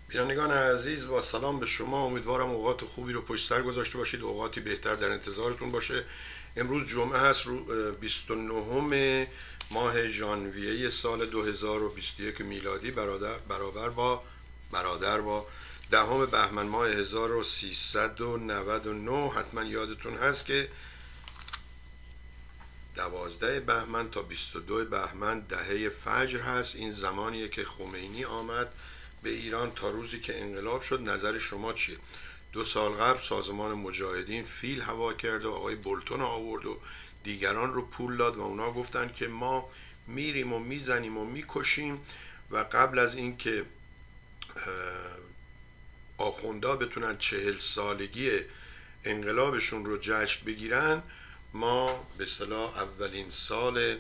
بینندگان عزیز، با سلام به شما. امیدوارم اوقات خوبی رو پشت سر گذاشته باشید، اوقاتی بهتر در انتظارتون باشه. امروز جمعه هست، 29 ماه ژانویه سال 2021 میلادی، برادر با دهم بهمن ماه 1399. حتما یادتون هست که 12 بهمن تا 22 بهمن دهه فجر هست. این زمانیه که خمینی آمد به ایران تا روزی که انقلاب شد. نظر شما چیه؟ 2 سال قبل سازمان مجاهدین فیل هوا کرد و آقای بولتون آورد و دیگران رو پول داد و اونا گفتن که ما میریم و میزنیم و میکشیم و قبل از این که آخوندا بتونن 40 سالگی انقلابشون رو جشن بگیرن، ما به اصطلاح اولین سال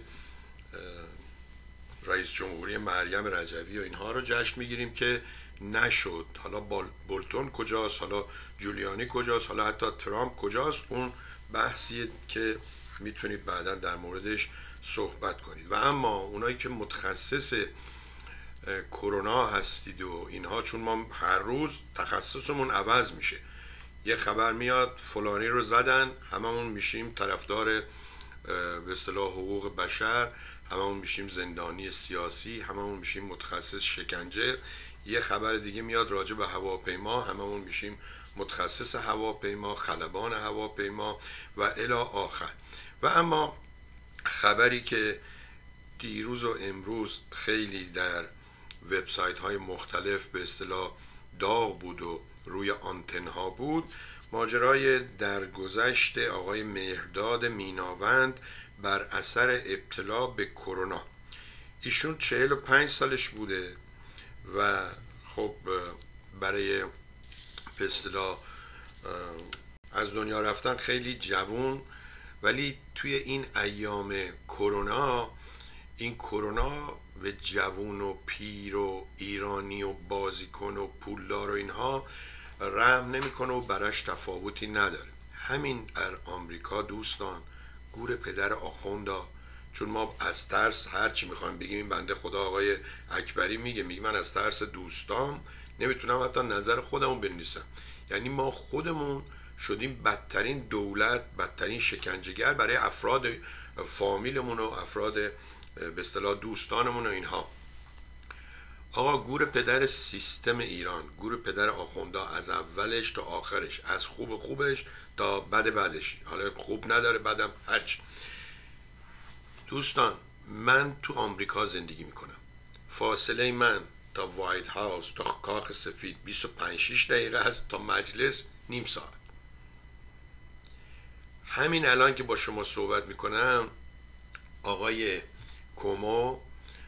رئیس جمهوری مریم رجبی و اینها رو جشن میگیریم که نشد. حالا بولتون کجاست، حالا جولیانی کجاست، حالا حتی ترامپ کجاست، اون بحثیه که میتونید بعدا در موردش صحبت کنید. و اما اونایی که متخصص کرونا هستید و اینها، چون ما هر روز تخصصمون عوض میشه، یه خبر میاد فلانی رو زدن، هممون میشیم طرفدار به اصطلاح حقوق بشر، هممون میشیم زندانی سیاسی، هممون میشیم متخصص شکنجه. یه خبر دیگه میاد راجع به هواپیما، هممون میشیم متخصص هواپیما، خلبان هواپیما و الی آخر. و اما خبری که دیروز و امروز خیلی در وبسایت های مختلف به اصطلاح داغ بود و روی آنتن ها بود، ماجرای درگذشت آقای مهرداد میناوند بر اثر ابتلا به کرونا. ایشون 45 سالش بوده و خب برای به اصطلاح از دنیا رفتن خیلی جوون، ولی توی این ایام کرونا، این کرونا به جوون و پیر و ایرانی و بازیکن و پولدار و اینها رحم نمیکنه و براش تفاوتی نداره. همین در آمریکا دوستان، گور پدر آخوندا، چون ما از ترس هرچی میخوایم بگیم، این بنده خدا آقای اکبری میگه من از ترس دوستام نمیتونم حتی نظر خودمون بنویسم. یعنی ما خودمون شدیم بدترین دولت، بدترین شکنجهگر برای افراد فامیلمون و افراد به اصطلاح دوستانمون و اینها. آقا گور پدر سیستم ایران، گور پدر آخوندا، از اولش تا آخرش، از خوبش تا بدش، حالا خوب نداره بدم هرچی. دوستان، من تو آمریکا زندگی میکنم، فاصله من تا وایت هاوس، تا کاخ سفید 25-6 دقیقه هست، تا مجلس نیم ساعت. همین الان که با شما صحبت میکنم، آقای کومو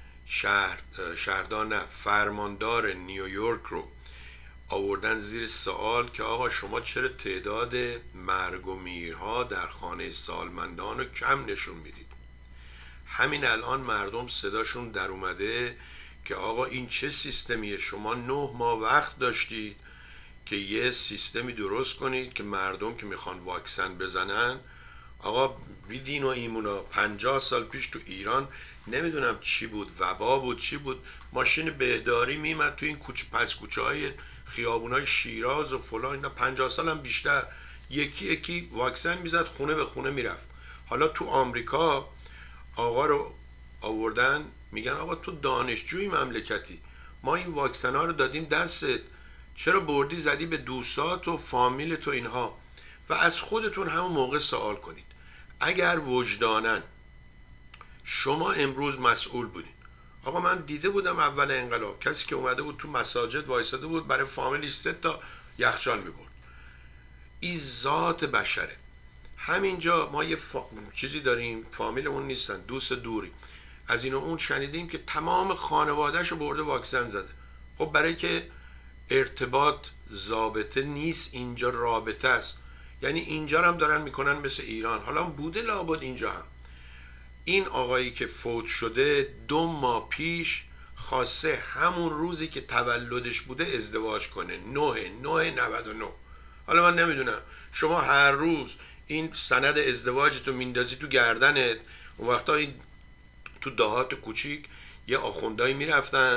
فرماندار نیویورک رو آوردن زیر سوال که آقا شما چرا تعداد مرگ و میرها در خانه سالمندان رو کم نشون میدید؟ همین الان مردم صداشون در اومده که آقا این چه سیستمیه؟ شما 9 ماه وقت داشتید که یه سیستمی درست کنید که مردم که میخوان واکسن بزنن، آقا بیدین و ایمونا 50 سال پیش تو ایران نمیدونم چی بود، وبا بود چی بود، ماشین بهداری میمد تو این کوچه پس کوچه های خیابون های شیراز و فلان، اینا 50 سال هم بیشتر یکی یکی واکسن میزد، خونه به خونه میرفت. حالا تو آمریکا آقا رو آوردن میگن آقا تو دانشجوی مملکتی، ما این واکسن ها رو دادیم دستت، چرا بردی زدی به دوستات و فامیل تو اینها؟ و از خودتون همون موقع سوال کنید، اگر وجدانن شما امروز مسئول بودین. آقا من دیده بودم اول انقلاب کسی که اومده بود تو مساجد وایساده بود برای فامیلی 3 تا یخچال میبرد. این ذات بشره. همینجا ما یه چیزی داریم، فامیلمون نیستن، دوست دوری، از این و اون شنیدیم که تمام خانوادهشو برده واکسن زده. خب برای که ارتباط ضابطه نیست، اینجا رابطه است. یعنی اینجا هم دارن میکنن مثل ایران. حالا بوده لابد اینجا هم. این آقایی که فوت شده 2 ماه پیش خواسته همون روزی که تولدش بوده ازدواج کنه، 9/9/99. حالا من نمیدونم، شما هر روز این سند ازدواجتو میندازی تو گردنت. اون وقتا این تو دهات کوچیک یه آخوندایی میرفتن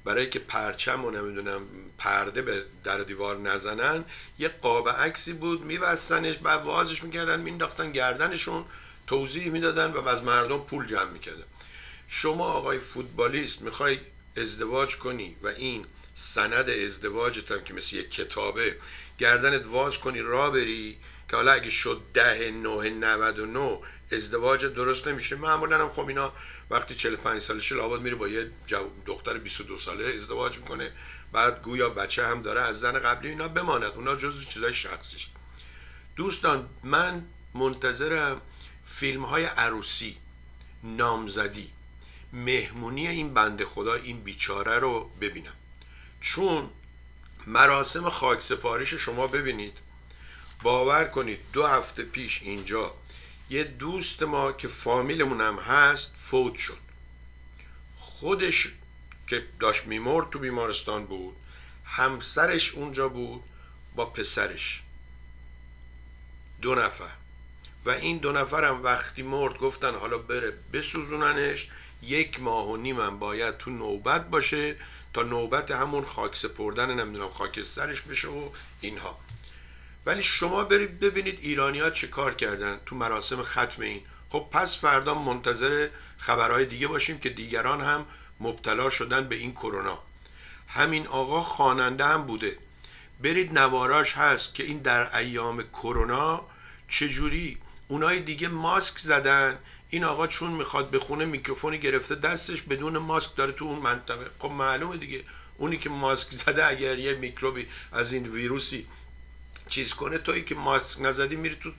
برای که پرچم و نمیدونم پرده به در دیوار نزنن، یه قاب عکسی بود میبستنش، بعد وازش میکردن مینداختن گردنشون، توضیح میدادن و از مردم پول جمع میکردن. شما آقای فوتبالیست میخوای ازدواج کنی و این سند ازدواجت هم که مثل یک کتابه گردنت واز کنی را بری که حالا اگه شد 10/9/99 ازدواج درست نمیشه. معمولا هم خب اینا وقتی 45 سالشه لابد میره با یه دختر 22 ساله ازدواج میکنه، بعد گویا بچه هم داره از زن قبلی، اینا بماند، اونا جز چیزای شخصیش. دوستان من منتظرم فیلم های عروسی، نامزدی، مهمونی این بنده خدا این بیچاره رو ببینم، چون مراسم خاکسپاریش شما ببینید، باور کنید 2 هفته پیش اینجا یه دوست ما که فامیلمون هم هست فوت شد. خودش که داشت میمرد تو بیمارستان بود، همسرش اونجا بود با پسرش، 2 نفر. و این 2 نفر هم وقتی مرد گفتن حالا بره بسوزوننش، 1.5 ماه هم باید تو نوبت باشه تا نوبت همون خاک سپردن نمیدونم خاک سرش بشه و اینها. ولی شما برید ببینید ایرانی‌ها چه کار کردن تو مراسم ختم این. خب پس فردا منتظر خبرهای دیگه باشیم که دیگران هم مبتلا شدن به این کرونا. همین آقا خواننده هم بوده، برید نواراش هست که این در ایام کرونا چجوری اونای دیگه ماسک زدن، این آقا چون میخواد بخونه میکروفونی گرفته دستش بدون ماسک داره تو اون منطقه. خب معلومه دیگه اونی که ماسک زده اگر یه میکروبی از این ویروسی چیز کنه، تویی که ماسک نزدی میری تو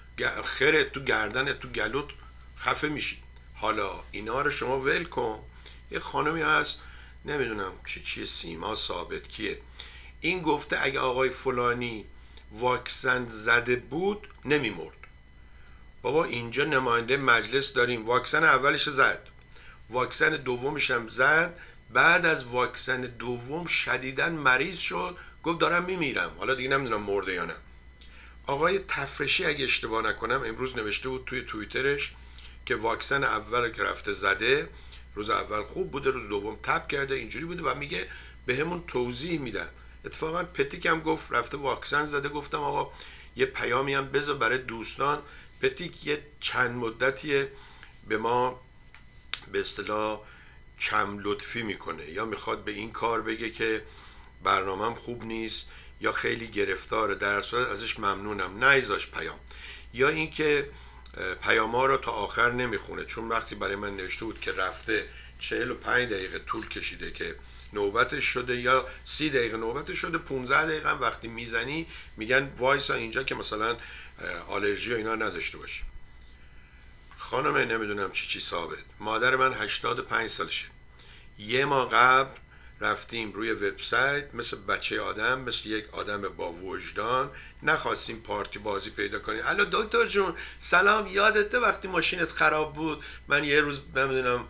خرت، تو گردنت، تو گلوت خفه میشی. حالا اینا رو شما ول کن. یه خانمی هست نمیدونم چیه، سیما ثابت کیه، این گفته اگه آقای فلانی واکسن زده بود نمیمرد. بابا اینجا نماینده مجلس داریم، واکسن اولش زد، واکسن دومش هم زد، بعد از واکسن دوم شدیداً مریض شد، گفت دارم میمیرم. حالا دیگه نمیدونم مرده یا نه. آقای تفرشی اگه اشتباه نکنم امروز نوشته بود توی توییترش که واکسن اول که رفته زده، روز اول خوب بوده، روز دوم تب کرده، اینجوری بوده و میگه به همون توضیح میدن. اتفاقا پتیک هم گفت رفته واکسن زده. گفتم آقا یه پیامی هم بذار برای دوستان. پتیک یه چند مدتیه به ما به اصطلاح کم لطفی میکنه، یا میخواد به این کار بگه که برنامه‌ام خوب نیست یا خیلی گرفتاره، در صورت ازش ممنونم نیزاش پیام، یا اینکه پیام‌ها رو تا آخر نمیخونه، چون وقتی برای من نوشته بود که رفته 45 دقیقه طول کشیده که نوبتش شده یا 30 دقیقه نوبتش شده، 15 دقیقه هم وقتی میزنی میگن وایسا اینجا که مثلا آلرژی و اینا نداشته باشی. خانم نمیدونم چی ثابت، مادر من 85 سالشه، 1 ماه قبل رفتیم روی وبسایت مثل بچه آدم، مثل یک آدم با وجدان، نخواستیم پارتی بازی پیدا کنیم. الو دکتر جون سلام، یادته وقتی ماشینت خراب بود من یه روز نمیدونم،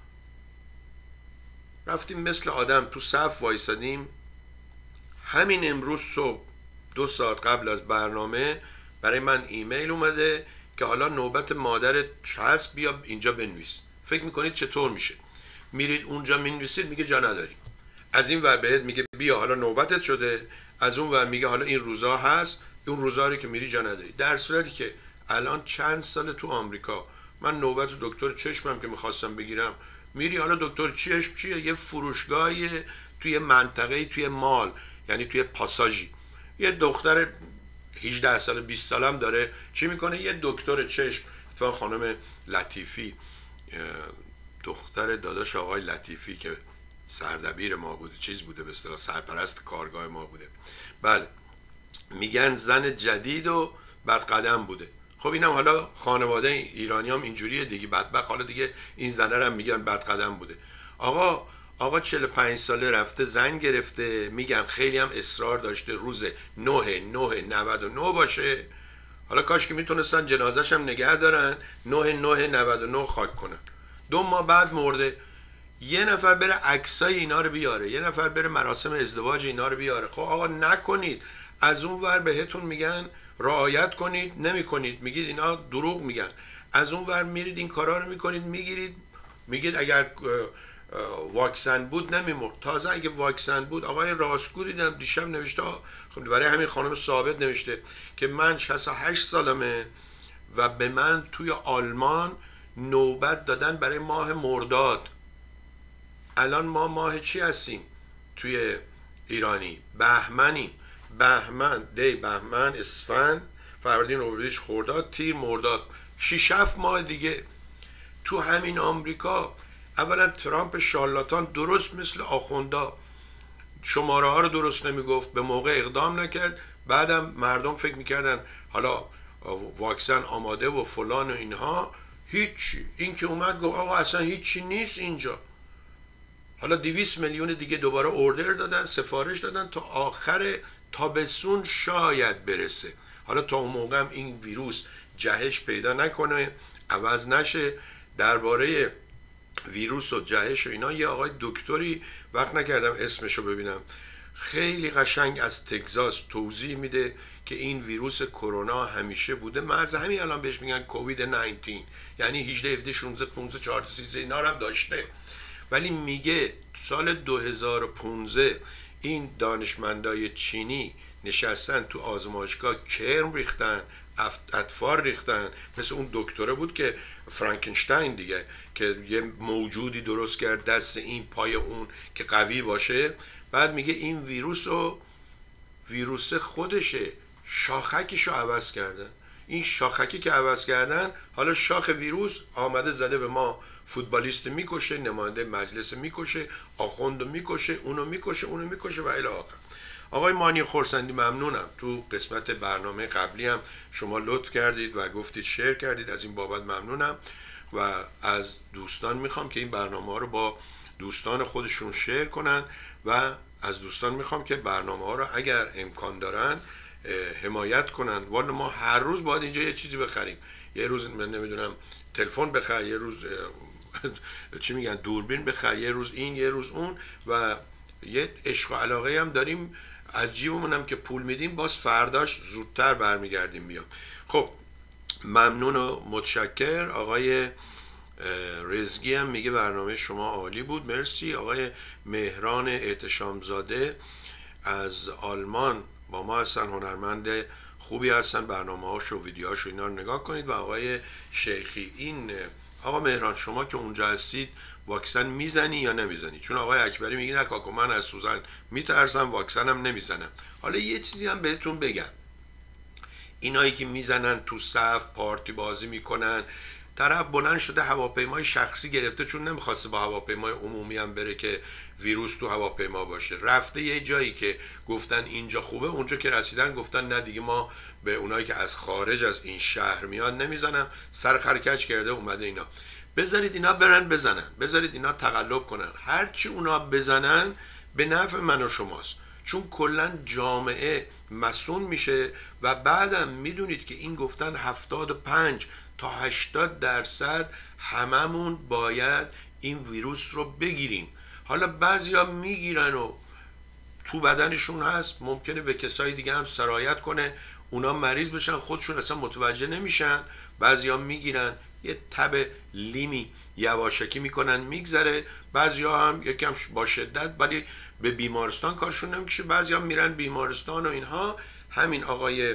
رفتیم مثل آدم تو صف وایسادیم. همین امروز صبح 2 ساعت قبل از برنامه برای من ایمیل اومده که حالا نوبت مادرت هست، بیا اینجا بنویس. فکر میکنید چطور میشه؟ میرید اونجا مینویسید میگه جا نداریم، از این ور بهت میگه بیا حالا نوبتت شده، از اون ور میگه حالا این روزا هست، اون روزا رو که میری جا نداری. در صورتی که الان چند سال تو آمریکا من نوبت دکتر چشمم که میخواستم بگیرم، میری حالا دکتر چشم چیه، یه فروشگاهی توی منطقه توی مال، یعنی توی پاساژی، یه دختر 18 سال 20 سالم داره چی میکنه، یه دکتر چشم، اتفاقا خانم لطیفی دختر داداش آقای لطیفی که سردبیر ما بوده، چیز بوده به اصطلاح سرپرست کارگاه ما بوده، بله، میگن زن جدید و بعد قدم بوده. خب اینم حالا خانواده ایرانی هم اینجوریه دیگه، بدبخت حالا دیگه این زنه هم میگن بعد قدم بوده. آقا 45 ساله رفته زن گرفته، میگم خیلی هم اصرار داشته روز 9/9/99 باشه. حالا کاش که میتونستن جنازش هم نگه دارن 9/9/99 خاک کنن. 2 ماه بعد مرده. یه نفر بره عکسای اینا رو بیاره، یه نفر بره مراسم ازدواج اینا رو بیاره. خب آقا نکنید. از اون ور بهتون میگن رعایت کنید، نمی کنید، میگید اینا دروغ میگن. از اون ور میرید این کارا رو میکنید، میگیرید، میگید اگر واکسن بود نمیمرد. تازه اگه واکسن بود، آقای راسکو دیدم دیشب نوشته، خب برای همین خانم ثابت نوشته که من 68 سالمه و به من توی آلمان نوبت دادن برای ماه مرداد. الان ما ماه چی هستیم توی ایرانی؟ بهمنیم. بهمن، دی بهمن، اسفند، فروردین، اردیبهشت، خرداد، تیر، مرداد، 6-7 ماه دیگه. تو همین آمریکا اولا ترامپ شارلاتان درست مثل آخوندا شماره ها رو درست نمیگفت، به موقع اقدام نکرد، بعدم مردم فکر میکردن حالا واکسن آماده و فلان و اینها، هیچی. این که اومد گفت آقا اصلا هیچی نیست اینجا. حالا 200 میلیون دیگه دوباره اوردر دادن، سفارش دادن تا آخر تابستون شاید برسه. حالا تا اون موقع هم این ویروس جهش پیدا نکنه، عوض نشه. درباره ویروس و جهش و اینا یه آقای دکتری، وقت نکردم اسمشو ببینم، خیلی قشنگ از تگزاس توضیح میده که این ویروس کرونا همیشه بوده. محض همین الان بهش میگن کووید 19، یعنی 18 17 16 15 14 13 اینا رو هم داشته. ولی میگه سال 2015 این دانشمندای چینی نشستن تو آزمایشگاه، کرم ریختن، اطفال ریختن، مثل اون دکتره بود که فرانکنشتاین دیگه، که یه موجودی درست کرد دست این پای اون که قوی باشه. بعد میگه این ویروس خودشه، شاخکشو عوض کردن. این شاخکی که عوض کردن، حالا شاخ ویروس آمده زده به ما، فوتبالیست میکشه، نماینده مجلس میکشه، آخوندو میکشه، اونو میکشه، اونو میکشه و الی آخر. آقای مانی خورسندی ممنونم. تو قسمت برنامه قبلی هم شما لطف کردید و گفتید شیر کردید، از این بابت ممنونم و از دوستان میخوام که این برنامه ها رو با دوستان خودشون شیر کنن و از دوستان میخوام که برنامه ها رو اگر امکان دارن حمایت کنن. والا ما هر روز باید اینجا یه چیزی بخریم. یه روز من نمیدونم تلفن بخر، یه روز چی میگن دوربین بخر، یه روز این، یه روز اون، و یه عشق و علاقه هم داریم از جیبمون هم که پول میدیم، باز فرداش زودتر برمیگردیم میام. خب ممنون و متشکر. آقای رزگی هم میگه برنامه شما عالی بود، مرسی. آقای مهران احتشامزاده از آلمان با ما هستن، هنرمند خوبی هستن، برنامه هاش و ویدیوهاش و اینا رو نگاه کنید. و آقای شیخی، این آقا مهران شما که اونجا هستید واکسن میزنی یا نمیزنی؟ چون آقای اکبری میگه نه کاکو من از سوزن میترسم، واکسنم نمیزنم. حالا یه چیزی هم بهتون بگم، اینایی که میزنن تو صف پارتی بازی میکنن، طرف بلند شده هواپیمای شخصی گرفته چون نمیخواسته با هواپیمای عمومی هم بره که ویروس تو هواپیما باشه، رفته یه جایی که گفتن اینجا خوبه، اونجا که رسیدن گفتن نه دیگه ما به اونایی که از خارج از این شهر میان نمیزنم، سر خرکچ کرده اومده اینا. بذارید اینا برن بزنن، بذارید اینا تقلب کنن، هرچی اونا بزنن به نفع من و شماست، چون کلا جامعه مسئول میشه. و بعدم میدونید که این گفتن 75 تا 80% هممون باید این ویروس رو بگیریم. حالا بعضیا میگیرن و تو بدنشون هست، ممکنه به کسای دیگه هم سرایت کنه، اونا مریض بشن، خودشون اصلا متوجه نمیشن. بعضیا میگیرن یه تب لیمی یواشکی میکنن میگذره، بعضیا هم یکم با شدت ولی به بیمارستان کارشون نمیکشه، بعضیا هم میرن بیمارستان و اینها. همین آقای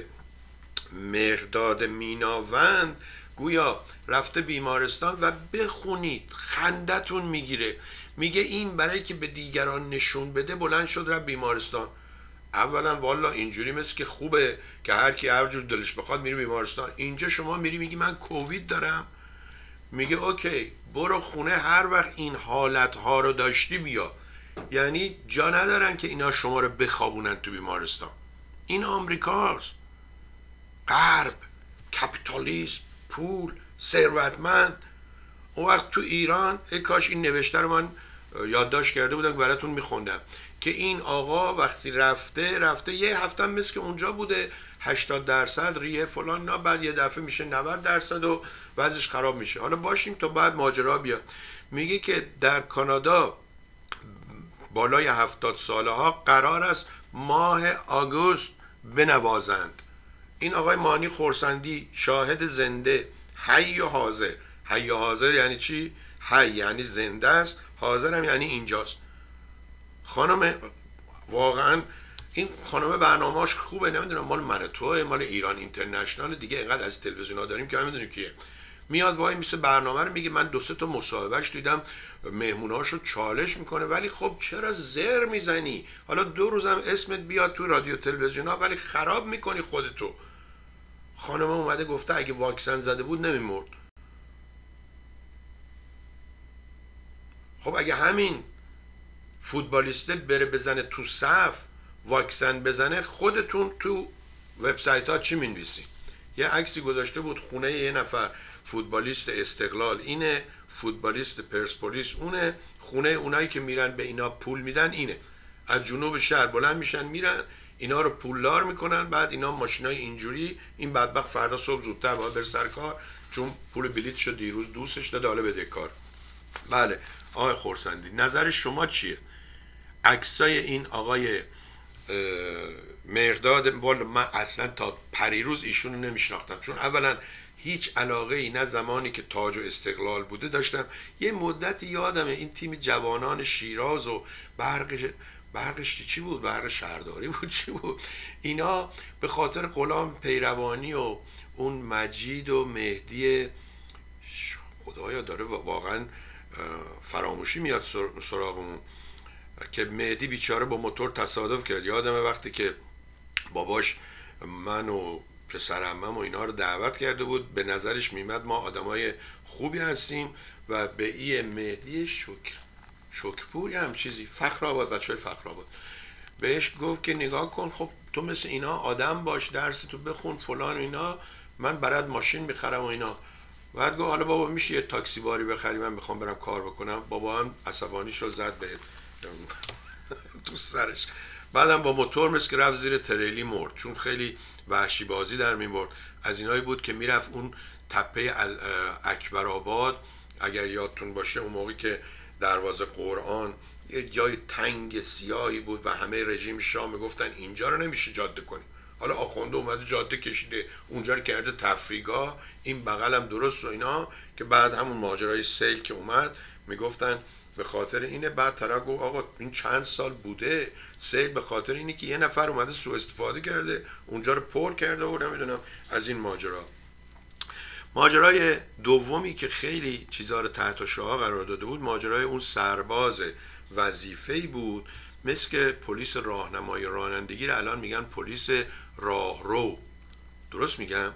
مرداد میناوند گویا رفته بیمارستان و بخونید خندتون میگیره، میگه این برای که به دیگران نشون بده بلند شد رفت بیمارستان. اولا والا اینجوری مثل که خوبه که هر کی هر جور دلش بخواد میره بیمارستان، اینجا شما میری میگی من کووید دارم، میگه اوکی برو خونه، هر وقت این حالت ها رو داشتی بیا. یعنی جا ندارن که اینا شما رو بخوابونن تو بیمارستان. این آمریکاست، غرب، کپیتالیسم، پول، ثروتمند. اون وقت تو ایران ای کاش این نوشته رو من یادداشت کرده بودم که براتون میخوندم که این آقا وقتی رفته یه هفته مثل که اونجا بوده، 80% ریه فلان، نه بعد یه دفعه میشه 90% و وضعش خراب میشه. حالا باشیم تا بعد ماجرا بیاد. میگه که در کانادا بالای 70 ساله ها قرار است ماه آگوست بنوازند. این آقای مانی خورسندی شاهد زنده، حی و حاضر. حی و حاضر یعنی چی؟ حی یعنی زنده است، حاضرم یعنی اینجاست. خانم واقعا این خانم برنامه‌اش خوبه، نمیدونم مال من توه، مال ایران اینترنشنال دیگه، اینقدر از تلویزیون‌ها داریم که نمیدونیم کیه. میاد وای میسه برنامه رو میگه. من 2-3 تا مصاحبهش دیدم، مهموناشو چالش میکنه، ولی خب چرا زر میزنی؟ حالا 2 روزم اسمت بیاد تو رادیو تلویزیون‌ها ولی خراب میکنی خودتو. خانم اومده گفته اگه واکسن زده بود نمیمرد. خب اگه همین فوتبالیسته بره بزنه تو صف واکسن بزنه، خودتون تو وبسایت ها چی مینویسی؟ یه عکسی گذاشته بود خونه یه نفر فوتبالیست استقلال اینه، فوتبالیست پرسپولیس اونه، خونه اونایی که میرن به اینا پول میدن اینه. از جنوب شهر بلند میشن میرن اینا رو پولدار میکنن، بعد اینا ماشینای اینجوری، این بدبخت فردا صبح زودتر باید بره سر کار چون پول بلیتشو دیروز دوستش داده حالا بده کار. بله آقای خورسندی نظر شما چیه؟ عکسای این آقای مرداد، من اصلا تا پریروز ایشون رو نمیشناختم، چون اولا هیچ علاقه ای نه زمانی که تاج و استقلال بوده داشتم. یه مدتی یادمه این تیم جوانان شیراز و برقش چی بود؟ برق شهرداری بود چی بود؟ اینا به خاطر غلام پیروانی و اون مجید و مهدی، خدایا داره واقعا فراموشی میاد سراغمون، که مهدی بیچاره با موتور تصادف کرد. یادمه وقتی که باباش من و پسرعمم و اینا رو دعوت کرده بود، به نظرش میمد ما آدمای خوبی هستیم و به ای مهدی شکرپور یا هم چیزی، فخرآباد، بچهای فخرآباد، بهش گفت که نگاه کن خب تو مثل اینا آدم باش، درس تو بخون فلان و اینا، من برات ماشین میخرم و اینا. بعد گفت حالا بابا میشه یه تاکسی باری بخری، من میخوام برم کار بکنم. بابا هم عصبانیش رو زد به تو سرش. بعدم با موتور مثل که رفت زیر تریلی مرد، چون خیلی وحشی بازی در میبرد. از اینایی بود که میرفت اون تپه اکبرآباد، اگر یادتون باشه اون موقعی که دروازه قرآن یه جای تنگ سیاهی بود و همه رژیم شاه میگفتن اینجا رو نمیشه جاده کنی. حالا آخونده اومده جاده کشیده اونجا رو کرده تفریحگاه، این بغلم درست و اینا، که بعد همون ماجرای سیل که اومد میگفتن به خاطر اینه. بعد طرف گفت آقا این چند سال بوده سیل، به خاطر اینه که یه نفر اومده سوء استفاده کرده اونجا رو پر کرده و نمیدونم از این ماجرا. ماجرای دومی که خیلی چیزها رو تحت شعاع قرار داده بود، ماجرای اون سرباز وظیفه‌ای بود، مثل که پلیس راهنمایی رانندگی رو الان میگن پلیس راهرو، درست میگم؟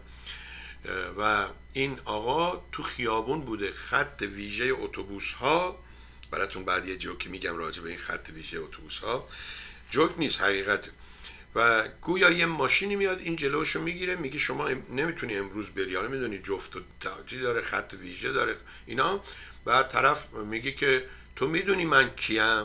و این آقا تو خیابون بوده، خط ویژه اتوبوس ها، براتون بعد یه جوکی میگم راجع به این خط ویژه اتوبوس ها، جوک نیست حقیقت. و گویا یه ماشینی میاد این جلوشو میگیره، میگه شما نمیتونی امروز بری، حالا میدونی جفت و تعطیل داره، خط ویژه داره اینا. بعد طرف میگه که تو میدونی من کیم؟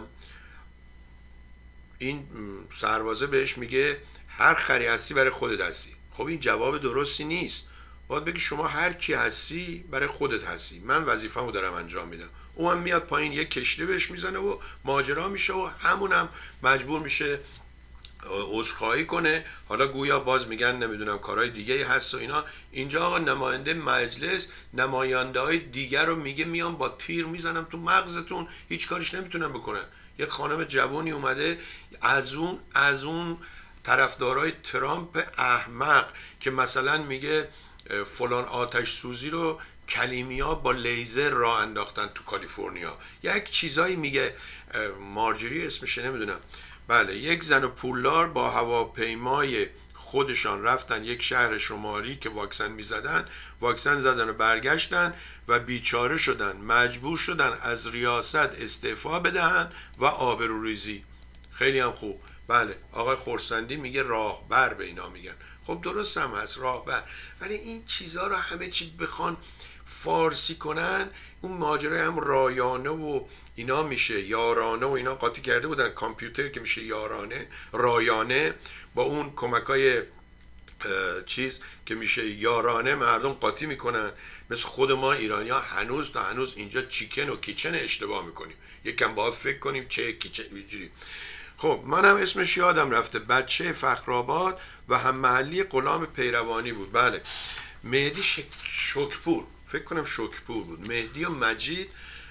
این سربازه بهش میگه هر خری هستی برای خودت هستی. خب این جواب درستی نیست، باید بگی شما هر کی هستی برای خودت هستی، من وظیفه‌مو دارم انجام میدم. اون هم میاد پایین یک کشتی بهش میزنه و ماجرا میشه و همونم مجبور میشه عذرخواهی کنه. حالا گویا باز میگن نمیدونم کارهای دیگه هست و اینا. اینجا آقا نماینده مجلس نماینده های دیگر رو میگه میان با تیر میزنم تو مغزتون، هیچ کاریش نمیتونن بکنن. یک خانم جوانی اومده از اون طرفدارای ترامپ احمق که مثلا میگه فلان آتش سوزی رو کلیمیا با لیزر راه انداختن تو کالیفرنیا، یک چیزایی میگه، مارجری اسمشه نمیدونم. بله، یک زن و پولدار با هواپیمای خودشان رفتن یک شهر شمالی که واکسن میزدن، واکسن زدن و برگشتن و بیچاره شدن، مجبور شدن از ریاست استعفا بدهن و آبروریزی. خیلی هم خوب. بله آقای خورسندی میگه راهبر به اینا میگن. خب درست هم هست راهبر، ولی این چیزها رو همه چی بخوان فارسی کنن، اون ماجرای هم رایانه و اینا میشه یارانه و اینا قاطی کرده بودن، کامپیوتر که میشه یارانه، رایانه با اون کمکای چیز که میشه یارانه مردم قاطی میکنن. مثل خود ما ایرانی ها هنوز اینجا چیکن و کیچن اشتباه میکنیم، یکم باید فکر کنیم چه کیچن اینجوری. خب منم اسمش یادم رفته، بچه فخرآباد و هم محلی غلام پیروانی بود. بله مهدی شکرپور، فکر کنم شکرپور بود. مهدی و مجید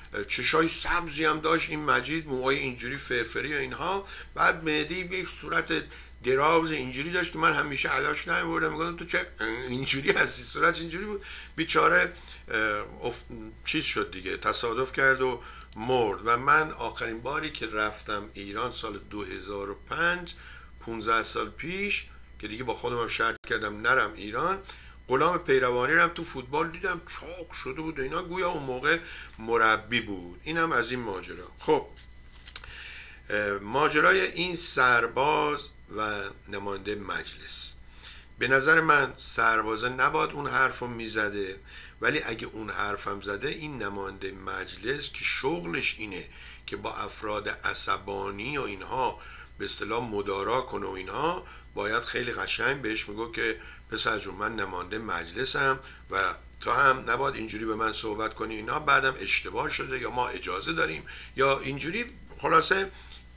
چشای سبزی هم داشت این مجید، موهای اینجوری فرفری و اینها. بعد مهدی یک صورت دراز اینجوری داشت که من همیشه علاش نمی‌بردم، میگفتم تو چه اینجوری هستی، صورت اینجوری بود. بیچاره چیز شد دیگه، تصادف کرد و مرد. و من آخرین باری که رفتم ایران سال 2005، 15 سال پیش، که دیگه با خودم هم شرط کردم نرم ایران، غلام پیروانی رم تو فوتبال دیدم چاق شده بود اینا، گویا اون موقع مربی بود. اینم از این ماجرا. خب ماجرای این سرباز و نماینده مجلس، به نظر من سربازه نباد اون حرفو میزده، ولی اگه اون حرفم زده، این نماینده مجلس که شغلش اینه که با افراد عصبانی و اینها به اصطلاح مدارا کنه و اینها، باید خیلی قشنگ بهش میگو که پسر جون من نماینده مجلسم و تو هم نباید اینجوری به من صحبت کنی اینا، بعدم اشتباه شده یا ما اجازه داریم یا اینجوری. خلاصه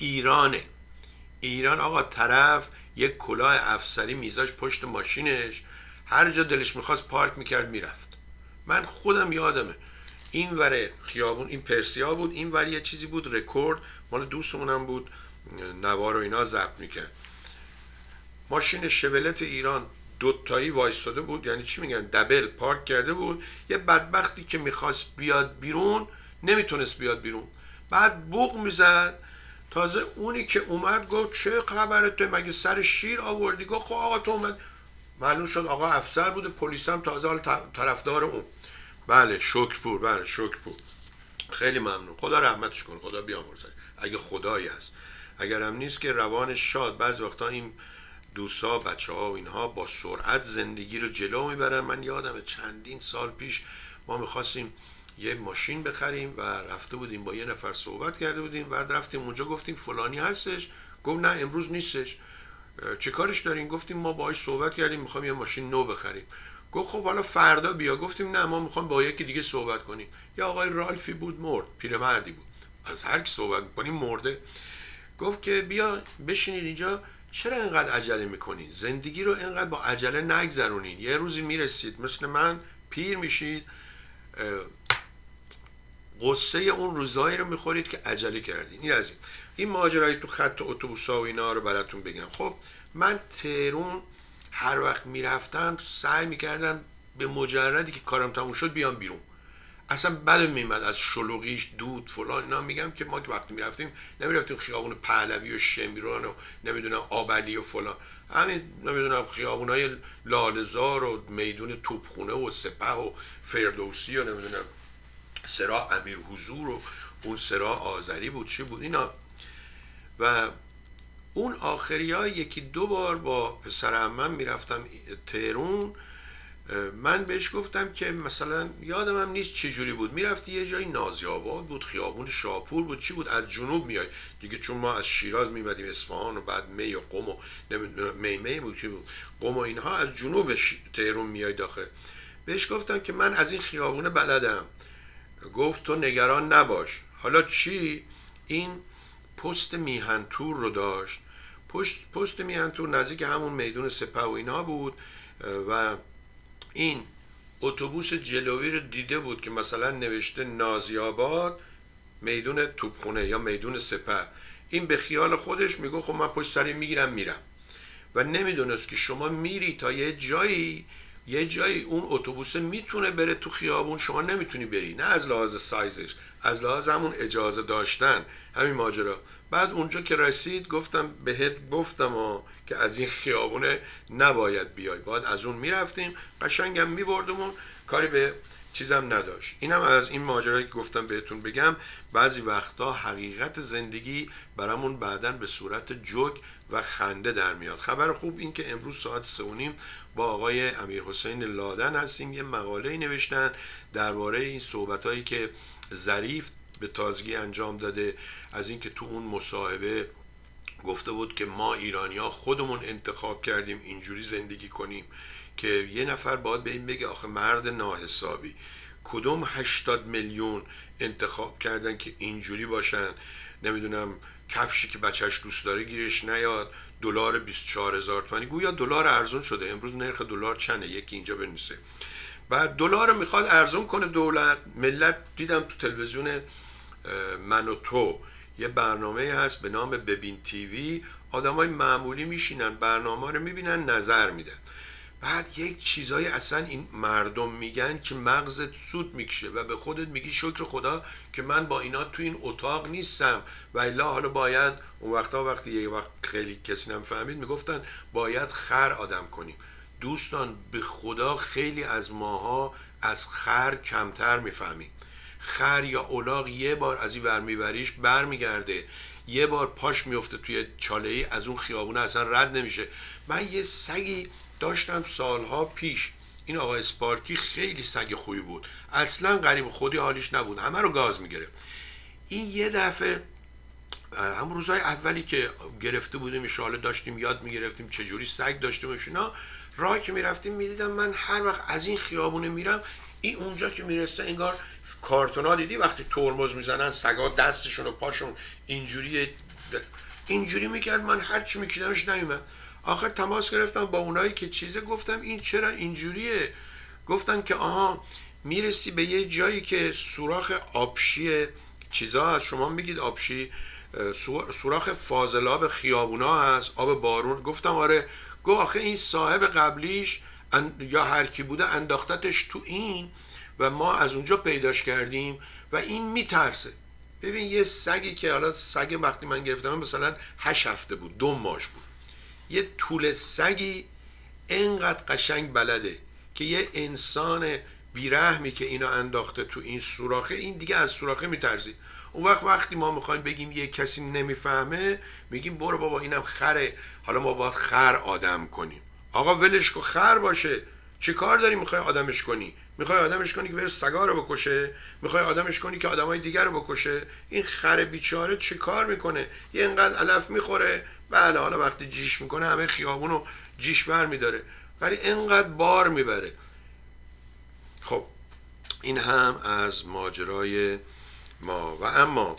ایران آقا، طرف یک کلاه افسری میذاش پشت ماشینش، هر جا دلش میخواست پارک میکرد میرفت. من خودم یادمه این ور خیابون، این پرسیا بود، این ور یه چیزی بود رکورد مال دوستمونم بود، نوار و اینا ضبط میکرد. ماشین شولت ایران دوتایی وایستاده بود، یعنی چی میگن دبل پارک کرده بود. یه بدبختی که میخواست بیاد بیرون نمیتونست بیاد بیرون، بعد بوق میزد. تازه اونی که اومد گفت چه خبرته، مگه سر شیر آوردی؟ گفت خب آقا تو اومد. معلوم شد آقا افسر بوده، پلیس هم تازه حال طرفدار اون. بله شکرپور، بله شکرپور، خیلی ممنون، خدا رحمتش کنه، خدا بیامرزه اگه خدایی هست، اگر هم نیست که روانش شاد. بعضی وقتا این دوستا بچه ها و اینها با سرعت زندگی رو جلو میبرن. من یادم چندین سال پیش ما میخواستیم یه ماشین بخریم و رفته بودیم با یه نفر صحبت کرده بودیم، بعد رفتیم اونجا گفتیم فلانی هستش، گفت نه امروز نیستش. چه کارش دارین؟ گفتیم ما باهاش صحبت کردیم میخوام یه ماشین نو بخریم. گفت خب حالا فردا بیا. گفتیم نه ما میخوام با یکی دیگه صحبت کنیم. یا آقای رالفی بود، مرد، پیرمردی بود، از هر کی صحبت میکنیم مرده. گفت که بیا بشینید اینجا، چرا اینقدر عجله میکنین؟ زندگی رو اینقدر با عجله نگذرونین، یه روزی میرسید مثل من پیر میشید، قصه اون روزایی رو میخورید که عجله کردین. این از این ماجرای تو خط اتوبوسا و اینا رو براتون بگم. خب من تهران هر وقت میرفتم سعی میکردم به مجردی که کارم تموم شد بیام بیرون. اصلا بدم میمد از شلوغیش، دود فلان اینا. میگم که ما که وقتی میرفتیم نمیرفتیم خیابون پهلوی و شمیران و نمیدونم آبلی و فلان، همین نمیدونم خیابونای لاله‌زار و میدون توپخونه و سپه و فردوسی و نمیدونم سرا امیر حضور و اون سرا آذری بود چی بود اینا. و اون آخری ها یکی دو بار با پسر عمم میرفتم تهران، من بهش گفتم که مثلا یادم هم نیست چه جوری بود، میرفتی یه جای نازی‌آباد بود، خیابون شاپور بود، چی بود، از جنوب میای دیگه، چون ما از شیراز میمدیم اصفهان و بعد می و قم و می بود چی بود قم و اینها، از جنوب تهران میای داخل. بهش گفتم که من از این خیابونه بلدم. گفت تو نگران نباش. حالا چی؟ این پست میهنتور رو داشت. پست میهنتور نزدیک همون میدون سپه و اینا بود و این اتوبوس جلوی رو دیده بود که مثلا نوشته نازی‌آباد میدون توپخونه یا میدون سپه. این به خیال خودش میگه خب من پشت سری میگیرم میرم و نمیدونست که شما میری تا یه جایی اون اتوبوس میتونه بره تو خیابون، شما نمیتونی بری، نه از لحاظ سایزش، از لحاظ همون اجازه داشتن، همین ماجرا. بعد اونجا که رسید گفتم که از این خیابونه نباید بیای، باید از اون میرفتیم، قشنگم میبردمون، کاری به چیزم نداشت. اینم از این ماجرایی که گفتم بهتون بگم. بعضی وقتا حقیقت زندگی برامون بعداً به صورت جوک و خنده در میاد. خبر خوب این که امروز ساعت 3:30 با آقای امیرحسین لادن هستیم، یه مقاله نوشتن درباره این صحبتایی که ظریف به تازگی انجام داده، از اینکه تو اون مصاحبه گفته بود که ما ایرانی‌ها خودمون انتخاب کردیم اینجوری زندگی کنیم، که یه نفر باید به این بگه آخه مرد ناحسابی، کدوم 80 میلیون انتخاب کردن که اینجوری باشن، نمیدونم کفشی که بچهش دوست داره گیرش نیاد، دلار 24,000 تومانی، گویا دلار ارزون شده، امروز نرخ دلار چنده یکی اینجا بنویسه. بعد دلار رو میخواد ارزون کنه دولت. ملت دیدم تو تلویزیون من و تو یه برنامه هست به نام ببین تیوی، آدمای معمولی میشینن برنامه رو میبینن نظر میدن. بعد یک چیزایی اصلا این مردم میگن که مغزت سود میکشه و به خودت میگی شکر خدا که من با اینا تو این اتاق نیستم. و الا حالا باید اون وقتی یه وقت خیلی کسی نمیفهمید میگفتن باید خر آدم کنیم. دوستان به خدا خیلی از ماها از خر کمتر میفهمیم. خر یا الاغ یه بار از این ور میبریش برمیگرده، یه بار پاش میفته توی چاله ای از اون خیابونه اصلا رد نمیشه. من یه سگی داشتم سالها پیش، این آقا اسپارکی خیلی سگ خوبی بود، اصلا غریب خودی حالیش نبود، همه رو گاز میگرفت. این یه دفعه هم روزهای اولی که گرفته بودیم شاله داشتیم یاد میگرفتیم چجوری سگ داشتیم اینا، راه که میرفتیم میدیدم من هر وقت از این خیابونه میرم این اونجا که میرسه انگار کارتونا دیدی وقتی ترمز میزنن سگا دستشون و پاشون اینجوری میکرد، من هر چی میکردمش نمیمد. آخر تماس گرفتم با اونایی که چیزه، گفتم این چرا اینجوریه؟ گفتن که آها میرسی به یه جایی که سوراخ آبشی چیزا هست، شما میگید آبشی، سوراخ فاضلاب خیابونا هست، آب بارون. گفتم آره. گو آخه این صاحب قبلیش یا هر کی بوده انداختتش تو این و ما از اونجا پیداش کردیم و این میترسه. ببین یه سگی که حالا سگ وقتی من گرفتم مثلا 8 هفته بود، 2 ماه بود، یه طول سگی انقدر قشنگ بلده که یه انسان بیرحمی که اینو انداخته تو این سوراخه، این دیگه از سوراخه میترسید. اون وقتی ما میخوایم بگیم یه کسی نمیفهمه میگیم برو بابا اینم خره، حالا ما باید خر آدم کنیم. آقا ولش کو، خر باشه چه کار داری میخوای آدمش کنی؟ میخوای آدمش کنی که بره سگا رو بکشه؟ میخوای آدمش کنی که آدمای دیگر رو بکشه؟ این خر بیچاره چه کار میکنه؟ یه انقدر علف میخوره، بله حالا وقتی جیش میکنه همه خیابونو جیش بر میداره، ولی انقدر بار میبره. خب این هم از ماجرای ما. و اما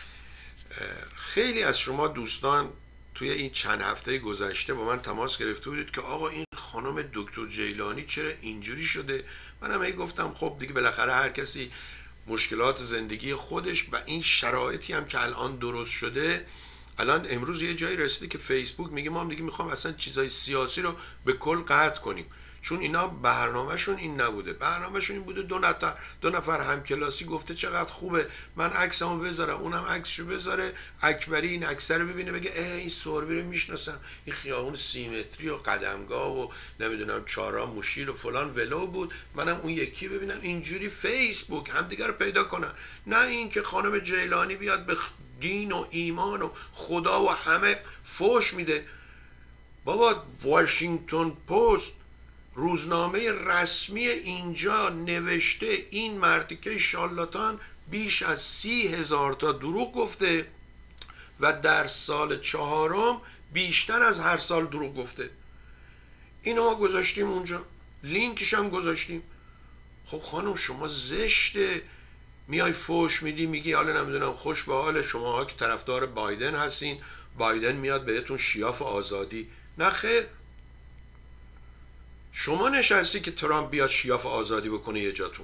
خیلی از شما دوستان توی این چند هفته گذشته با من تماس گرفته بودید که آقا این خانم دکتر جیلانی چرا اینجوری شده؟ منم هی گفتم خب دیگه بالاخره هر کسی مشکلات زندگی خودش و این شرایطی هم که الان درست شده. الان امروز یه جایی رسیده که فیسبوک میگه ما هم دیگه میخوام اصلا چیزای سیاسی رو به کل قطع کنیم، چون اینا برنامهشون این نبوده. برنامهشون این بوده دو نفر همکلاسی گفته چقدر خوبه من عکسمو بذارم، اونم عکسشو بذاره، اکبری این عکس رو ببینه بگه این سوربی رو میشناسم، این خیابون سیمتری و قدمگاه و نمیدونم چهارراه مشیر و فلان ولو بود، منم اون یکی ببینم. اینجوری فیسبوک همدیگه رو پیدا کنن، نه این که خانم جیلانی بیاد به دین و ایمان و خدا و همه فوش میده. بابا واشنگتن پست روزنامه رسمی اینجا نوشته این مردی که شالاتان بیش از 30,000 تا دروغ گفته و در سال 4 بیشتر از هر سال دروغ گفته. اینو ما گذاشتیم اونجا، لینکش هم گذاشتیم. خب خانم شما زشته میای فوش میدی، میگی حالا نمیدونم خوش به حال شما ها که طرفدار بایدن هستین، بایدن میاد بهتون شیاف آزادی. نه خیر، شما نشستی که ترامپ بیاد شیاف آزادی بکنه یه جاتون.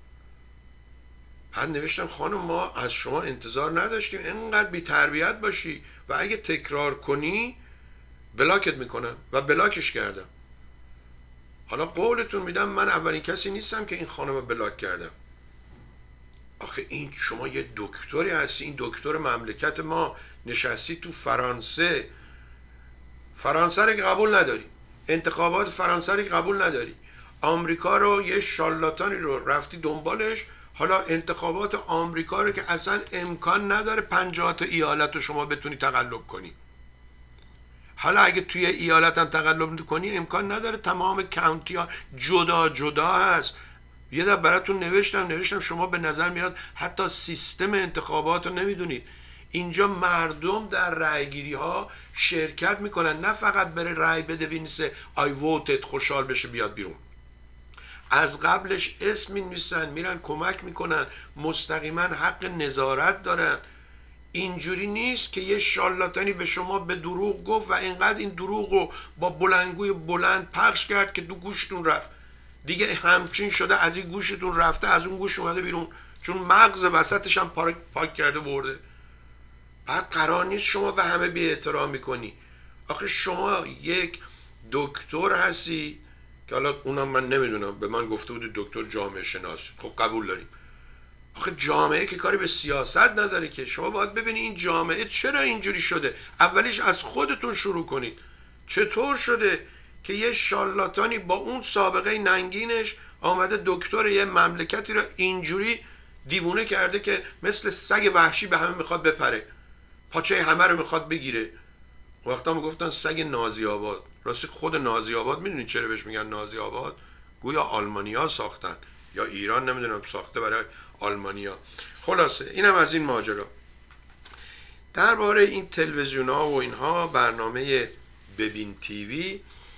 بعد نوشتم خانم ما از شما انتظار نداشتیم اینقدر بی تربیت باشی و اگه تکرار کنی بلاکت میکنم و بلاکش کردم. حالا قولتون میدم من اولین کسی نیستم که این خانم رو بلاک کردم. آخه این شما یه دکتری هستی، این دکتر مملکت ما، نشستی تو فرانسه رو که قبول نداری، انتخابات فرانسه رو که قبول نداری، آمریکا رو یه شالاتانی رو رفتی دنبالش، حالا انتخابات آمریکا رو که اصلا امکان نداره 50 تا ایالت رو شما بتونی تقلب کنی. حالا اگه توی ایالت هم تقلب کنی امکان نداره، تمام کانتی ها جدا هست. یه دفعه براتون نوشتم شما به نظر میاد حتی سیستم انتخابات رو نمیدونید. اینجا مردم در رأیگیری ها شرکت میکنن، نه فقط بره رأی بده بنویسه I voted خوشحال بشه بیاد بیرون. از قبلش اسم می‌نویسن، میرن کمک میکنن، مستقیما حق نظارت دارن. اینجوری نیست که یه شالاتانی به شما به دروغ گفت و اینقدر این دروغ رو با بلندگوی بلند پخش کرد که دو گوشتون رفت. دیگه همچین شده از این گوشتون رفته از اون گوش اومده بیرون، چون مغز وسطش هم پاک کرده برده. بعد قرار نیست شما به همه بی احترامی کنی. آخه شما یک دکتر هستی که حالا اونم من نمیدونم، به من گفته بود دکتر جامعه شناس، خب قبول داریم. آخه جامعه که کاری به سیاست نداره که. شما باید ببینی این جامعه چرا اینجوری شده. اولیش از خودتون شروع کنید. چطور شده که یه شارلاتانی با اون سابقه ننگینش آمده دکتر یه مملکتی رو اینجوری دیوونه کرده که مثل سگ وحشی به همه میخواد بپره، پاچه همه رو میخواد بگیره. وقتا میگفتن سگ نازی آباد. راستی خود نازی آباد میدونید چرا بهش میگن نازی آباد؟ گویا آلمانیا ساختن یا ایران نمیدونم ساخته برای آلمانیا. خلاصه اینم از این ماجرا. درباره این تلویزیون ها و اینها، برنامه ببین تیوی،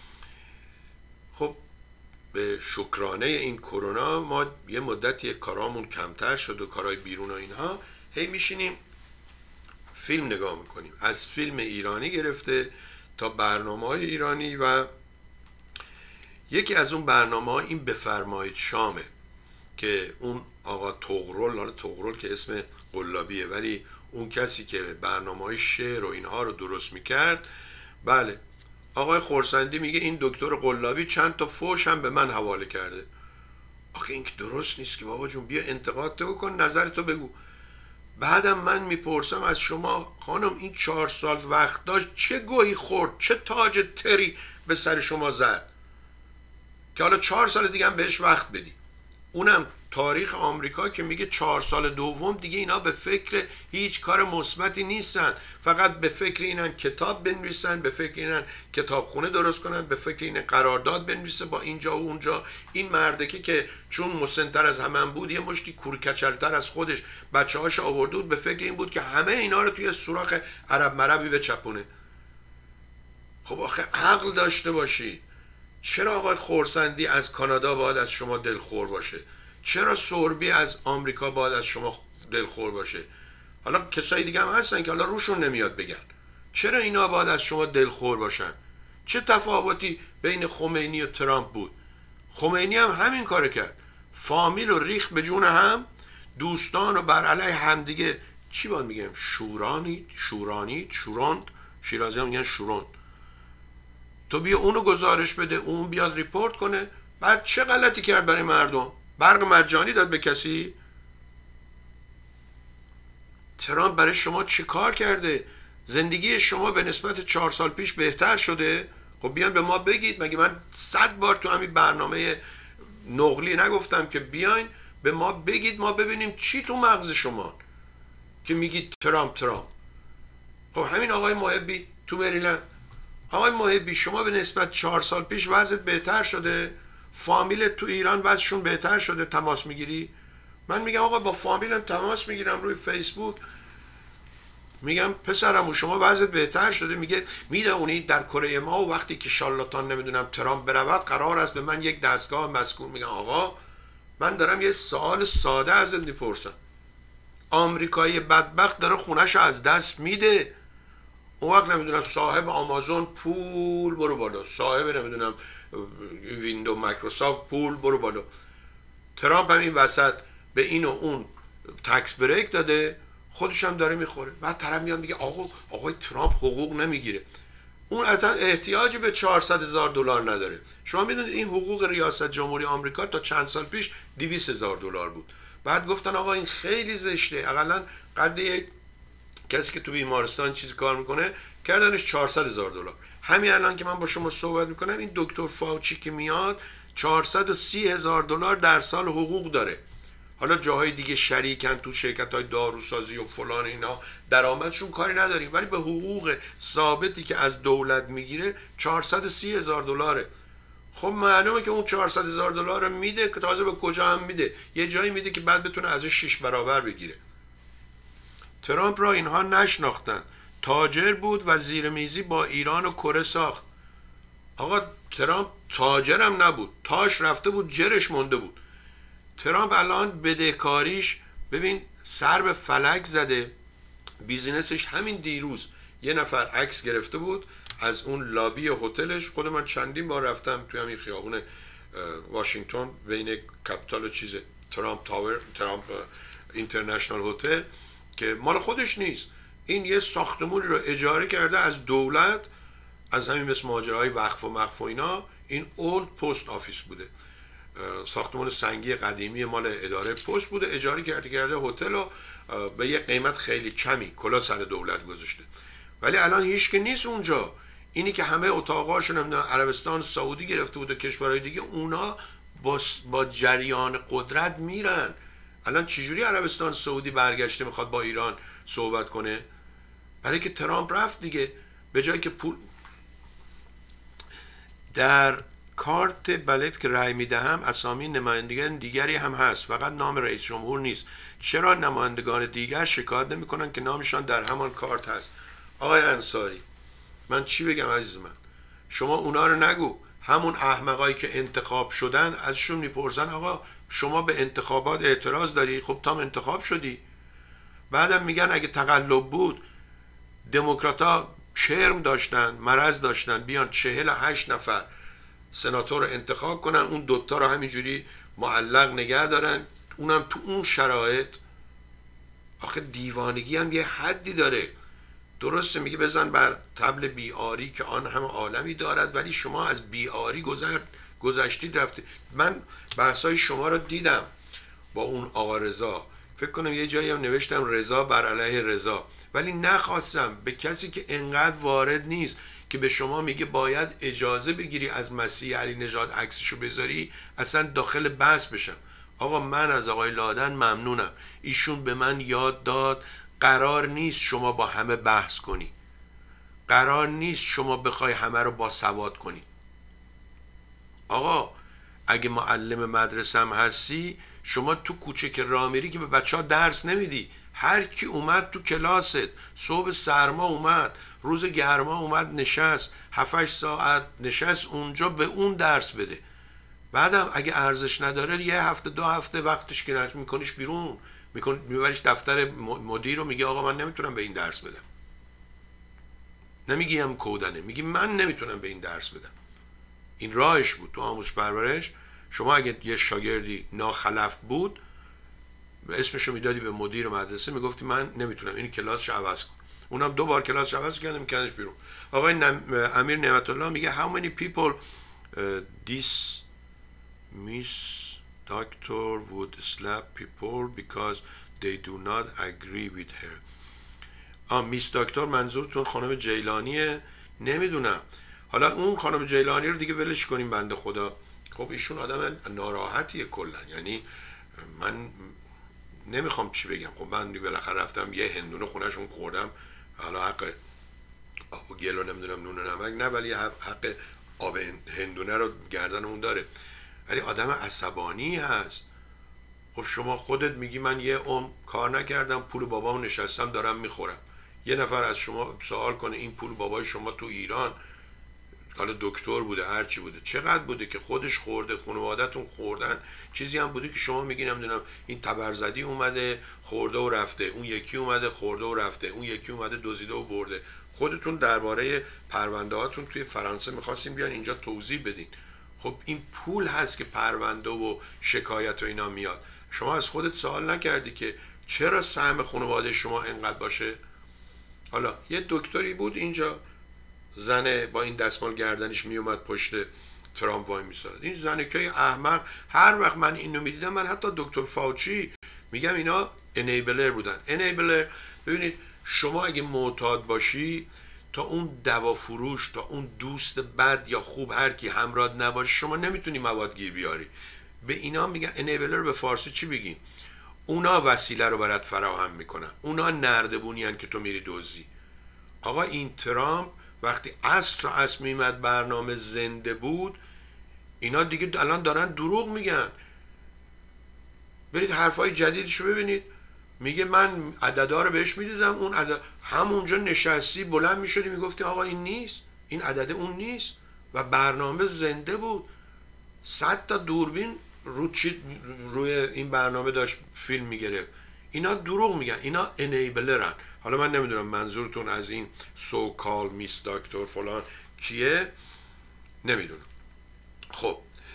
خب به شکرانه این کرونا ما یه مدتی کارامون کمتر شد و کارهای بیرون و اینها، هی میشینیم فیلم نگاه میکنیم، از فیلم ایرانی گرفته تا برنامه های ایرانی. و یکی از اون برنامه ها این بفرمایید شامه که اون آقا تغرل که اسم قلابیه، ولی اون کسی که برنامه های شعر و اینها رو درست میکرد، بله، آقای خورسندی میگه این دکتر قلابی چند تا فوش هم به من حواله کرده. آخه این که درست نیست که بابا جون، بیا انتقاد تو بکن، نظرتو بگو. بعدم من میپرسم از شما خانم، این 4 سال وقت داشت، چه گوهی خورد، چه تاج تری به سر شما زد که حالا 4 سال دیگه هم بهش وقت بدی؟ اونم تاریخ آمریکا که میگه 4 سال دوم دیگه اینا به فکر هیچ کار مثبتی نیستن، فقط به فکر اینن کتاب بنویسن، به فکر اینن کتابخونه درست کنن، به فکر اینن قرارداد بنویسه با اینجا و اونجا. این مردکی که چون مسن‌تر از همه بود، یه مشتی کورکچلتر از خودش بچه‌هاش آورده بود، به فکر این بود که همه اینا رو توی سوراخ عرب مربی بچپونه. خب آخه عقل داشته باشی. چرا آقای خورسندی از کانادا باید از شما دلخور باشه؟ چرا سوربی از آمریکا باید از شما دلخور باشه؟ حالا کسای دیگه هم هستن که حالا روشون نمیاد بگن. چرا اینا باید از شما دلخور باشن؟ چه تفاوتی بین خمینی و ترامپ بود؟ خمینی هم همین کار کرد، فامیل و ریخ به جون هم، دوستان و بر علیه همدیگه چی باید میگم، شوراند، شیرازی هم میگن شوروند. تو بیا اونو گزارش بده، اون بیاد ریپورت کنه. بعد چه غلطی کرد برای مردم؟ برق مجانی داد به کسی؟ ترامپ برای شما چی کار کرده؟ زندگی شما به نسبت 4 سال پیش بهتر شده؟ خب بیان به ما بگید. مگه من 100 بار تو همین برنامه نقلی نگفتم که بیاین به ما بگید، ما ببینیم چی تو مغز شما که میگید ترامپ. خب همین آقای محبی تو مریلند، آقای محبی شما به نسبت 4 سال پیش وضعت بهتر شده؟ فامیلت تو ایران وضعشون بهتر شده؟ تماس میگیری؟ من میگم آقا با فامیلم تماس میگیرم روی فیسبوک، میگم پسرم و شما وضعت بهتر شده؟ میگه میدونی در کره ما و وقتی که شارلاتان نمیدونم ترامپ برود قرار است به من یک دستگاه مسکون. میگم آقا من دارم یه سوال ساده ازت میپرسم. آمریکایی بدبخت داره خونه‌شو از دست میده، اون وقت نمیدونم صاحب آمازون پول برو بالا، صاحب نمیدونم ویندو مایکروسافت پول برو بالا. ترامپ هم این وسط به این و اون تکس بریک داده، خودش هم داره میخوره. بعد طرف میاد میگه آقای ترامپ حقوق نمیگیره. اون اصلا احتیاجی به 400,000 دلار نداره. شما میدونید این حقوق ریاست جمهوری آمریکا تا چند سال پیش 200,000 دلار بود. بعد گفتن آقا این خیلی زشته، اقلا قد کسی که تو بیمارستان چیزی کار میکنه کردنش 400,000 دلار. همین الان که من با شما صحبت میکنم این دکتر فاوچی که میاد 430,000 دلار در سال حقوق داره. حالا جاهای دیگه شریکن تو شرکت‌های داروسازی و فلان، اینا درآمدشون کاری نداریم، ولی به حقوق ثابتی که از دولت میگیره 430,000 دلاره. خب معلومه که اون 400,000 دلار رو میده که تازه به کجا هم میده، یه جایی میده که بعد بتونه ازش 6 برابر بگیره. ترامپ را اینها نشناختن. تاجر بود و زیر میزی با ایران و کره ساخت. آقا ترامپ تاجرم نبود، تاش رفته بود جرش مونده بود. ترامپ الان بدهکاریش ببین سر به فلک زده. بیزینسش همین دیروز یه نفر عکس گرفته بود از اون لابی هتلش. خود من چندین بار رفتم توی همین خیابون واشنگتن بین کپیتال چیز ترامپ تاور، ترامپ اینترنشنال هتل که مال خودش نیست. این یه ساختمون رو اجاره کرده از دولت، از همین مثل ماجراهای وقف و مقف و اینا. این اولد پست آفیس بوده، ساختمان سنگی قدیمی مال اداره پست بوده، اجاره کرده هتل رو به یه قیمت خیلی کمی کلا سر دولت گذاشته. ولی الان هیچ که نیست اونجا. اینی که همه اتاقاشون عربستان سعودی گرفته بود و کشورهای دیگه، اونا با جریان قدرت میرن. الان چجوری عربستان سعودی برگشته میخواد با ایران صحبت کنه؟ برای که ترامپ رفت دیگه. به جایی که پول در کارت بلد که رأی میدهم اسامی نمایندگان دیگری هم هست، فقط نام رئیس جمهور نیست. چرا نمایندگان دیگر شکایت نمیکنن که نامشان در همان کارت هست؟ آقای انصاری، من چی بگم عزیز من؟ شما اونا رو نگو. همون احمقایی که انتخاب شدن ازشون میپرسن آقا شما به انتخابات اعتراض داری؟ خب تام انتخاب شدی. بعدم میگن اگه تقلب بود دموکراتا شرم داشتن، مرض داشتن بیان 48 نفر سناتور رو انتخاب کنن، اون دوتا رو همینجوری معلق نگه دارن، اونم تو اون شرایط. آخه دیوانگی هم یه حدی داره. درسته میگه بزن بر طبل بیاری که آن هم عالمی دارد، ولی شما از بیاری گذشتید رفتید. من بحثای شما رو دیدم با اون آقا رضا، فکر کنم یه جایی هم نوشتم رضا بر علیه رضا، ولی نخواستم به کسی که انقدر وارد نیست که به شما میگه باید اجازه بگیری از مسیح علی نژاد عکسشو بذاری اصلا داخل بحث بشم. آقا من از آقای لادن ممنونم، ایشون به من یاد داد قرار نیست شما با همه بحث کنی، قرار نیست شما بخوای همه رو با سواد کنی. آقا اگه معلم مدرسه هم هستی، شما تو کوچه که راه میری که به بچه ها درس نمیدی. هر کی اومد تو کلاست، صبح سرما اومد، روز گرما اومد نشست 7-8 ساعت نشست اونجا، به اون درس بده. بعدم اگه ارزش نداره یه هفته 2 هفته وقتش که میکنیش بیرون، میبریش دفتر مدیر رو میگه آقا من نمیتونم به این درس بدم. نمیگی هم کودنه، میگی من نمیتونم به این درس بدم. این راهش بود تو آموزش پرورش. شما اگه یه شاگردی ناخلف بود اسمشو میدادی به مدیر مدرسه، میگفتی من نمیتونم این کلاسش عوض کن. اونم 2 بار کلاسش عوض کردم میکردنش بیرون. آقای امیر نعمت الله میگه how many people this miss doctor would slap people because they do not agree with her. میس دکتر منظورتون خانم جیلانیه؟ نمیدونم. حالا اون خانم جیلانی رو دیگه ولش کنیم بنده خدا. خب ایشون آدم ناراحتیه کلا، یعنی من نمیخوام چی بگم. خب من بالاخره رفتم یه هندونه خونهشون خوردم، حالا حق آب و گل و نمیدونم نون و نمک نه، ولی حق آب هندونه رو گردن اون داره. ولی آدم عصبانی هست. خب شما خودت میگی من یه کار نکردم، پول بابام نشستم دارم میخورم. یه نفر از شما سوال کنه این پول بابای شما تو ایران، حالا دکتر بوده هرچی بوده، چقدر بوده که خودش خورده، خانواده‌تون خوردن؟ چیزی هم بوده که شما میگی نمیدونم این تبرزدی اومده خورده و رفته، اون یکی اومده خورده و رفته، اون یکی اومده دزدیده و برده؟ خودتون درباره پرونده هاتون توی فرانسه میخواستین بیان اینجا توضیح بدین. خب این پول هست که پرونده و شکایت و اینا میاد. شما از خودت سوال نکردی که چرا سهم خانواده شما انقدر باشه؟ حالا یه دکتری بود اینجا، زنه با این دستمال گردنش میومد پشت ترامپ وای میساد. این زنکای احمق، هر وقت من اینو میدیدم، من حتی دکتر فاوچی میگم اینا انیبلر بودن. انیبلر، ببینید شما اگه معتاد باشی، تا اون دوا فروش، تا اون دوست بد یا خوب هر کی همراه نباشه، شما نمیتونی مواد گیر بیاری. به اینا میگن انیبلر. به فارسی چی بگیم؟ اونا وسیله رو برات فراهم میکنن، اونا نردبونی هن که تو میری دزدی. آقا این ترامپ وقتی عصر میمد برنامه زنده بود، اینا دیگه الان دارن دروغ میگن. برید حرفای جدیدشو ببینید. میگه من عددا رو بهش میدیدم، اون عدد همونجا نشستی بلند میشدی میگفتی آقا این نیست، این عدد اون نیست، و برنامه زنده بود. 100 تا دوربین روی این برنامه داشت فیلم میگرفت. اینا دروغ میگن، اینا انیبلرن. حالا من نمیدونم منظورتون از این سو کال میس دکتر فلان کیه، نمیدونم. خب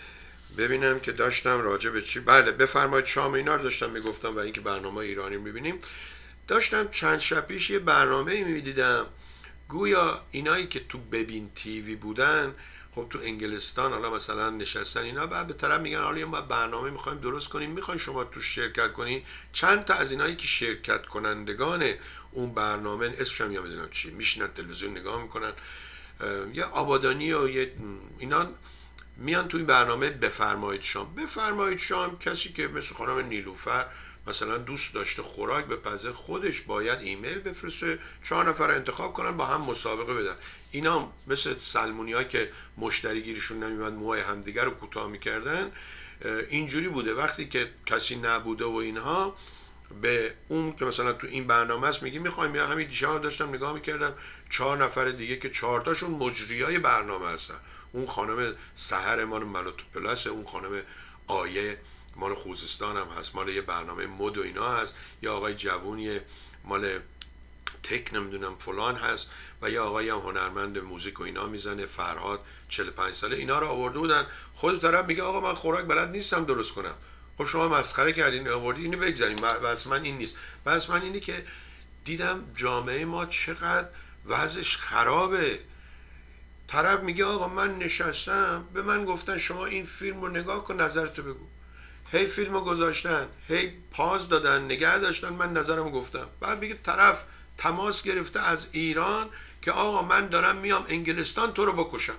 ببینم که داشتم راجع به چی. بله بفرمایید. شام اینا رو داشتم میگفتم و اینکه برنامه ایرانی میبینیم. داشتم چند شب پیش یه برنامه میدیدم، گویا اینایی که تو ببین تیوی بودن، خب تو انگلستان حالا مثلا نشستن اینا، بعد به طرف میگن حالا ما برنامه میخوایم درست کنیم، میخواین شما تو شرکت کنین. چند تا از اینایی که شرکت کنندگان اون برنامه، اسمش هم نمیدونم چی، میشینن تلویزیون نگاه میکنن، یا آبادانی و یه اینا، میان تو این برنامه بفرمایید شام. بفرمایید شام کسی که مثل خانم نیلوفر مثلا دوست داشته خوراک بپزه، خودش باید ایمیل بفرسته، 4 نفر انتخاب کنن با هم مسابقه بدن. اینا مثل سلمونی ها که مشتری گیرشون نمیومد موهای همدیگر رو کوتاه میکردن، اینجوری بوده. وقتی که کسی نبوده و اینها، به اون که مثلا تو این برنامه است میگی میخوایم، یا همین دیشب داشتم نگاه میکردم 4 نفر دیگه که 4 تاشون مجریای برنامه هستن. اون خانم سحر مال ملوتو پلاس، اون خانم آیه مال خوزستان هم هست، مال یه برنامه مد و اینا هست، یا آقای جوونی مال تک نمیدونم فلان هست، و یا آقای هم هنرمند موزیک و اینا میزنه، فرهاد 45 ساله. اینا رو آورده بودن. خود طرف میگه آقا من خوراک بلد نیستم درست کنم. خب شما مسخره کردین آوردی اینو بگذاریم، بس من این نیست. بس من اینی که دیدم جامعه ما چقدر وضعش خرابه. طرف میگه آقا من نشستم، به من گفتن شما این فیلم رو نگاه کن نظرتو بگو. هی فیلم رو گذاشتن، هی پاز دادن، نگه داشتن، من نظرمو گفتم. بعد میگه طرف تماس گرفته از ایران که آقا من دارم میام انگلستان تو رو بکشم.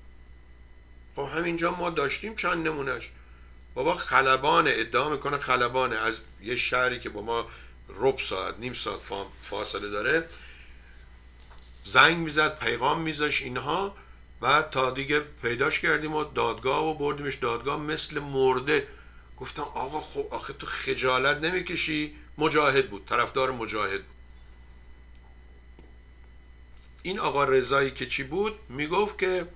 خب همینجا ما داشتیم چند نمونهش. بابا خلبانه، ادعا میکنه خلبانه، از یه شهری که با ما ربع ساعت نیم ساعت فاصله داره زنگ میزد، پیغام میذاش اینها. بعد تا دیگه پیداش کردیم و دادگاه و بردیمش دادگاه مثل مرده. گفتم آقا خب آخه تو خجالت نمیکشی؟ مجاهد بود، طرفدار مجاهد بود. این آقا رضایی که چی بود میگفت که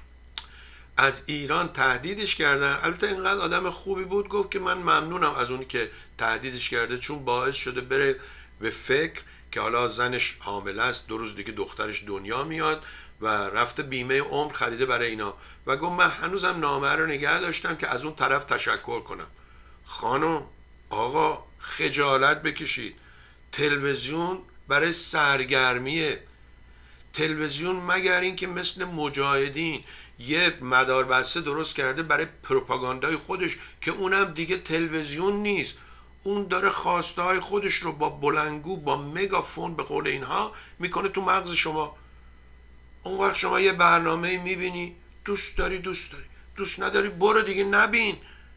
از ایران تهدیدش کردن. البته اینقدر آدم خوبی بود گفت که من ممنونم از اونی که تهدیدش کرده، چون باعث شده بره به فکر که حالا زنش حامله است، 2 روز دیگه دخترش دنیا میاد، و رفته بیمه عمر خریده برای اینا. و گفت من هنوزم نامه رو نگه داشتم که از اون طرف تشکر کنم. خانم آقا خجالت بکشید. تلویزیون برای سرگرمیه. تلویزیون مگر این که مثل مجاهدین یه مداربسته درست کرده برای پروپاگاندای خودش، که اونم دیگه تلویزیون نیست، اون داره خواسته های خودش رو با بلنگو، با مگافون به قول اینها میکنه تو مغز شما. اون وقت شما یه برنامه میبینی، دوست داری، دوست نداری برو دیگه نبین.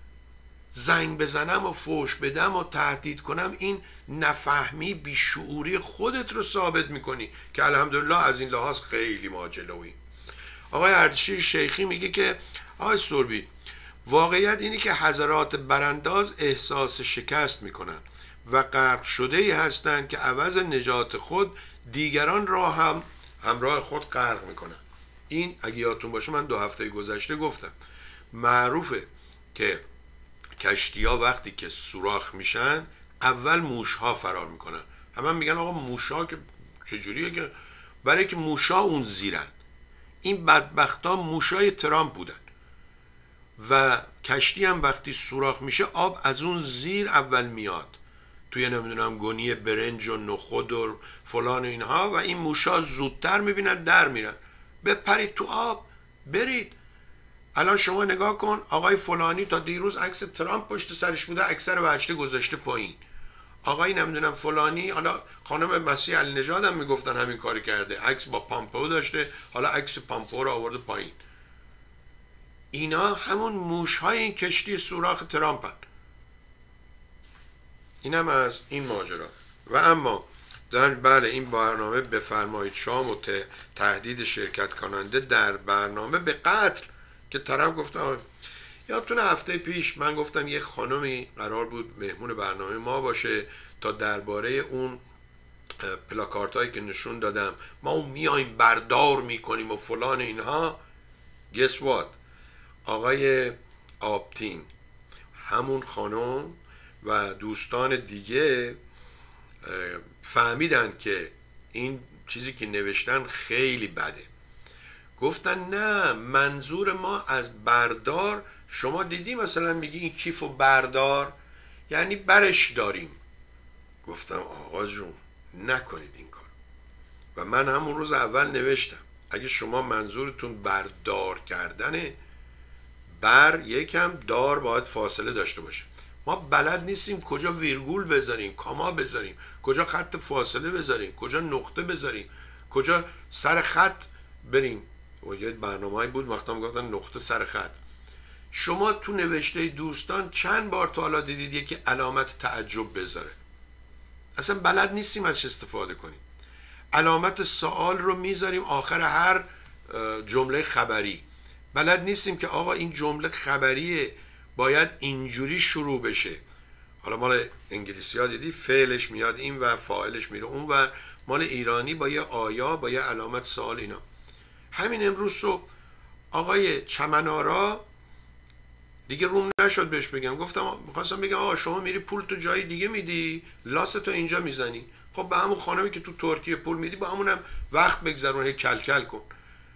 زنگ بزنم و فوش بدم و تهدید کنم، این نفهمی بیشعوری خودت رو ثابت میکنی که الحمدلله از این لحاظ خیلی ما جلوییم. آقای اردشیر شیخی میگه که آقای سربی، واقعیت اینه که حضرات برانداز احساس شکست میکنن و غرق شده ای هستن که عوض نجات خود دیگران را هم همراه خود غرق میکنن. این اگه یادتون باشه من 2 هفته گذشته گفتم، معروفه که کشتی ها وقتی که سوراخ میشن اول موش ها فرار میکنن. همه میگن آقا موش ها که چجوریه؟ که برای که موش ها اون زیرن. این بدبخت ها موش های ترامپ بودن و کشتی هم وقتی سوراخ میشه آب از اون زیر اول میاد توی نمیدونم گونی برنج و نخود و فلان اینها، و این موش ها زودتر میبینن در میرن. بپرید تو آب برید. الان شما نگاه کن، آقای فلانی تا دیروز عکس ترامپ پشت سرش بوده، اکثر وجده گذاشته پایین. آقای نمیدونم فلانی، حالا خانم مسیح النژاد هم میگفتن همین کاری کرده، عکس با پامپو داشته، حالا عکس پامپو رو آورده پایین. اینا همون موش های این کشتی سوراخ ترامپ هست. اینم از این ماجرا. و اما در بله این برنامه بفرمایید شام و تهدید شرکت کننده در برنامه به قتل که طرف گفته. یادتونه هفته پیش من گفتم یه خانمی قرار بود مهمون برنامه ما باشه تا درباره اون پلاکارت هایی که نشون دادم ما اون میایم بردار میکنیم و فلان اینها. guess what؟ آقای آبتین، همون خانم و دوستان دیگه فهمیدن که این چیزی که نوشتن خیلی بده. گفتن نه، منظور ما از بردار، شما دیدی مثلا میگی این کیفو بردار، یعنی برش داریم. گفتم آقا جون نکنید این کار. و من همون روز اول نوشتم اگه شما منظورتون بردار کردنه، یکم دار باید فاصله داشته باشه. ما بلد نیستیم کجا ویرگول بذاریم، کاما بذاریم، کجا خط فاصله بذاریم، کجا نقطه بذاریم، کجا سر خط بریم. و یه برنامه‌ای بود وقتا میگفتن نقطه سر خط. شما تو نوشته دوستان چند بار تا حالا دیدید یکی علامت تعجب بذاره؟ اصلا بلد نیستیم ازش استفاده کنیم. علامت سوال رو میذاریم آخر هر جمله خبری. بلد نیستیم که آقا این جمله خبریه باید اینجوری شروع بشه. حالا مال انگلیسی ها دیدی فعلش میاد این و فاعلش میره اون و مال ایرانی با یه آیا با یه علامت سوال اینا. همین امروز صبح آقای چمنارا دیگه روم نشد بهش بگم، گفتم میخواستم بگم آقا شما میری پول تو جای دیگه میدی، لاستو اینجا میزنی، خب به همون خانمی که تو ترکیه پول میدی با همونم وقت بگذرون، هی کل کل کن.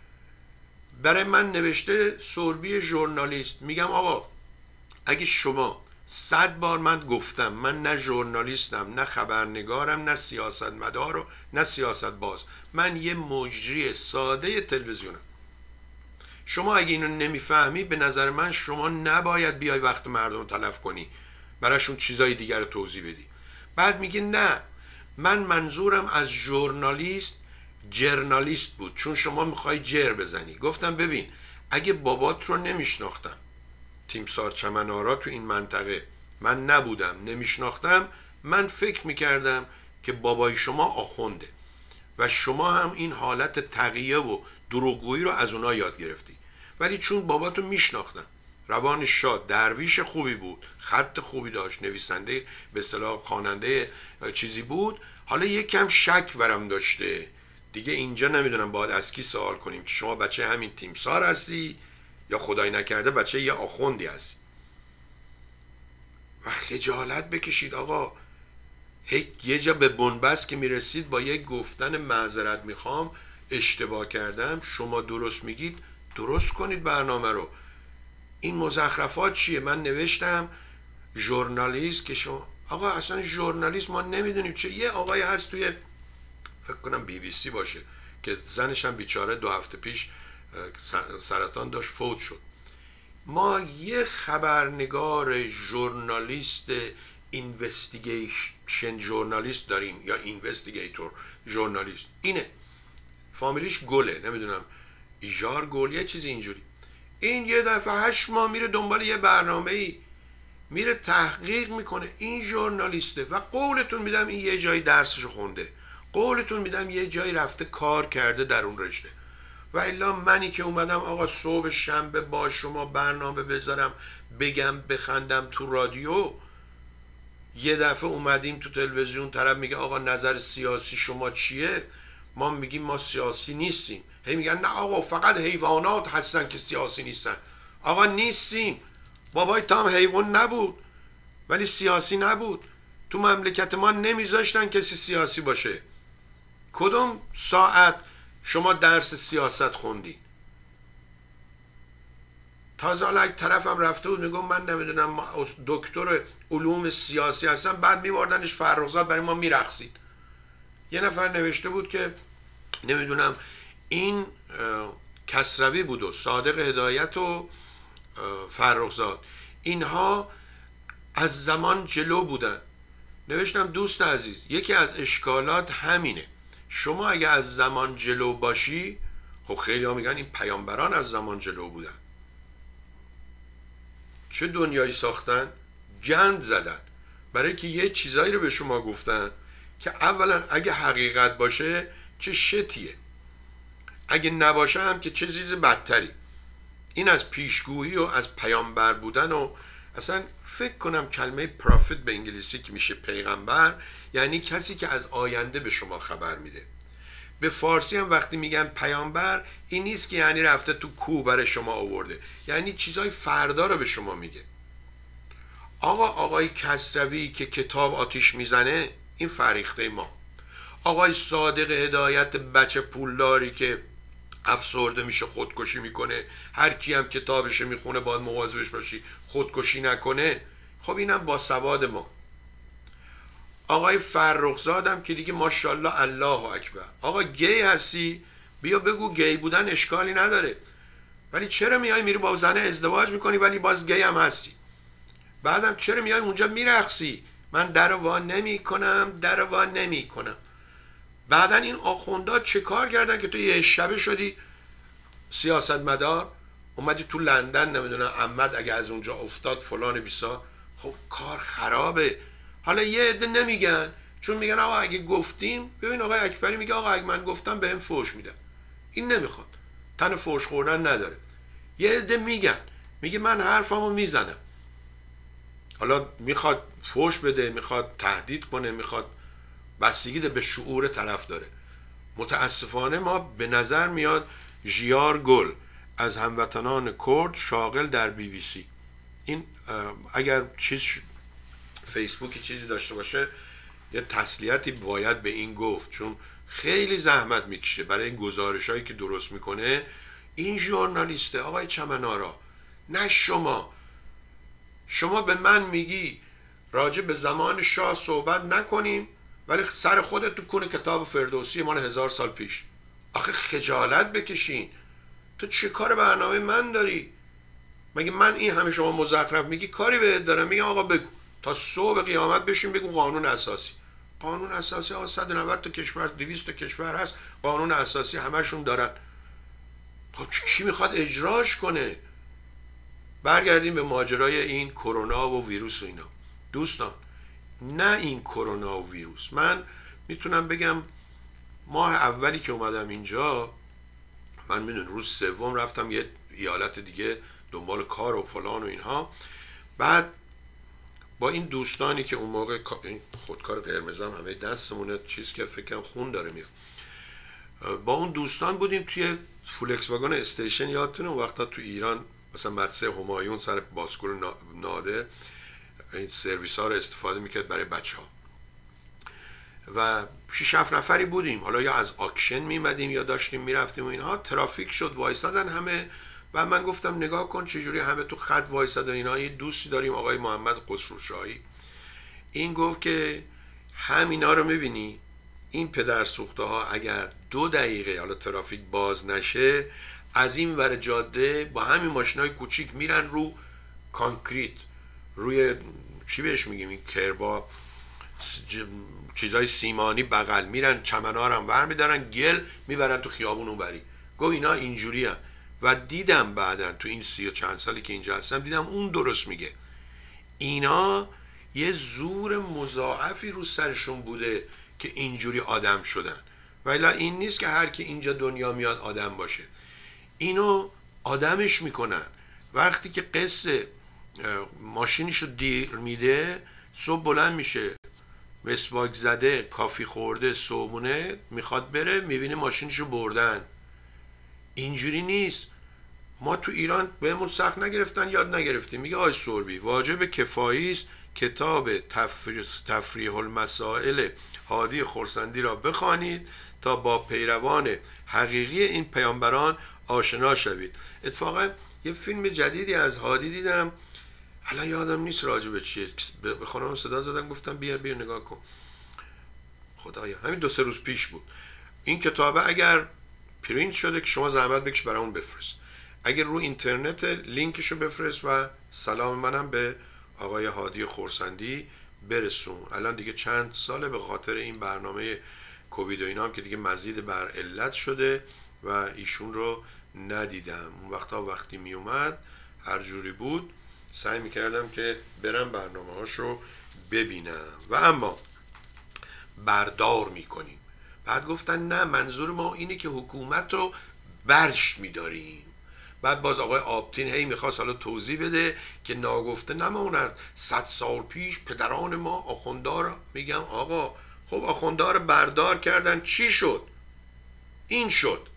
برای من نوشته سوربی ژورنالیست. میگم آقا اگه شما 100 بار من گفتم من نه ژورنالیستم، نه خبرنگارم، نه سیاستمدار و نه سیاست باز، من یه مجری ساده تلویزیونم. شما اگه اینو نمیفهمی به نظر من شما نباید بیای وقت مردم رو تلف کنی براشون چیزای دیگر رو توضیح بدی. بعد میگه نه من منظورم از ژورنالیست جرنالیست بود چون شما میخوای جر بزنی. گفتم ببین اگه بابات رو نمیشناختم، تیمسار چمنارا تو این منطقه من نبودم نمیشناختم، من فکر میکردم که بابای شما آخونده و شما هم این حالت تقیه و دروغگویی رو از اونا یاد گرفتی. ولی چون باباتو میشناختم، روان شاد، درویش خوبی بود، خط خوبی داشت، نویسنده به اصطلاح خواننده چیزی بود، حالا یکم شک ورم داشته دیگه. اینجا نمیدونم باید از کی سوال کنیم که شما بچه همین تیمسار هستی یا خدای نکرده بچه یه آخوندی هستی. و خجالت بکشید آقا. یه جا به بنبست که میرسید با یک گفتن معذرت میخوام اشتباه کردم، شما درست میگید، درست کنید برنامه رو. این مزخرفات چیه؟ من نوشتم ژورنالیست که شما آقا اصلا ژورنالیست ما نمیدونیم چه. یه آقای هست توی فکر کنم BBC باشه که زنش هم بیچاره 2 هفته پیش سرطان داشت فوت شد. ما یه خبرنگار ژورنالیست اینوستیگیشن ژورنالیست داریم یا اینوستیگیتور ژورنالیست، اینه فامیلیش گله، نمیدونم ایجار گل یه چیزی اینجوری. این یه دفعه 8 ماه میره دنبال یه برنامه‌ای، میره تحقیق میکنه، این ژورنالیسته و قولتون میدم این یه جایی درسشو خونده، قولتون میدم یه جایی رفته کار کرده در اون رشته. و الا منی که اومدم آقا صبح شنبه با شما برنامه بذارم بگم بخندم تو رادیو، یه دفعه اومدیم تو تلویزیون طرف میگه آقا نظر سیاسی شما چیه؟ ما میگیم ما سیاسی نیستیم. هی میگن نه آقا فقط حیوانات هستن که سیاسی نیستن. آقا نیستیم. بابای تام حیوان نبود ولی سیاسی نبود. تو مملکت ما نمیذاشتن کسی سیاسی باشه. کدوم ساعت شما درس سیاست خوندی؟ تازه حالا یک طرفم رفته بود میگم من نمیدونم دکتر علوم سیاسی هستم، بعد میوردنش فرخزاد برای ما میرقصید. یه نفر نوشته بود که نمیدونم این کسروی بود و صادق هدایت و فرخزاد اینها از زمان جلو بودن. نوشتم دوست عزیز یکی از اشکالات همینه، شما اگه از زمان جلو باشی، خب خیلی ها میگن این پیامبران از زمان جلو بودن. چه دنیایی ساختن؟ گند زدن برای که یه چیزایی رو به شما گفتن که اولا اگه حقیقت باشه چه شتیه، اگه نباشه هم که چه چیز بدتری. این از پیشگویی و از پیامبر بودن و اصلا فکر کنم کلمه پرافیت به انگلیسی که میشه پیغمبر، یعنی کسی که از آینده به شما خبر میده. به فارسی هم وقتی میگن پیامبر این نیست که یعنی رفته تو کوه برای شما آورده، یعنی چیزای فردا رو به شما میگه. آقای کسروی که کتاب آتیش میزنه این فریخته ما، آقای صادق هدایت بچه پولداری که افسرده میشه خودکشی میکنه، هر کی هم کتابش میخونه باید مواظبش باشی خودکشی نکنه. خب اینم با سواد ما. آقای فرخزادم که دیگه ماشاءالله الله اکبر، آقا گی هستی بیا بگو گی بودن اشکالی نداره، ولی چرا میای میری با زنه ازدواج میکنی ولی باز گی هم هستی؟ بعدم چرا میای اونجا میرقصی؟ من در وا نمیکنم، در وا نمیکنم. بعدا این آخوندا چه کار کردن که تو یه شبه شدی سیاستمدار، اومدی تو لندن نمیدونم عمد اگه از اونجا افتاد فلان بیسا. خب کار خرابه. حالا یه عده نمیگن چون میگن آقا اگه گفتیم، ببین آقای اکبری میگه آقا اگه من گفتم بهم فوش میدن، این نمیخواد، تن فوش خوردن نداره. یه عده میگن، میگه من حرفمو میزنم، حالا میخواد فوش بده، میخواد تهدید کنه، میخواد، بستگی به شعور طرف داره. متاسفانه ما به نظر میاد ژیار گل از هموطنان کرد شاغل در بی بی سی، این اگر فیسبوکی چیزی داشته باشه یه تسلیتی باید به این گفت، چون خیلی زحمت میکشه برای این گزارش هایی که درست میکنه. این ژورنالیسته آقای چمنارا، نه شما به من میگی راجع به زمان شاه صحبت نکنیم ولی سر خودت تو کون کتاب فردوسی مال 1000 سال پیش. آخه خجالت بکشین. تو چه کار برنامه من داری؟ مگه من این همه شما مزخرف میگی کاری بهت دارم؟ میگم آقا بگو تا صبح قیامت بشین بگو قانون اساسی. قانون اساسی آقا 190 تا کشور 200 تا کشور هست قانون اساسی همشون دارن. خب کی میخواد اجراش کنه؟ برگردیم به ماجرای این کرونا و ویروس و اینا. دوستان نه این کرونا و ویروس، من میتونم بگم ماه اولی که اومدم اینجا، من میدونم روز سوم رفتم یه ایالت دیگه دنبال کار و فلان و اینها، بعد با این دوستانی که اون موقع این خودکار قرمزم همه دستمونه چیز که فکرم خون داره میاد، با اون دوستان بودیم توی فولکس واگن استیشن. یادتونه اون وقتا تو ایران مثلا مدرسه همایون سر باسکول نادر این سرویس ها رو استفاده میکرد برای بچه ها و 6-7 نفری بودیم، حالا یا از اکشن میمدیم یا داشتیم میرفتیم و اینها. ترافیک شد وایسادن همه و من گفتم نگاه کن چجوری همه تو خط وایسادن اینا. یه دوستی داریم آقای محمد خسروشاهی، این گفت که همینا رو میبینی این پدر سوخته ها اگر 2 دقیقه حالا ترافیک باز نشه از این ور جاده با همین ماشینای کوچیک میرن رو کانکریت، روی چی بهش میگیم این کربا چیزای سیمانی بغل، میرن چمن‌ها رو هم ور میدارن گل میبرن تو خیابون اونوری. گفت اینا اینجوری هم. و دیدم بعدن تو این 30 و چند سالی که اینجا هستم دیدم اون درست میگه. اینا یه زور مضاعفی رو سرشون بوده که اینجوری آدم شدن، ولی این نیست که هر کی اینجا دنیا میاد آدم باشه. اینو آدمش میکنن. وقتی که قصه ماشینشو دیر میده صبح بلند میشه مسواک زده کافی خورده صبحونه میخواد بره میبینه ماشینشو بردن. اینجوری نیست. ما تو ایران بهمون سخت نگرفتن یاد نگرفتیم. میگه آی سوربی واجب کفایی است کتاب تفریح المسائل هادی خرسندی را بخوانید تا با پیروان حقیقی این پیامبران آشنا شوید. اتفاقا یه فیلم جدیدی از هادی دیدم، الان یادم نیست راجبه چیه، به خانم صدا زدم گفتم بیا نگاه کن. خدایا همین 2-3 روز پیش بود. این کتابه اگر پرینت شده که شما زحمت بکش برامون بفرست، اگر رو اینترنت لینکشو بفرست و سلام منم به آقای هادی خرسندی برسون. الان دیگه چند ساله به خاطر این برنامه کووید و اینا هم که دیگه مزید بر علت شده و ایشون رو ندیدم. اون وقتی می اومد هر جوری بود سعی میکردم که برم برنامه هاشو ببینم و اما بردار میکنیم. بعد گفتن نه منظور ما اینه که حکومت رو برش میداریم. بعد باز آقای آبتین هی میخواست حالا توضیح بده که ناگفته نماند 100 سال پیش پدران ما آخوندار. میگم آقا خب آخوندار بردار کردن چی شد؟ این شد.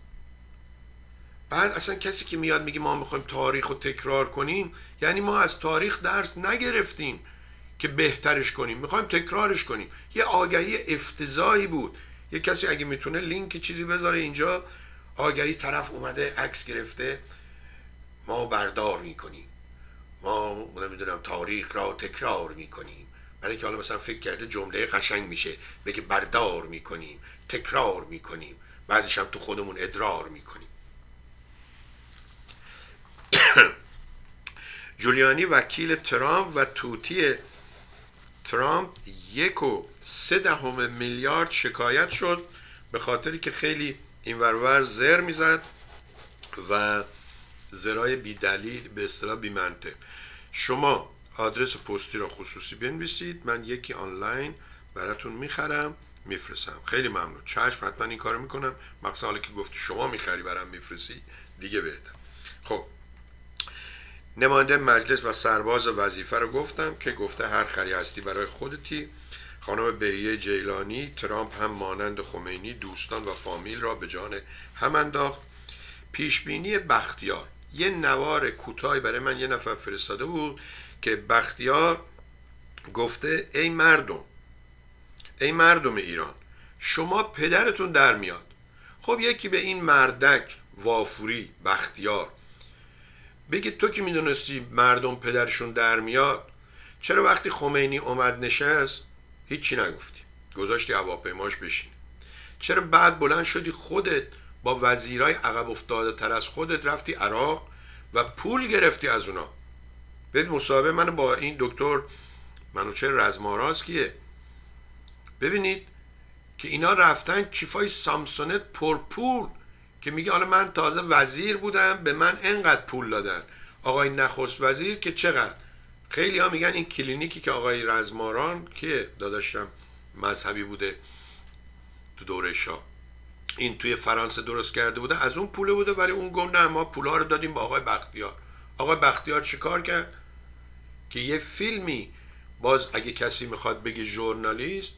بعد اصلا کسی که میاد میگه ما میخوایم تاریخ رو تکرار کنیم یعنی ما از تاریخ درس نگرفتیم که بهترش کنیم، میخوایم تکرارش کنیم. یه آگهی افتضاحی بود. یه کسی اگه میتونه لینک چیزی بذاره اینجا، آگهی طرف اومده عکس گرفته، ما بردار میکنیم، ما نمیدونم تاریخ را تکرار میکنیم. برای که حالا مثلا فکر کرده جمله قشنگ میشه، بگه بردار میکنیم، تکرار میکنیم، بعدش هم تو خودمون ادرار میکنیم. جولیانی وکیل ترامپ و توتی ترامپ 1.3 میلیارد شکایت شد به خاطری که خیلی این ورور زر میزد و زرای بی دلیل، به اصطلاح بی منطق. شما آدرس پستی را خصوصی بنویسید، من یکی آنلاین براتون میخرم میفرستم. خیلی ممنون. چشم، حتما این کارو میکنم، مخصوصا حالا که گفتی شما میخری برام میفرستی دیگه بهتر. خب نماینده مجلس و سرباز وظیفه رو گفتم که گفته هر خری هستی برای خودتی. خانم بهیه جیلانی، ترامپ هم مانند خمینی دوستان و فامیل را به جان هم انداخت. پیشبینی بختیار، یه نوار کوتاهی برای من یه نفر فرستاده بود که بختیار گفته ای مردم ایران، شما پدرتون در میاد. خب یکی به این مردک وافوری بختیار بگید تو که میدونستی مردم پدرشون در میاد، چرا وقتی خمینی اومد نشست هیچی نگفتی، گذاشتی هواپیماش بشین؟ چرا بعد بلند شدی خودت با وزیرای عقب افتاده تر از خودت رفتی عراق و پول گرفتی از اونا؟ ببین مصاحبه منو با این دکتر منوچهر رزماراز کیه، ببینید که اینا رفتن کیفای سامسونت پرپول که میگه حالا من تازه وزیر بودم به من انقدر پول دادن. آقای نخست وزیر که چقدر، خیلی ها میگن این کلینیکی که آقای رزماران که داداشم مذهبی بوده تو دوره شاه این توی فرانسه درست کرده بوده از اون پوله بوده، ولی اون گفت نه ما پولا رو دادیم با آقای بختیار. آقای بختیار چی کار کرد که یه فیلمی، باز اگه کسی میخواد بگه ژورنالیست،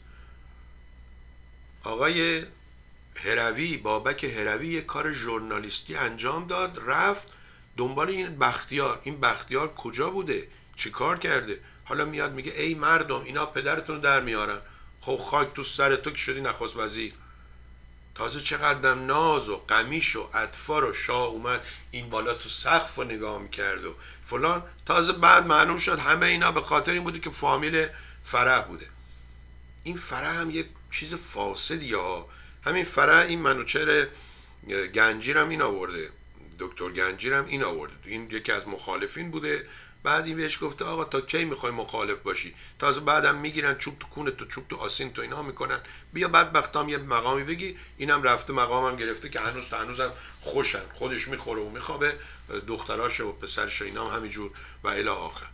آقای هروی، بابک هروی یه کار ژورنالیستی انجام داد، رفت دنبال این بختیار. این بختیار کجا بوده، چی کار کرده؟ حالا میاد میگه ای مردم اینا پدرتون در میارن. خب خاک تو سر تو که شدی نخست وزیر، تازه چقدرم ناز و قمیش و اطفار و شاه اومد این بالا تو سقف رو نگاه میکرد و فلان. تازه بعد معلوم شد همه اینا به خاطر این بوده که فامیل فرح بوده. این فرح هم یه چیز فاسدیه ها. همین فرح این منوچهر گنجیرم این آورده، دکتر گنجیرم این آورده، این یکی از مخالفین بوده. بعد این بهش گفته آقا تا کی میخوای مخالف باشی؟ تازه بعدم میگیرن چوب تو کونه تو، چوب تو آسین تو، اینا میکنن. بیا بدبختام یه مقامی بگی، اینم رفته مقامم گرفته که هنوزم خوشن، خودش میخوره و میخوابه، دختراش و پسرش اینا هم همینجور و الی آخر.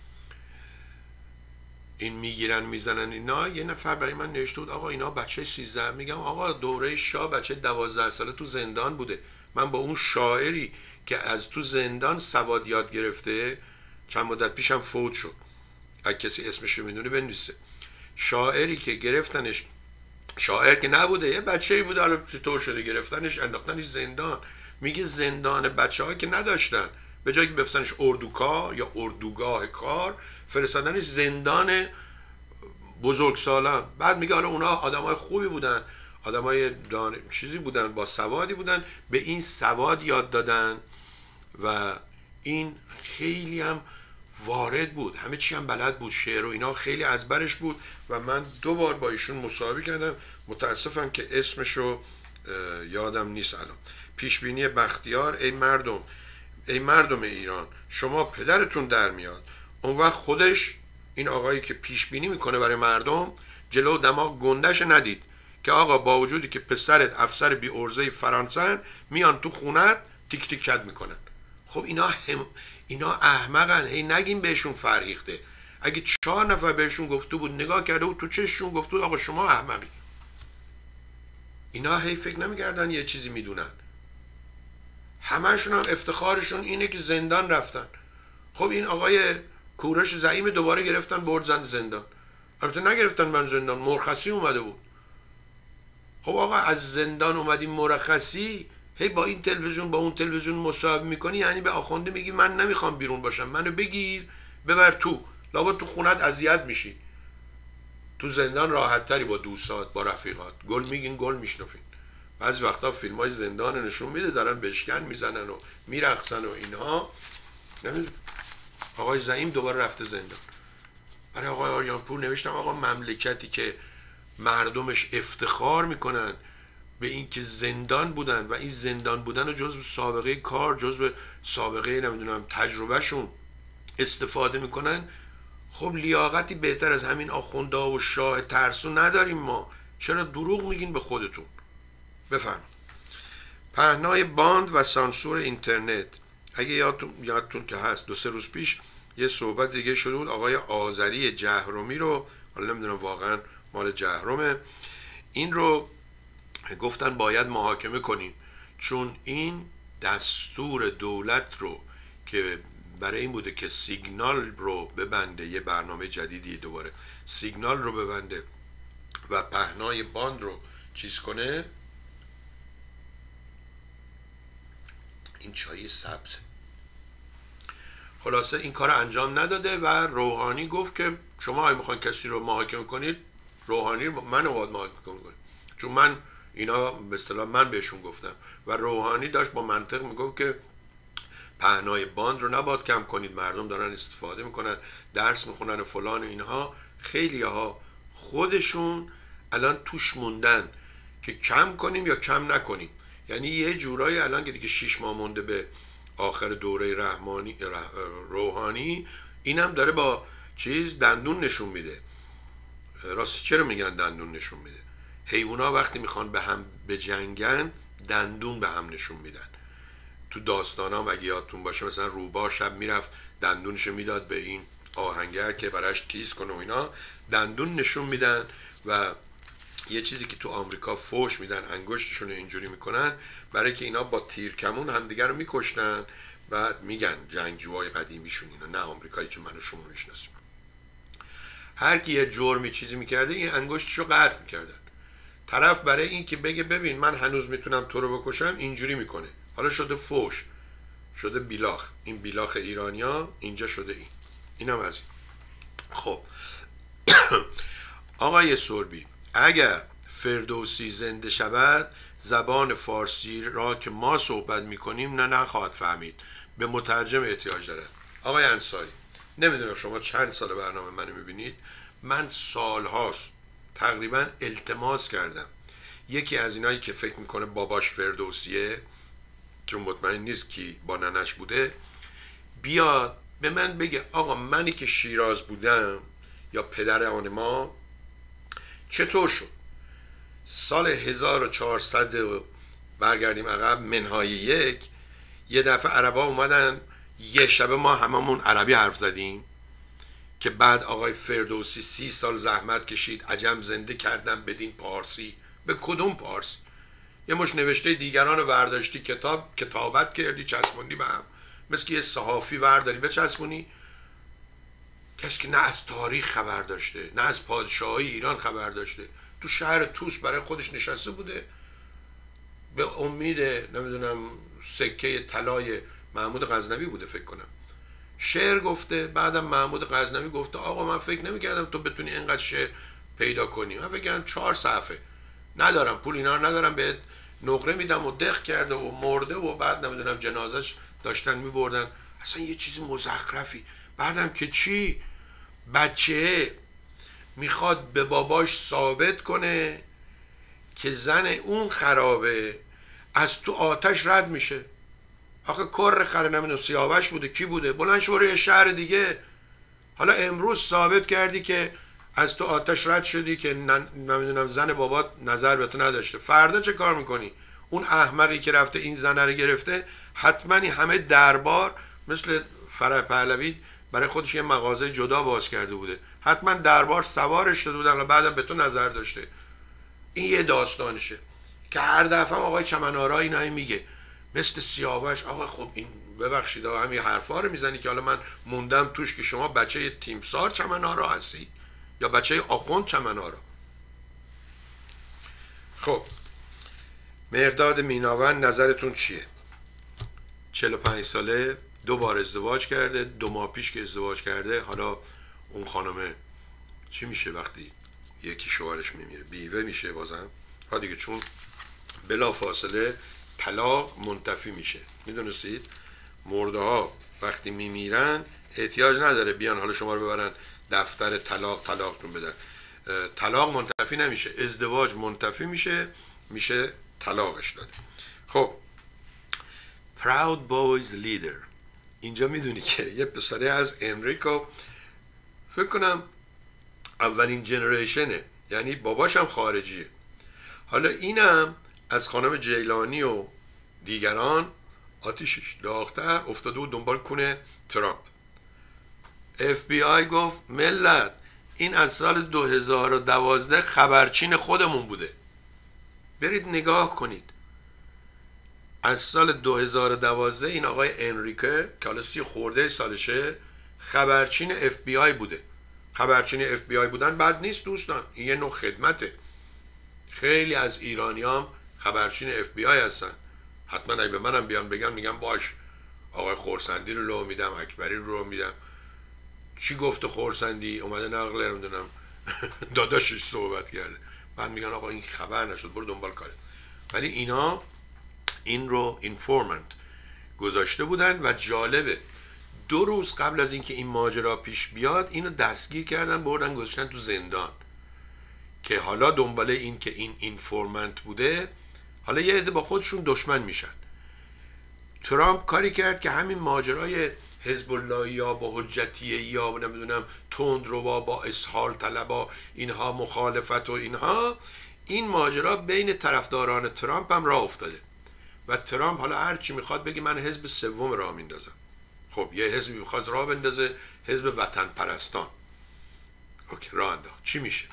این میگیرن میزنن اینا. یه نفر برای من نوشته بود آقا اینا بچه 13. میگم آقا دوره شاه بچه 12 ساله تو زندان بوده. من با اون شاعری که از تو زندان سواد یاد گرفته، چند مدت پیشم فوت شد، اگه کسی اسمشو میدونه بنویسه، شاعری که گرفتنش، شاعر که نبوده یه بچه‌ای بوده، حالا طور شده گرفتنش انداختنش زندان. میگه زندان بچه‌ها که نداشتن، به جایی که بفرستنش اردوکار یا اردوگاه کار، فرستادنش زندان بزرگسالان. بعد میگه حالا اونا آدمای خوبی بودن، آدمای چیزی بودن، با سوادی بودن، به این سواد یاد دادن و این خیلی هم وارد بود، همه چی هم بلد بود، شعر و اینا خیلی از برش بود و من 2 بار با ایشون مصاحبه کردم. متاسفم که اسمشو یادم نیست الان. پیشبینی بختیار، ای مردم ایران، شما پدرتون در میاد. اون وقت خودش این آقایی که پیشبینی میکنه برای مردم جلو دماغ گندش ندید که آقا با وجودی که پسرت افسر بی ارزه فرانسن میان تو خونت تیک تیکت میکنن. خب اینا احمقن، هی نگیم بهشون فرهیخته. اگه 4 نفر بهشون گفته بود، نگاه کرده بود تو چششون گفته بود آقا شما احمقی، اینا هی فکر نمیکردن یه چیزی میدونن. همشون هم افتخارشون اینه که زندان رفتن. خب این آقای کوروش زعیم دوباره گرفتن برد زندان، البته نگرفتن من زندان، مرخصی اومده بود. خب آقا از زندان اومدی مرخصی، هی با این تلویزیون با اون تلویزیون مصاحبه میکنی، یعنی به آخونده میگی من نمیخوام بیرون باشم، منو بگیر ببر تو، لابد تو خونت اذیت میشی، تو زندان راحت تری با دوستات با رفیقات، گل میگین گل میشنفین. بعضی وقتا فیلم های زندان نشون میده دارن بشکن میزنن و میرقصن و اینها. نمیدونم آقای زعیم دوباره رفته زندان. برای آقای آریانپور نوشتم آقا مملکتی که مردمش افتخار میکنن به اینکه زندان بودن و این زندان بودن رو جزو سابقه کار، جزو سابقه نمیدونم تجربهشون استفاده میکنن، خب لیاقتی بهتر از همین آخوندا و شاه ترسو نداریم ما. چرا دروغ میگین به خودتون؟ بفهم. پهنای باند و سانسور اینترنت. اگه یادتون که هست 2-3 روز پیش یه صحبت دیگه شده بود، آقای آذری جهرومی رو، حالا نمیدونم واقعا مال جهرومه، این رو گفتن باید محاکمه کنیم چون این دستور دولت رو که برای این بوده که سیگنال رو ببنده، یه برنامه جدیدی دوباره سیگنال رو ببنده و پهنای باند رو چیز کنه. این چای سبز. خلاصه این کار انجام نداده و روحانی گفت که شما اگه میخواین کسی رو محاکمه کنید، روحانی منو باید محاکمه کنید، چون من اینا به اصطلاح من بهشون گفتم. و روحانی داشت با منطق میگفت که پهنای باند رو نباید کم کنید، مردم دارن استفاده میکنن، درس میخونن و فلان و اینها. خیلی ها خودشون الان توش موندن که کم کنیم یا کم نکنیم. یعنی یه جورایی الان که دیگه 6 ماه مونده به آخر دوره روحانی، اینم داره با چیز دندون نشون میده. راست چرا میگن دندون نشون میده؟ حیوونا وقتی میخوان به هم بجنگن دندون به هم نشون میدن. تو داستانا اگه یادتون باشه مثلا روباه شب میرفت دندونشو میداد به این آهنگر که براش تیز کنه و اینا، دندون نشون میدن. و یه چیزی که تو آمریکا فوش میدن، انگشتشون اینجوری میکنن برای که اینا با تیرکمون همدیگر رو میکشتن. بعد میگن جنگجوهای قدیمیشون اینا، نه آمریکایی که منو شما میشناسیم، هر کی یه جرمی چیزی میکرده این انگشتشو قطع میکردن. طرف برای این که بگه ببین من هنوز میتونم تو رو بکشم اینجوری میکنه. حالا شده فوش، شده بیلاخ. این بیلاخ ایرانیا اینجا شده اینم از این. خب آقای سربی، اگر فردوسی زنده شود زبان فارسی را که ما صحبت میکنیم نخواهد فهمید، به مترجم احتیاج دارد. آقای انصاری، نمیدونم شما چند سال برنامه منو میبینید، من سالهاست تقریبا التماس کردم یکی از اینایی که فکر میکنه باباش فردوسیه، چون مطمئن نیست کی با ننش بوده، بیاد به من بگه آقا منی که شیراز بودم یا پدر آن ما چطور شد سال 1400 برگردیم عقب منهای یه دفعه عربا اومدن یه شبه ما هممون عربی حرف زدیم که بعد آقای فردوسی 30 سال زحمت کشید عجم زنده کردن بدین پارسی. به کدوم پارسی؟ یه مش نوشته دیگران رو ورداشتی کتابت کردی چسبوندی به هم، مثل که یه صحافی ورداری بچسبونی. کسی که نه از تاریخ خبر داشته نه از پادشاهی ایران خبر داشته، تو شهر توس برای خودش نشسته بوده به امید نمیدونم سکه طلای محمود غزنوی بوده فکر کنم، شعر گفته. بعدم محمود غزنوی گفته آقا من فکر نمی‌کردم تو بتونی اینقدر شعر پیدا کنی، من فکر کردم 4 صفحه ندارم، پول اینا رو ندارم بهت نقره میدم. و دق کرده و مرده و بعد نمیدونم جنازش داشتن میبردن، اصلا یه چیز مزخرفی. بعدم که چی؟ بچه میخواد به باباش ثابت کنه که زن اون خرابه، از تو آتش رد میشه. آخه کر خره نمیدونم سیاوش بوده کی بوده، بلند شو برو یه شهر دیگه. حالا امروز ثابت کردی که از تو آتش رد شدی که نمیدونم زن بابات نظر به تو نداشته، فردا چه کار میکنی؟ اون احمقی که رفته این زنه رو گرفته حتما همه دربار مثل فرح پهلوی برای خودش یه مغازه جدا باز کرده بوده، حتما دربار سوارش شده بودن و بعدم به تو نظر داشته. این یه داستانشه که هر دفعه آقای چمن‌آرا اینا میگه مثل سیاوش. آقا خب این ببخشید همین حرفا رو میزنی که حالا من موندم توش که شما بچه تیمسار چمن‌آرا هستی یا بچه آخوند چمن‌آرا. خب مهرداد میناوند نظرتون چیه؟ 45 ساله، 2 بار ازدواج کرده، 2 ماه پیش که ازدواج کرده. حالا اون خانمه چی میشه وقتی یکی شوهرش میمیره؟ بیوه میشه بازم ها دیگه، چون بلا فاصله طلاق منتفی میشه. میدونستید مرده ها وقتی میمیرن احتیاج نداره بیان حالا شما رو ببرن دفتر طلاقتون بدن، طلاق منتفی نمیشه، ازدواج منتفی میشه طلاقش داده. خب Proud Boys Leader، اینجا میدونی که یه پسره از امریکا، فکر کنم اولین جنریشنه، یعنی باباش هم خارجیه. حالا اینم از خانم جیلانی و دیگران آتیشش داغ‌تر افتاده و دنبال کنه ترامپ. FBI گفت ملت این از سال 2012 خبرچین خودمون بوده، برید نگاه کنید. از سال 2012 این آقای انریکه که حالا 30 خورده سالشه خبرچین FBI بوده. خبرچین FBI بودن بد نیست دوستان، این یه نوع خدمته. خیلی از ایرانیام خبرچین FBI هستن. حتما اگه به منم بیان بگن میگم باش، آقای خورسندی رو لو میدم، اکبری رو میدم. چی گفته خورسندی؟ اومده نقل نمیدونم داداشش صحبت کرده، بعد میگن آقا این خبر نشد برو دنبال کاره. ولی اینا این رو اینفورمنت گذاشته بودن و جالبه 2 روز قبل از اینکه این ماجرا پیش بیاد اینو دستگیر کردن بردن گذاشتن تو زندان که حالا دنبال این که این اینفورمنت بوده حالا یه عده با خودشون دشمن میشن. ترامپ کاری کرد که همین ماجرای حزب الله یا با حجتیه یا نمیدونم تندرو با اظهار طلبا اینها مخالفت و اینها، این ماجرا بین طرفداران ترامپ هم راه افتاده و ترامپ حالا هر چی میخواد بگه من حزب سوم راه میندازم. خب یه حزبی میخواد راه بندازه، حزب وطن پرستان، اوکی راه انداخت. چی میشه؟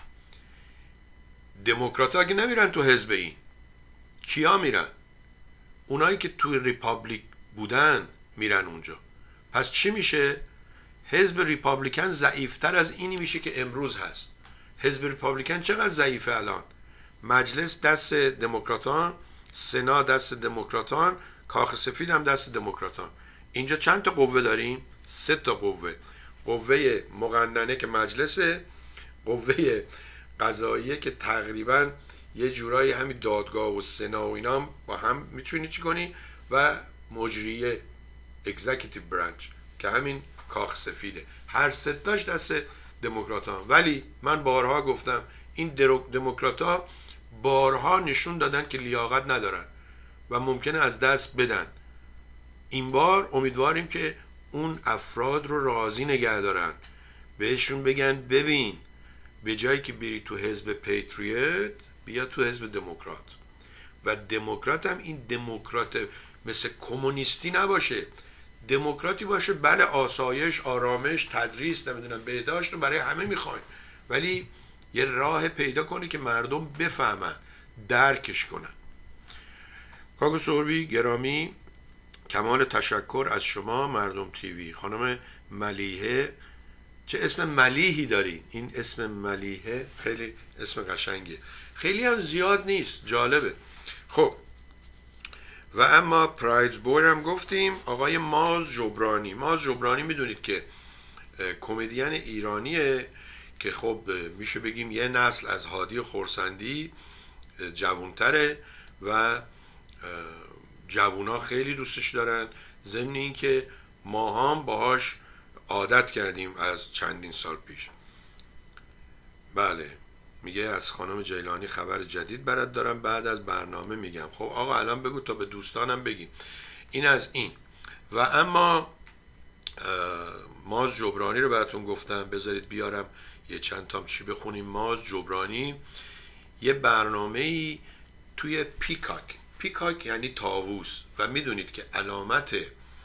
دموکرات‌ها که نمیرن تو حزب این، کیا میرن؟ اونایی که توی ریپابلیک بودن میرن اونجا. پس چی میشه؟ حزب ریپابلیکن ضعیفتر از اینی میشه که امروز هست. حزب ریپابلیکن چقدر ضعیفه الان؟ مجلس دست دموکراتان، سنا دست دموکراتان، کاخ سفید هم دست دموکراتان. اینجا چند تا قوه داریم؟ 3 تا قوه. قوه مقننه که مجلسه، قوه قضاییه که تقریبا یه جورایی همین دادگاه و سنا و اینا با هم میتونی چی کنی، و مجریه اگزیکیتیو برانچ که همین کاخ سفیده. هر 3 تاش دست دموکراتان. ولی من بارها گفتم این دموکرات‌ها بارها نشون دادن که لیاقت ندارن و ممکنه از دست بدن. این بار امیدواریم که اون افراد رو راضی نگه دارن، بهشون بگن ببین به جایی که بری تو حزب پیتریوت بیا تو حزب دموکرات. و دموکرات هم این دموکرات مثل کمونیستی نباشه، دموکراتی باشه بله آسایش، آرامش، تدریس، نمیدونم بهداشت رو برای همه میخواین، ولی یه راه پیدا کنی که مردم بفهمن، درکش کنن. کاکو سوربی گرامی، کمال تشکر از شما مردم تیوی. خانم ملیحه، چه اسم ملیحی داری، این اسم ملیحه خیلی اسم قشنگه، خیلی هم زیاد نیست، جالبه. خب و اما پرایز بویر هم گفتیم. آقای ماز جبرانی، ماز جبرانی میدونید که کمدین ایرانیه که خب میشه بگیم یه نسل از هادی خورسندی جوانتره و جوونا خیلی دوستش دارن، ضمن این که ما هم باهاش عادت کردیم از چندین سال پیش. بله میگه از خانم جیلانی خبر جدید برات دارم بعد از برنامه میگم. خب آقا الان بگو تا به دوستانم بگیم. این از این. و اما ماز جبرانی رو براتون گفتم، بذارید بیارم یه چند تا چی بخونیم. ماز جبرانی یه برنامه‌ای توی پیکاک، پیکاک یعنی طاووس، و میدونید که علامت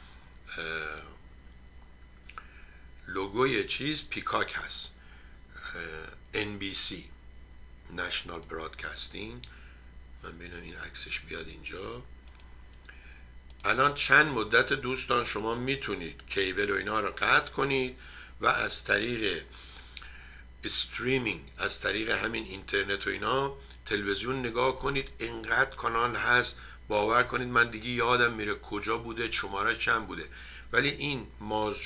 لوگوی چیز پیکاک هست، NBC National Broadcasting. من ببینم این عکسش بیاد اینجا. الان چند مدت دوستان شما میتونید کیبل و اینا رو قطع کنید و از طریق استریمینگ، از طریق همین اینترنت و اینا تلویزیون نگاه کنید. انقدر کانال هست باور کنید من دیگه یادم میره کجا بوده، شماره چند بوده. ولی این ماز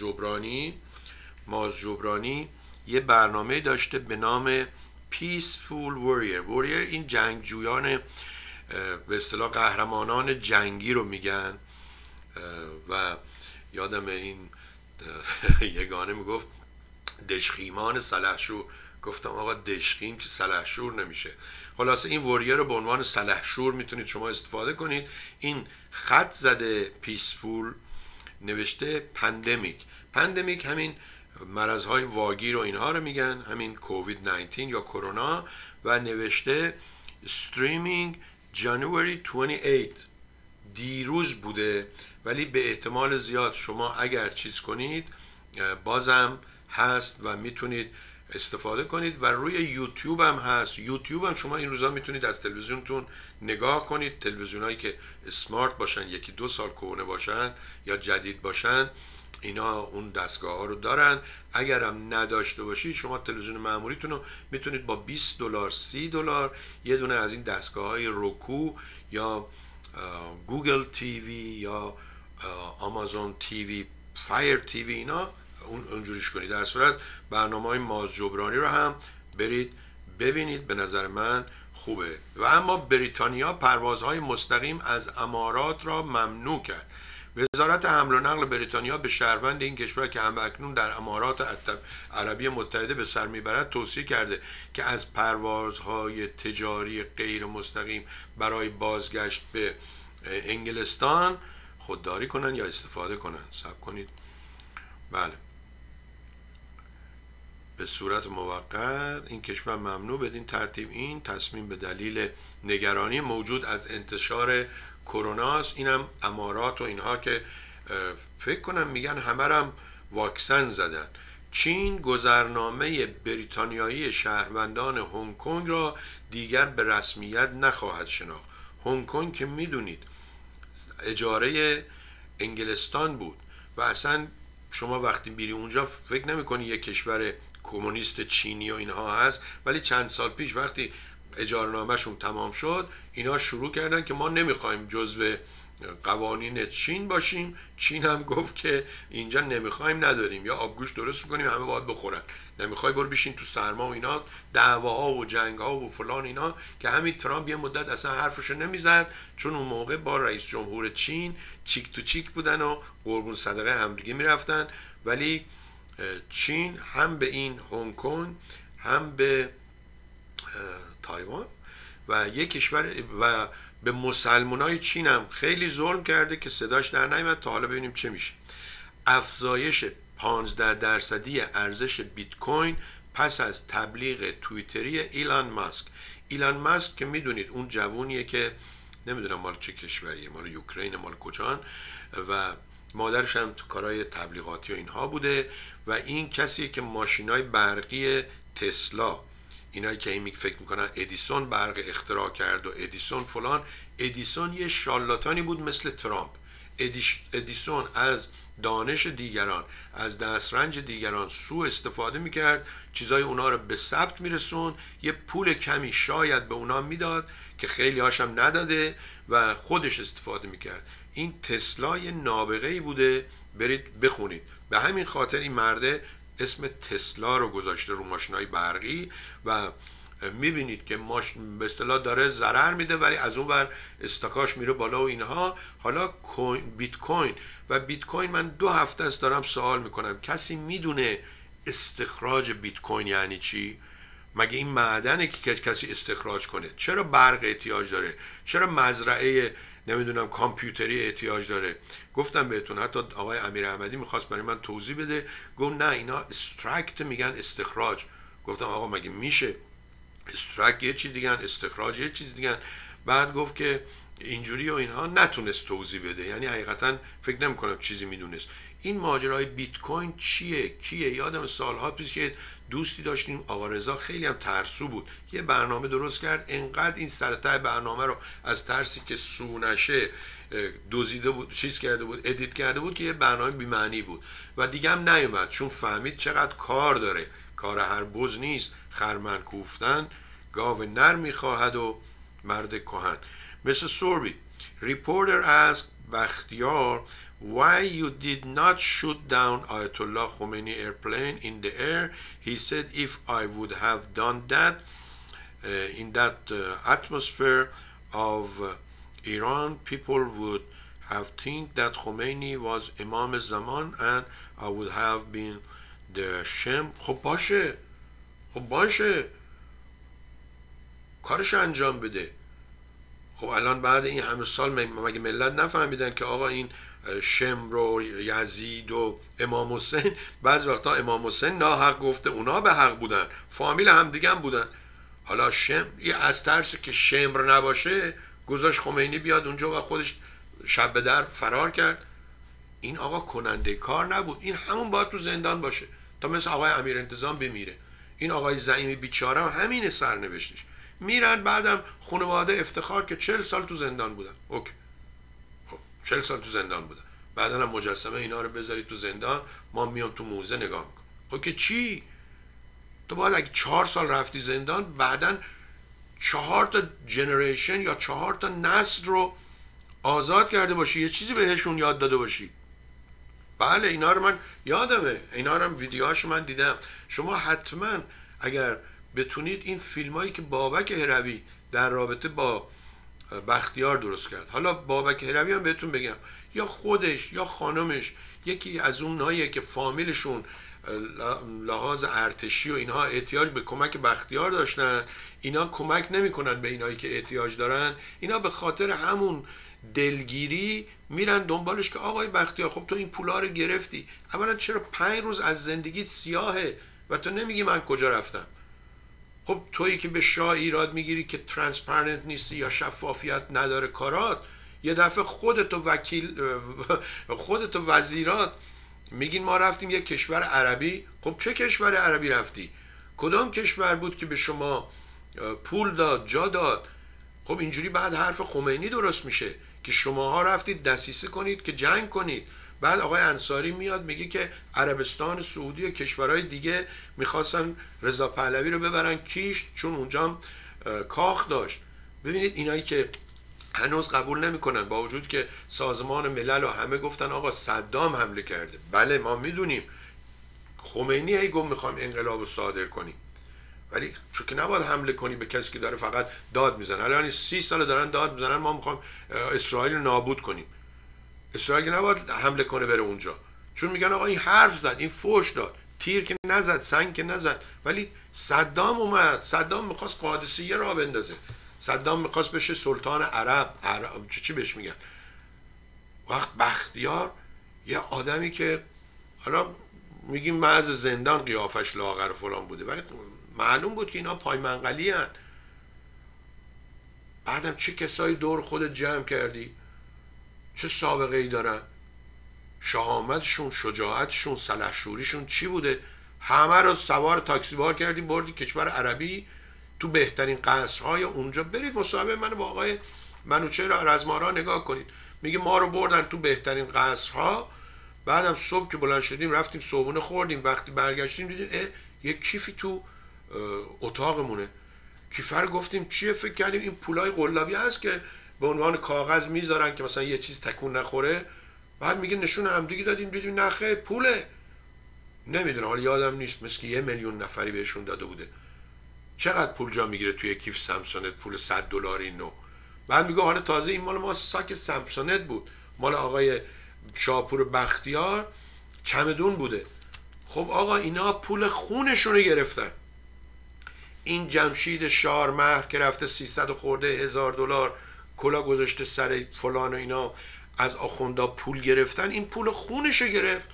جبرانی یه برنامه داشته به نام Peaceful Warrior. این جنگجویان به اصطلاح قهرمانان جنگی رو میگن و یادم این یگانه میگفت دشخیمان سلحشور. گفتم آقا دشخیم که سلحشور نمیشه. خلاصه این وریر رو به عنوان سلحشور میتونید شما استفاده کنید. این خط زده پیسفول نوشته پندمیک همین مرضهای واگیر و اینها رو میگن، همین کووید 19 یا کرونا، و نوشته streaming January 28 دیروز بوده، ولی به احتمال زیاد شما اگر چیز کنید بازم هست و میتونید استفاده کنید. و روی یوتیوب هم هست. یوتیوب هم شما این روزا میتونید از تلویزیونتون نگاه کنید. تلویزیون هایی که اسمارت باشن، 1-2 سال کهنه باشن یا جدید باشن، اینا اون دستگاه ها رو دارن. اگر هم نداشته باشید شما تلویزیون معمولیتون رو میتونید با $20 $30 یه دونه از این دستگاه های روکو یا گوگل تیوی یا آمازون تیوی، فایر تیوی، اینا اونجوریش کنید. در صورت برنامه‌های ماز جبرانی رو هم برید ببینید، به نظر من خوبه. و اما بریتانیا پروازهای مستقیم از امارات را ممنوع کرد. وزارت حمل و نقل بریتانیا به شهروند این کشور که همکنون در امارات عربی متحده به سر میبرد توصیه کرده که از پروازهای تجاری غیر مستقیم برای بازگشت به انگلستان خودداری کنن یا استفاده کنن. صبر کنید. بله، به صورت موقت این کشور ممنوع بدین ترتیب این تصمیم به دلیل نگرانی موجود از انتشار کرونا است. اینم امارات و اینها که فکر کنم میگن همه هم واکسن زدن. چین گذرنامه بریتانیایی شهروندان هنگ کنگ را دیگر به رسمیت نخواهد شناخت. هنگ کنگ که میدونید اجاره انگلستان بود و اصلا شما وقتی بیری اونجا فکر نمی‌کنی یک کشور کمونیست چینی و اینها هست، ولی چند سال پیش وقتی اجاره‌نامه‌شون تمام شد اینا شروع کردن که ما نمیخوایم جزو قوانین چین باشیم. چین هم گفت که اینجا نمیخوایم، نداریم، یا آبگوش درست میکنیم همه باید بخورن، نمیخوای برو بشین تو سرما و اینا، دعواها و جنگها و فلان اینا، که همین ترامپ یه مدت اصلا حرفشو نمیزد چون اون موقع با رئیس جمهور چین چیک تو چیک بودن و قربون صدقه همدیگه میرفتن. ولی چین هم به این هنگ کنگ هم به تایوان و یک کشور و به مسلمانای چین هم خیلی ظلم کرده که صداش در نیامد. تا حالا ببینیم چه میشه. افزایش 15% ارزش بیت کوین پس از تبلیغ توییتری ایلان ماسک. ایلان ماسک که میدونید اون جوونیه که نمیدونم مال چه کشوریه، مال یوکرین، مال کجان، و مادرش هم تو کارهای تبلیغاتی و اینها بوده. و این کسیه که ماشینای برقی تسلا، اینایی که این فکر میکنن ادیسون برق اختراع کرد و ادیسون فلان، ادیسون یه شالاتانی بود مثل ترامپ. ادیسون از دانش دیگران، از دسترنج دیگران سوء استفاده میکرد، چیزای اونا رو به ثبت میرسون، یه پول کمی شاید به اونا میداد که خیلی هاشم نداده و خودش استفاده میکرد. این تسلا یه نابغه‌ای بوده، برید بخونید. به همین خاطر این مرده اسم تسلا رو گذاشته رو ماشینای برقی و میبینید که به اصطلاح داره ضرر میده ولی از اون ور استاکاش میره بالا و اینها. حالا بیت کوین و بیت کوین، من 2 هفته است دارم سوال میکنم کسی میدونه استخراج بیت کوین یعنی چی؟ مگه این معدنه که کسی استخراج کنه؟ چرا برق احتیاج داره؟ چرا مزرعه نمیدونم کامپیوتری احتیاج داره؟ گفتم بهتون، حتی آقای امیر احمدی میخواست برای من توضیح بده، گفت نه اینا استراکت میگن استخراج. گفتم آقا مگه میشه؟ استراکت یه چیز دیگه، استخراج یه چیز دیگه. بعد گفت که اینجوری و اینها، نتونست توضیح بده. یعنی حقیقتا فکر نمی کنم چیزی میدونست. این ماجرای بیت کوین چیه کیه؟ یادم سالها پیش که دوستی داشتیم آقا رضا، خیلی هم ترسو بود، یه برنامه درست کرد، انقدر این سرطه برنامه رو از ترسی که سو نشه دوزیده بود، چیز کرده بود، ادیت کرده بود که یه برنامه بی معنی بود و دیگه هم نیومد چون فهمید چقدر کار داره. کار هر بز نیست خرمن کوفتن، گاو نر میخواهد و مرد کهن. Mr. Sorby, reporter asked Bakhtiar why you did not shoot down Ayatollah Khomeini airplane in the air. He said if I would have done that in that atmosphere of Iran, people would have think that Khomeini was Imam Zaman and I would have been the Shem. خب باشه کارش انجام بده. خب الان بعد این همه سال مگه ملت نفهمیدن که آقا این شمر و یزید و امام حسین بعض وقتا امام حسین ناحق گفته، اونا به حق بودن، فامیل همدیگه هم بودن. حالا از ترس که شمر نباشه گذاشت خمینی بیاد اونجا و خودش شب به در فرار کرد. این آقا کننده کار نبود، این همون باید تو زندان باشه تا مثل آقای امیر انتظام بمیره. این آقای زعیمی بیچاره هم همینه سرنوشتش. میرن بعدم خانواده افتخار که 40 سال تو زندان بودن. اوکی، خب 40 سال تو زندان بودن، بعدا هم مجسمه اینا رو بذاری تو زندان، ما میام تو موزه نگاه میکنم. خب که چی؟ تو باید اگه 4 سال رفتی زندان، بعدا 4 تا جنریشن یا 4 تا نسل رو آزاد کرده باشی، یه چیزی بهشون یاد داده باشی. بله اینا رو من یادمه، اینا رو هم ویدیوهاش من دیدم. شما حتما اگر بتونید این فیلم هایی که بابک هروی در رابطه با بختیار درست کرد، حالا بابک هروی هم بهتون بگم یا خودش یا خانمش یکی از اونهایی که فامیلشون لحاظ ارتشی و اینها احتیاج به کمک بختیار داشتن، اینا کمک نمیکنن به اینایی که احتیاج دارن، اینا به خاطر همون دلگیری میرن دنبالش که آقای بختیار خب تو این پولا رو گرفتی، اولا چرا 5 روز از زندگیت سیاهه و تو نمیگی من کجا رفتم؟ خب تویی که به شاه ایراد میگیری که ترانسپرنت نیستی یا شفافیت نداره کارات، یه دفعه خودت و وزیرات میگین ما رفتیم یه کشور عربی. خب چه کشور عربی رفتی؟ کدام کشور بود که به شما پول داد، جا داد؟ خب اینجوری بعد حرف خمینی درست میشه که شماها رفتید دسیسه کنید که جنگ کنید. بعد آقای انصاری میاد میگه که عربستان سعودی و کشورهای دیگه میخواستن رضا پهلوی رو ببرن کیش چون اونجا کاخ داشت. ببینید اینایی که هنوز قبول نمیکنن با وجود که سازمان ملل و همه گفتن آقا صدام حمله کرده. بله ما میدونیم، خمینی هی گفت میخوایم انقلاب رو صادر کنیم، ولی چون که نباید حمله کنی به کسی که داره فقط داد میزنه. الان 30 سال دارن داد میزنن ما میخوایم اسرائیل رو نابود کنیم. اسرائیل نباید حمله کنه بره اونجا، چون میگن آقا این حرف زد، این فوش داد، تیر که نزد، سنگ که نزد. ولی صدام اومد، صدام میخواست قادسیه را بندازه، صدام میخواست بشه سلطان عرب چی بهش میگن. وقت بختیار یه آدمی که حالا میگیم محض زندان قیافش لاغر و فلان بوده، ولی معلوم بود که اینا پای منقلی هن. بعدم چه کسایی دور خودت جمع کردی، چه سابقه ای دارن، شهامتشون، شجاعتشون، سلحشوریشون چی بوده؟ همه رو سوار تاکسی بار کردی بردی کشور عربی تو بهترین قصرهای اونجا. برید مصاحبه من با آقای منوچهر رزمارا نگاه کنید، میگه ما رو بردن تو بهترین قصرها، بعدم صبح که بلند شدیم رفتیم صبحونه خوردیم، وقتی برگشتیم دیدیم یه کیفی تو اتاقمونه. کیفر گفتیم چیه؟ فکر کردیم این پولای قلابی هست که به عنوان کاغذ میذارن که مثلا یه چیز تکون نخوره. بعد میگه نشون همدیگه دادیم دیدیم نه خیر پوله. نمیدونم حالا یادم نیست، مثل 1 میلیون نفری بهشون داده بوده. چقدر پول جا میگیره توی کیف سامسونت؟ پول $100 نو. بعد میگه حالا تازه این مال ما ساک سامسونت بود، مال آقای شاپور بختیار چمدون بوده. خب آقا اینا پول خونشون رو گرفتن. این جمشید شارمهر که رفته 300 خورده هزار دلار کلا گذاشته سر فلان و اینا از آخوندا پول گرفتن، این پول خونش رو گرفت.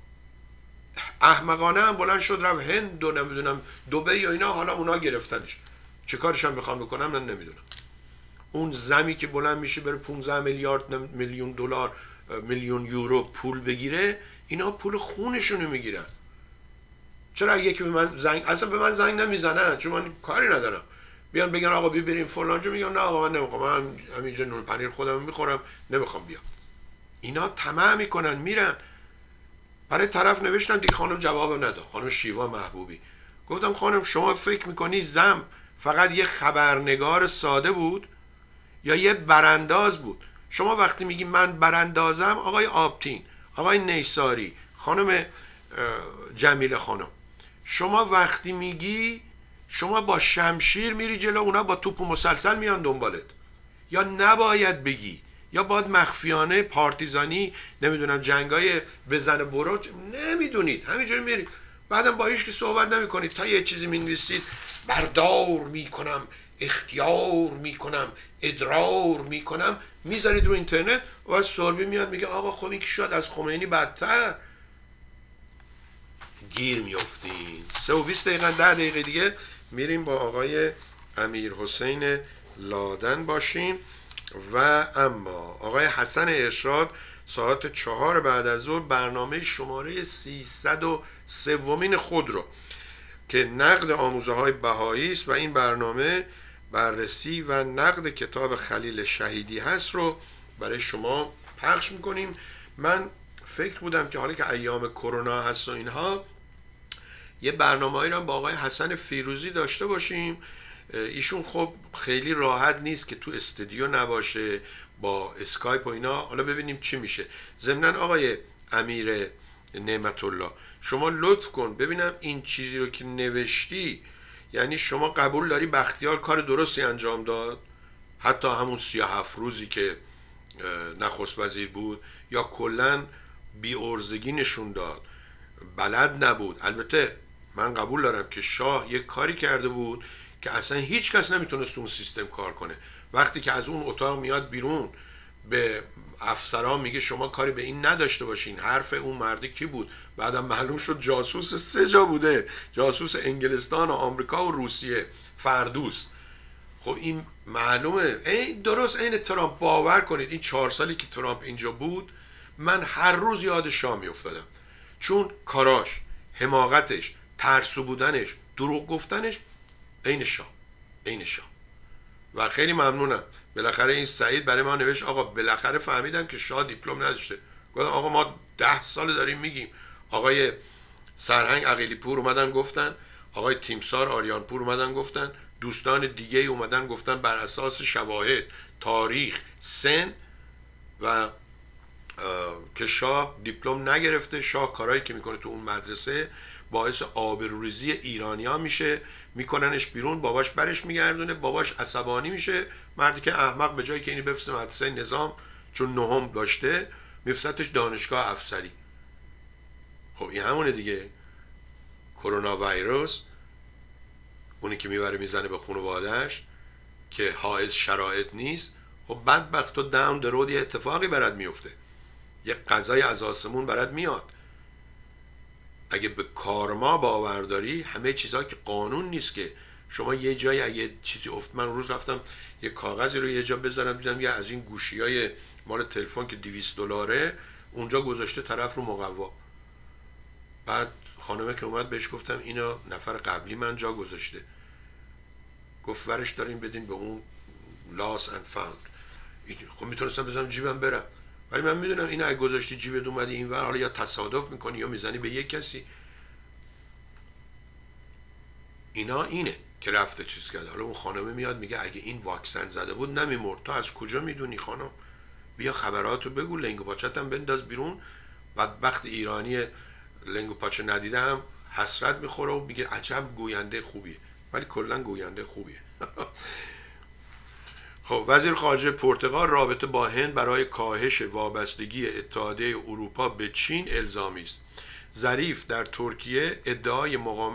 احمقانه هم بلند شد رفت هند و نمیدونم دبی یا اینا، حالا اونا گرفتنش. چه کارش هم بخوام بکنم من نمیدونم. اون زمی که بلند میشه بره 15 میلیارد میلیون دلار میلیون یورو پول بگیره، اینا پول خونشونو میگیرن. چرا یکی به من زنگ، اصلا به من زنگ نمیزنن چون من کاری ندارم، بیان بگن آقا بریم فلان جا، میگم نه آقا من نمیخوام، من همینجا نون پنیر خودم میخورم نمیخوام بیام. اینا طمع میکنن میرن. برای طرف نوشتم دیگه، خانم جواب نداد، خانم شیوا محبوبی. گفتم خانم شما فکر میکنی زم فقط یه خبرنگار ساده بود یا یه برانداز بود؟ شما وقتی میگی من براندازم، آقای آبتین، آقای نیساری، خانم جمیله خانم، شما وقتی میگی شما با شمشیر میری جلو، اونا با توپ و مسلسل میان دنبالت. یا نباید بگی، یا باید مخفیانه پارتیزانی نمیدونم جنگای بزن برو، نمیدونید همینجوری میرید، بعدم با هیچ کی صحبت نمیکنید تا یه چیزی مینویسید بردار میکنم، اختیار میکنم، ادرار میکنم، میذارید رو اینترنت و سربی میاد میگه آقا خب این که شد از خمینی بدتر. گیر میافتین. 3:20 دقیقه 10 دقیقه دیگه میریم با آقای امیر حسین لادن باشیم. و اما آقای حسن ارشاد ساعت 4 بعد از ظهر برنامه شماره 303 خود رو که نقد آموزه های بهایی است و این برنامه بررسی و نقد کتاب خلیل شهیدی هست رو برای شما پخش میکنیم. من فکر بودم که حالا که ایام کرونا هست و اینها یه برنامه‌ای رو با آقای حسن فیروزی داشته باشیم. ایشون خب خیلی راحت نیست که تو استودیو نباشه، با اسکایپ و اینا، حالا ببینیم چی میشه. ضمناً آقای امیر نعمت الله شما لطف کن ببینم این چیزی رو که نوشتی، یعنی شما قبول داری بختیار کار درستی انجام داد، حتی همون 37 روزی که نخست وزیر بود، یا کلاً بی‌عرضگی نشون داد، بلد نبود؟ البته من قبول دارم که شاه یک کاری کرده بود که اصلا هیچ کس نمیتونست اون سیستم کار کنه. وقتی که از اون اتاق میاد بیرون به افسران میگه شما کاری به این نداشته باشین، حرف اون مرد کی بود؟ بعدم معلوم شد جاسوس 3 جا بوده، جاسوس انگلستان و آمریکا و روسیه، فردوس. خب این معلومه. این درست عین ترامپ. باور کنید این 4 سالی که ترامپ اینجا بود من هر روز یاد شاه میافتادم، چون کاراش، حماقتش، ترسو بودنش، دروغ گفتنش عین شاه، عین شاه. و خیلی ممنونم بالاخره این سعید برای ما نوشت آقا بالاخره فهمیدم که شاه دیپلم نداشته. گفتم آقا ما 10 سال داریم میگیم. آقای سرهنگ عقیلی پور اومدن گفتن، آقای تیمسار آریان پور اومدن گفتن، دوستان دیگه اومدن گفتن بر اساس شواهد، تاریخ، سن و که شاه دیپلم نگرفته. شاه کارایی که میکنه تو اون مدرسه باعث آبروریزی ایرانیا میشه، میکننش بیرون، باباش برش میگردونه، باباش عصبانی میشه، مردی که احمق به جایی که اینی بفرسته مدرسه نظام چون 9 داشته میفرستش دانشگاه افسری. خب این همونه دیگه. کرونا ویروس اونی که میبره میزنه به خانواده‌اش که حائز شرایط نیست. خب بدبخت تو داون درود یه اتفاقی برات میفته، یه قضای از آسمون برات میاد. اگه به کارما باور داری، همه چیزها که قانون نیست که شما یه جایی اگه چیزی من روز رفتم یه کاغذی رو یه جا بذارم دیدم یه از این گوشیای مال تلفن که $200 اونجا گذاشته طرف رو مقوا. بعد خانمه که اومد بهش گفتم اینا نفر قبلی من جا گذاشته. گفت ورش داریم بدین به اون lost and found. خب میتونستم بزنم جیبم برم، ولی من میدونم این اگه گذاشتی جیبت اومدی این ور، حالا یا تصادف میکنی یا میزنی به یک کسی. اینا اینه که رفته چیز کرده. حالا اون خانمه میاد میگه اگه این واکسن زده بود نمیمرد. تو از کجا میدونی خانم؟ بیا خبراتو بگو، لنگ و پاچت هم بنداز بیرون. بدبخت ایرانی لنگ و پاچه ندیده هم حسرت میخوره و میگه عجب گوینده خوبیه، ولی کلا گوینده خوبیه. خب وزیر خارجه پرتغال رابطه با هند برای کاهش وابستگی اتحادیه اروپا به چین الزامی است. ظریف در ترکیه ادعای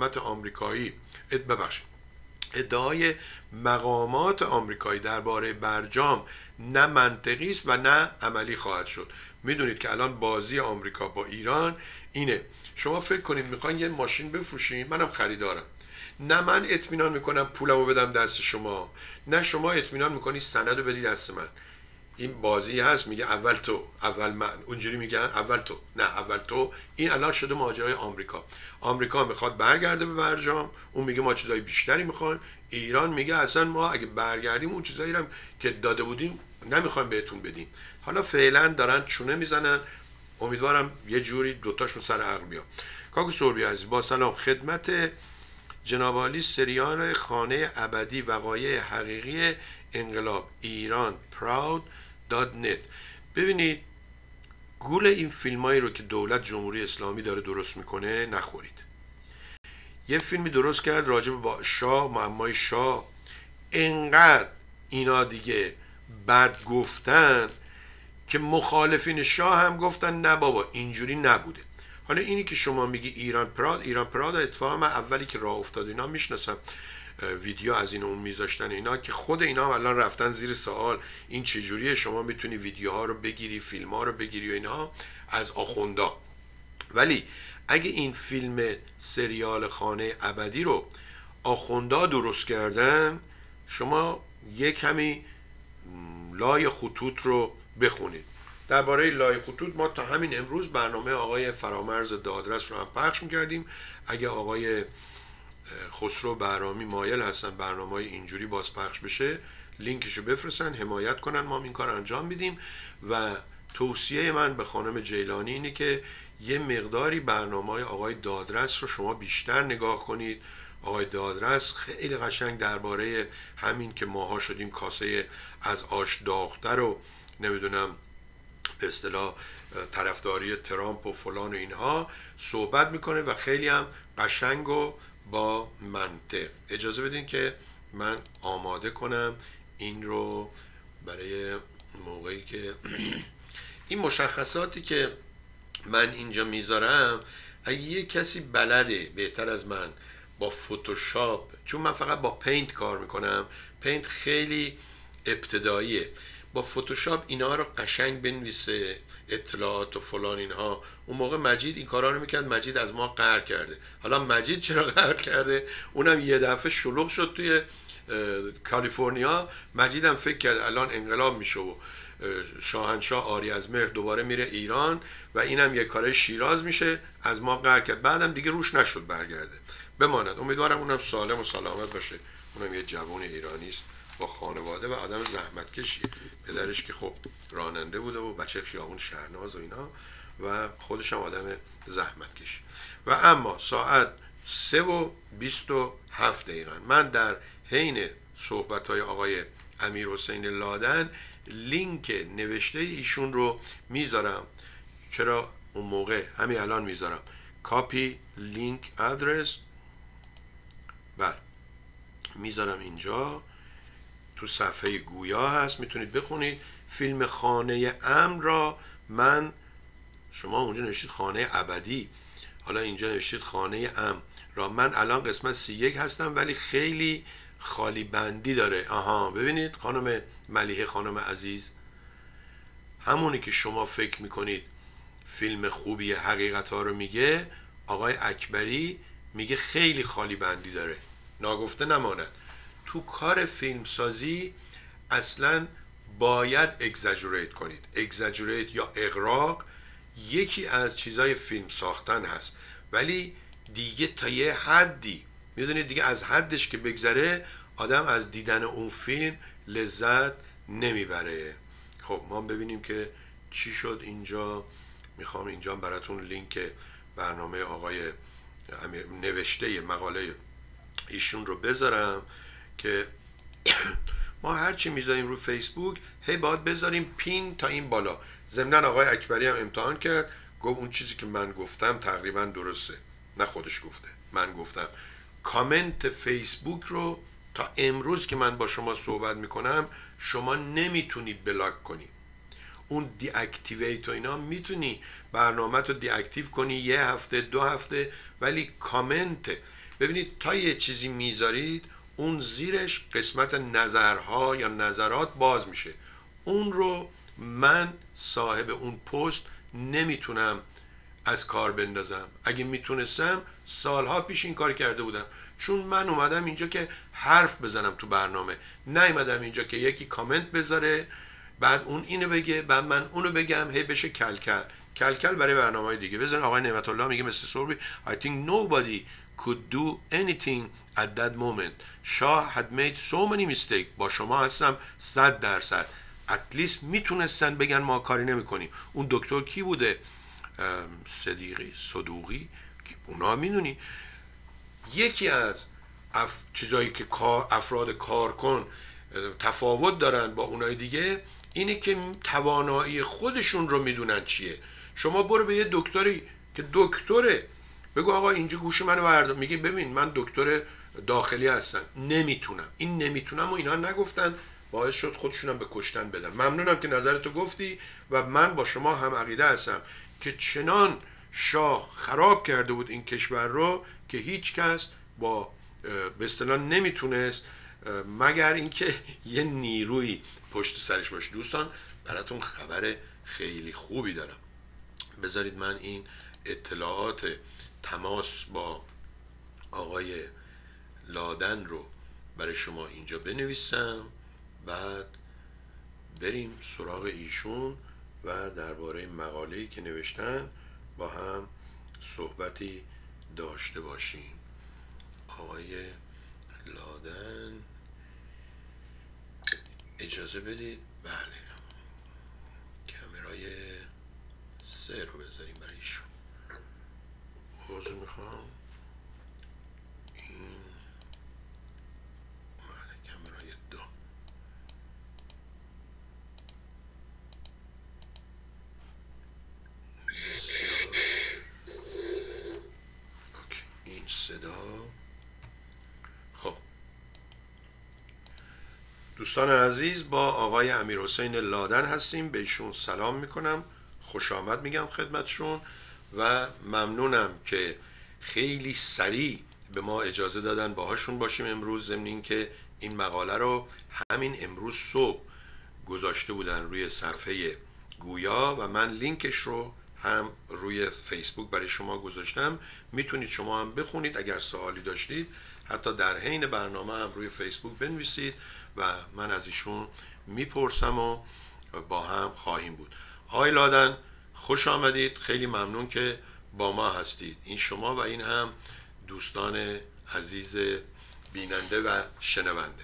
مقامات آمریکایی درباره برجام نه منطقی است و نه عملی خواهد شد. میدونید که الان بازی آمریکا با ایران اینه. شما فکر کنید میخواین یه ماشین بفروشین، منم خریدارم، نه من اطمینان میکنم پولمو بدم دست شما، نه شما اطمینان میکنی سندو بدی دست من. این بازی هست، میگه اول تو اول من، اونجوری میگن اول تو نه اول تو. این الان شده ماجرای آمریکا. آمریکا میخواد برگرده به برجام، اون میگه ما چیزای بیشتری میخوایم، ایران میگه اصلا ما اگه برگردیم اون چیزایی رو که داده بودیم نمیخوایم بهتون بدیم. حالا فعلا دارن چونه میزنن، امیدوارم یه جوری دوتاشون سر عقل بیان. کاکو سوربی عزیز با سلام خدمت جناب عالی. سریال خانه ابدی وقایع حقیقی انقلاب ایران proud.net. ببینید گول این فیلمایی رو که دولت جمهوری اسلامی داره درست میکنه نخورید. یه فیلمی درست کرد راجع به شاه، معمای شاه. انقدر اینا دیگه بد گفتن که مخالفین شاه هم گفتن نه بابا اینجوری نبوده. حالا اینی که شما میگی ایران پراد اتفاقا من اولی که راه افتاد اینا میشناسم، ویدیو از این اون میذاشتن اینا، که خود اینا الان رفتن زیر سوال این چجوریه شما میتونی ویدیوها رو بگیری، فیلم ها رو بگیری و اینها از آخوندا. ولی اگه این فیلم سریال خانه ابدی رو آخوندا درست کردن، شما یک کمی لای خطوط رو بخونید. درباره لای خطوط ما تا همین امروز برنامه آقای فرامرز دادرس رو هم پخش میکردیم. اگه آقای خسرو بهرامی مایل هستن برنامه اینجوری باز پخش بشه، لینکشو بفرستن، حمایت کنن، ما این کار انجام میدیم. و توصیه من به خانم جیلانی اینه که یه مقداری برنامه آقای دادرس رو شما بیشتر نگاه کنید. آقای دادرس خیلی قشنگ درباره همین که ماها شدیم کاسه از آش داغ‌تر رو نمیدونم به اصطلاح طرفداری ترامپ و فلان و اینها صحبت میکنه و خیلی هم قشنگ و با منطق. اجازه بدین که من آماده کنم این رو برای موقعی که این مشخصاتی که من اینجا میذارم اگه یه کسی بلده بهتر از من با فتوشاپ، چون من فقط با پینت کار میکنم، پینت خیلی ابتداییه، با فتوشاپ اینا رو قشنگ بنویسه اطلاعات و فلان اینها. اون موقع مجید این کارا رو میکرد، مجید از ما قهر کرده. حالا مجید چرا قهر کرده؟ اونم یه دفعه شلوغ شد توی کالیفرنیا. مجیدم فکر کرد الان انقلاب میشه و شاهنشاه آری از مهر دوباره میره ایران و اینم یه کاره شیراز میشه، از ما قهر کرد. بعدم دیگه روش نشد برگرده. بماند. امیدوارم اونم سالم و سلامت باشه. اونم یه جوان ایرانی است با خانواده و آدم زحمتکشی. پدرش که خب راننده بوده و بچه خیابون شهناز و اینا و خودش هم آدم زحمتکشی. و اما ساعت 3:27 من در حین صحبت‌های آقای امیر حسین لادن لینک نوشته ایشون رو میذارم. چرا اون موقع همین الان میذارم کاپی لینک ادرس، بله میذارم اینجا تو صفحه گویا هست، میتونید بخونید. فیلم خانه امن را من، شما اونجا نوشتید خانه ابدی، حالا اینجا نوشتید خانه امن را، من الان قسمت 31 هستم ولی خیلی خالی بندی داره. آها ببینید خانم ملیحه، خانم عزیز، همونی که شما فکر میکنید فیلم خوبی حقیقت ها رو میگه، آقای اکبری میگه خیلی خالی بندی داره. ناگفته نماند تو کار فیلم سازی اصلا باید اگزاجوریت کنید. اگزاجوریت یا اغراق یکی از چیزای فیلم ساختن هست، ولی دیگه تا یه حدی، میدونید دیگه از حدش که بگذره آدم از دیدن اون فیلم لذت نمیبره. خب ما ببینیم که چی شد اینجا. میخوام اینجا براتون لینک برنامه آقای نوشته مقاله ایشون رو بذارم که ما هرچی میذاریم رو فیسبوک هی باید بذاریم پین تا این بالا. ضمناً آقای اکبری هم امتحان کرد، گفت اون چیزی که من گفتم تقریبا درسته. نه خودش گفته، من گفتم. کامنت فیسبوک رو تا امروز که من با شما صحبت میکنم شما نمیتونی بلاک کنی. اون دی اکتیویت و اینا میتونی برنامه رو دی اکتیو کنی 1 هفته 2 هفته، ولی کامنت، ببینید تا یه چیزی میذارید اون زیرش قسمت نظرها یا نظرات باز میشه. اون رو من صاحب اون پست نمیتونم از کار بندازم. اگه میتونستم سالها پیش این کار کرده بودم، چون من اومدم اینجا که حرف بزنم تو برنامه، نیومدم اینجا که یکی کامنت بذاره بعد اون اینو بگه بعد من اونو بگم هی بشه کلکل کلکل برای برنامه‌های دیگه. بزن آقای نعمت الله میگه مثل سوربی I think nobody could do anything at that moment. شاه had made so many mistakes. با شما هستم 100%. at least میتونستن بگن ما کاری نمیکنیم. اون دکتر کی بوده؟ صدوقی. اونا میدونی یکی از چیزایی که افراد کارکن تفاوت دارن با اونای دیگه اینه که توانایی خودشون رو میدونن چیه. شما برو به یه دکتری که دکتره بگو آقا اینجا گوش منو بردار، میگه ببین من دکتر داخلی هستم نمیتونم. این نمیتونم و اینا نگفتن باعث شد خودشونم به کشتن بدن. ممنونم که نظرتو گفتی و من با شما هم عقیده هستم که چنان شاه خراب کرده بود این کشور رو که هیچ کس با به اصطلاح نمیتونست مگر اینکه یه نیروی پشت سرش باشه. دوستان براتون خبر خیلی خوبی دارم. بذارید من این اطلاعات تماس با آقای لادن رو برای شما اینجا بنویسم، بعد بریم سراغ ایشون و درباره مقاله‌ای که نوشتن با هم صحبتی داشته باشیم. آقای لادن اجازه بدید. بله، کامرای 3 رو بذاریم برای ایشون. عذر میخوام. این بله کامرای 2. اوکی. این صدا. خب دوستان عزیز، با آقای امیرحسین لادن هستیم. به ایشون سلام میکنم، خوش آمد میگم خدمتشون و ممنونم که خیلی سریع به ما اجازه دادن باهاشون باشیم امروز، ضمن این که این مقاله رو همین امروز صبح گذاشته بودن روی صفحه گویا و من لینکش رو هم روی فیسبوک برای شما گذاشتم. میتونید شما هم بخونید، اگر سوالی داشتید حتی در حین برنامه هم روی فیسبوک بنویسید و من از ایشون میپرسم و با هم خواهیم بود. آقای لادن خوش آمدید، خیلی ممنون که با ما هستید. این شما و این هم دوستان عزیز بیننده و شنونده.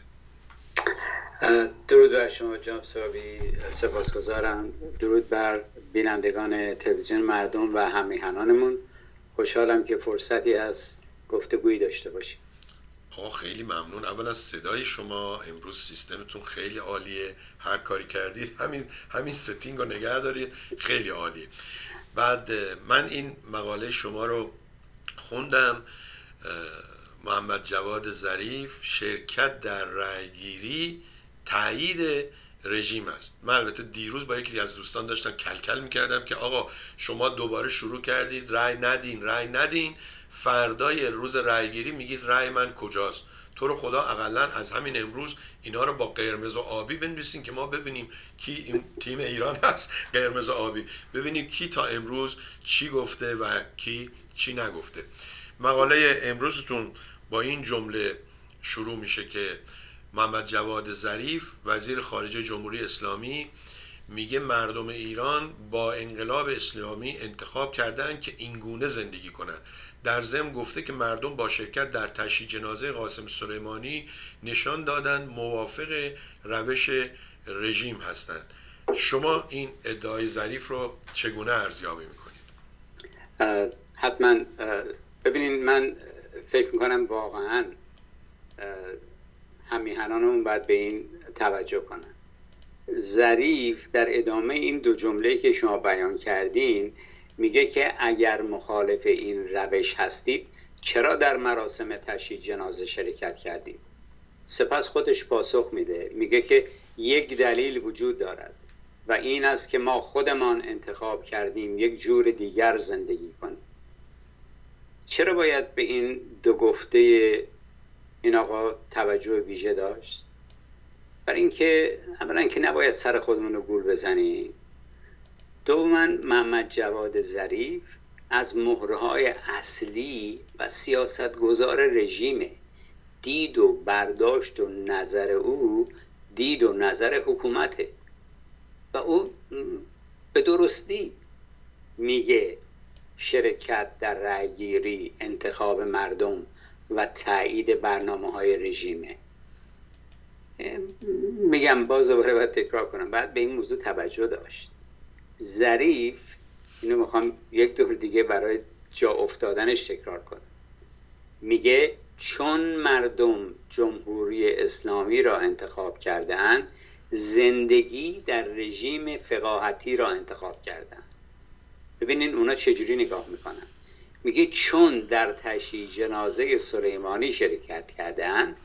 درود بر شما جناب صاحبی، سپاسگزارم. درود بر بینندگان تلویزیون مردم و هم‌میهنانمون. خوشحالم که فرصتی از گفتگویی داشته باشیم. خیلی ممنون. اول از صدای شما. امروز سیستمتون خیلی عالیه، هر کاری کردید همین ستینگ رو نگه دارید، خیلی عالیه. بعد من این مقاله شما رو خوندم. محمد جواد ظریف شرکت در رأیگیری تایید رژیم است. من البته دیروز با یکی از دوستان داشتم کلکل میکردم که آقا شما دوباره شروع کردید رأی ندین، فردای روز رأیگیری میگید رأی من کجاست. تو رو خدا اقلا از همین امروز اینا رو با قرمز و آبی بنویسین که ما ببینیم کی این تیم ایران هست، قرمز و آبی، ببینیم کی تا امروز چی گفته و کی چی نگفته. مقاله امروزتون با این جمله شروع میشه که محمد جواد ظریف وزیر خارجه جمهوری اسلامی میگه مردم ایران با انقلاب اسلامی انتخاب کردن که اینگونه زندگی کنن. در ضمن گفته که مردم با شرکت در تشییع جنازه قاسم سلیمانی نشان دادن موافق روش رژیم هستند. شما این ادعای ظریف رو چگونه ارزیابی میکنید؟ حتما. ببینید، من فکر میکنم واقعا هم‌میهنانمون باید به این توجه کنن. ظریف در ادامه این دو جمله که شما بیان کردین میگه که اگر مخالف این روش هستید چرا در مراسم تشییع جنازه شرکت کردید؟ سپس خودش پاسخ میده، میگه که یک دلیل وجود دارد و این است که ما خودمان انتخاب کردیم یک جور دیگر زندگی کنیم. چرا باید به این دو گفته این آقا توجه ویژه داشت؟ برای اینکه اولا که نباید سر خودمون رو گول بزنیم. دوما محمد جواد ظریف از مهرهای اصلی و سیاستگزار رژیم. دید و برداشت و نظر او دید و نظر حکومته و او به درستی میگه شرکت در رأیگیری، انتخاب مردم و تایید برنامه‌های رژیمه. میگم باز دوباره باید تکرار کنم، بعد به این موضوع توجه داشت. ظریف، اینو میخوام یک دور دیگه برای جا افتادنش تکرار کنم، میگه چون مردم جمهوری اسلامی را انتخاب کردند، زندگی در رژیم فقاهتی را انتخاب کردند. ببینین اونا چجوری نگاه میکنن. میگه چون در تشییع جنازه سلیمانی شرکت کردند،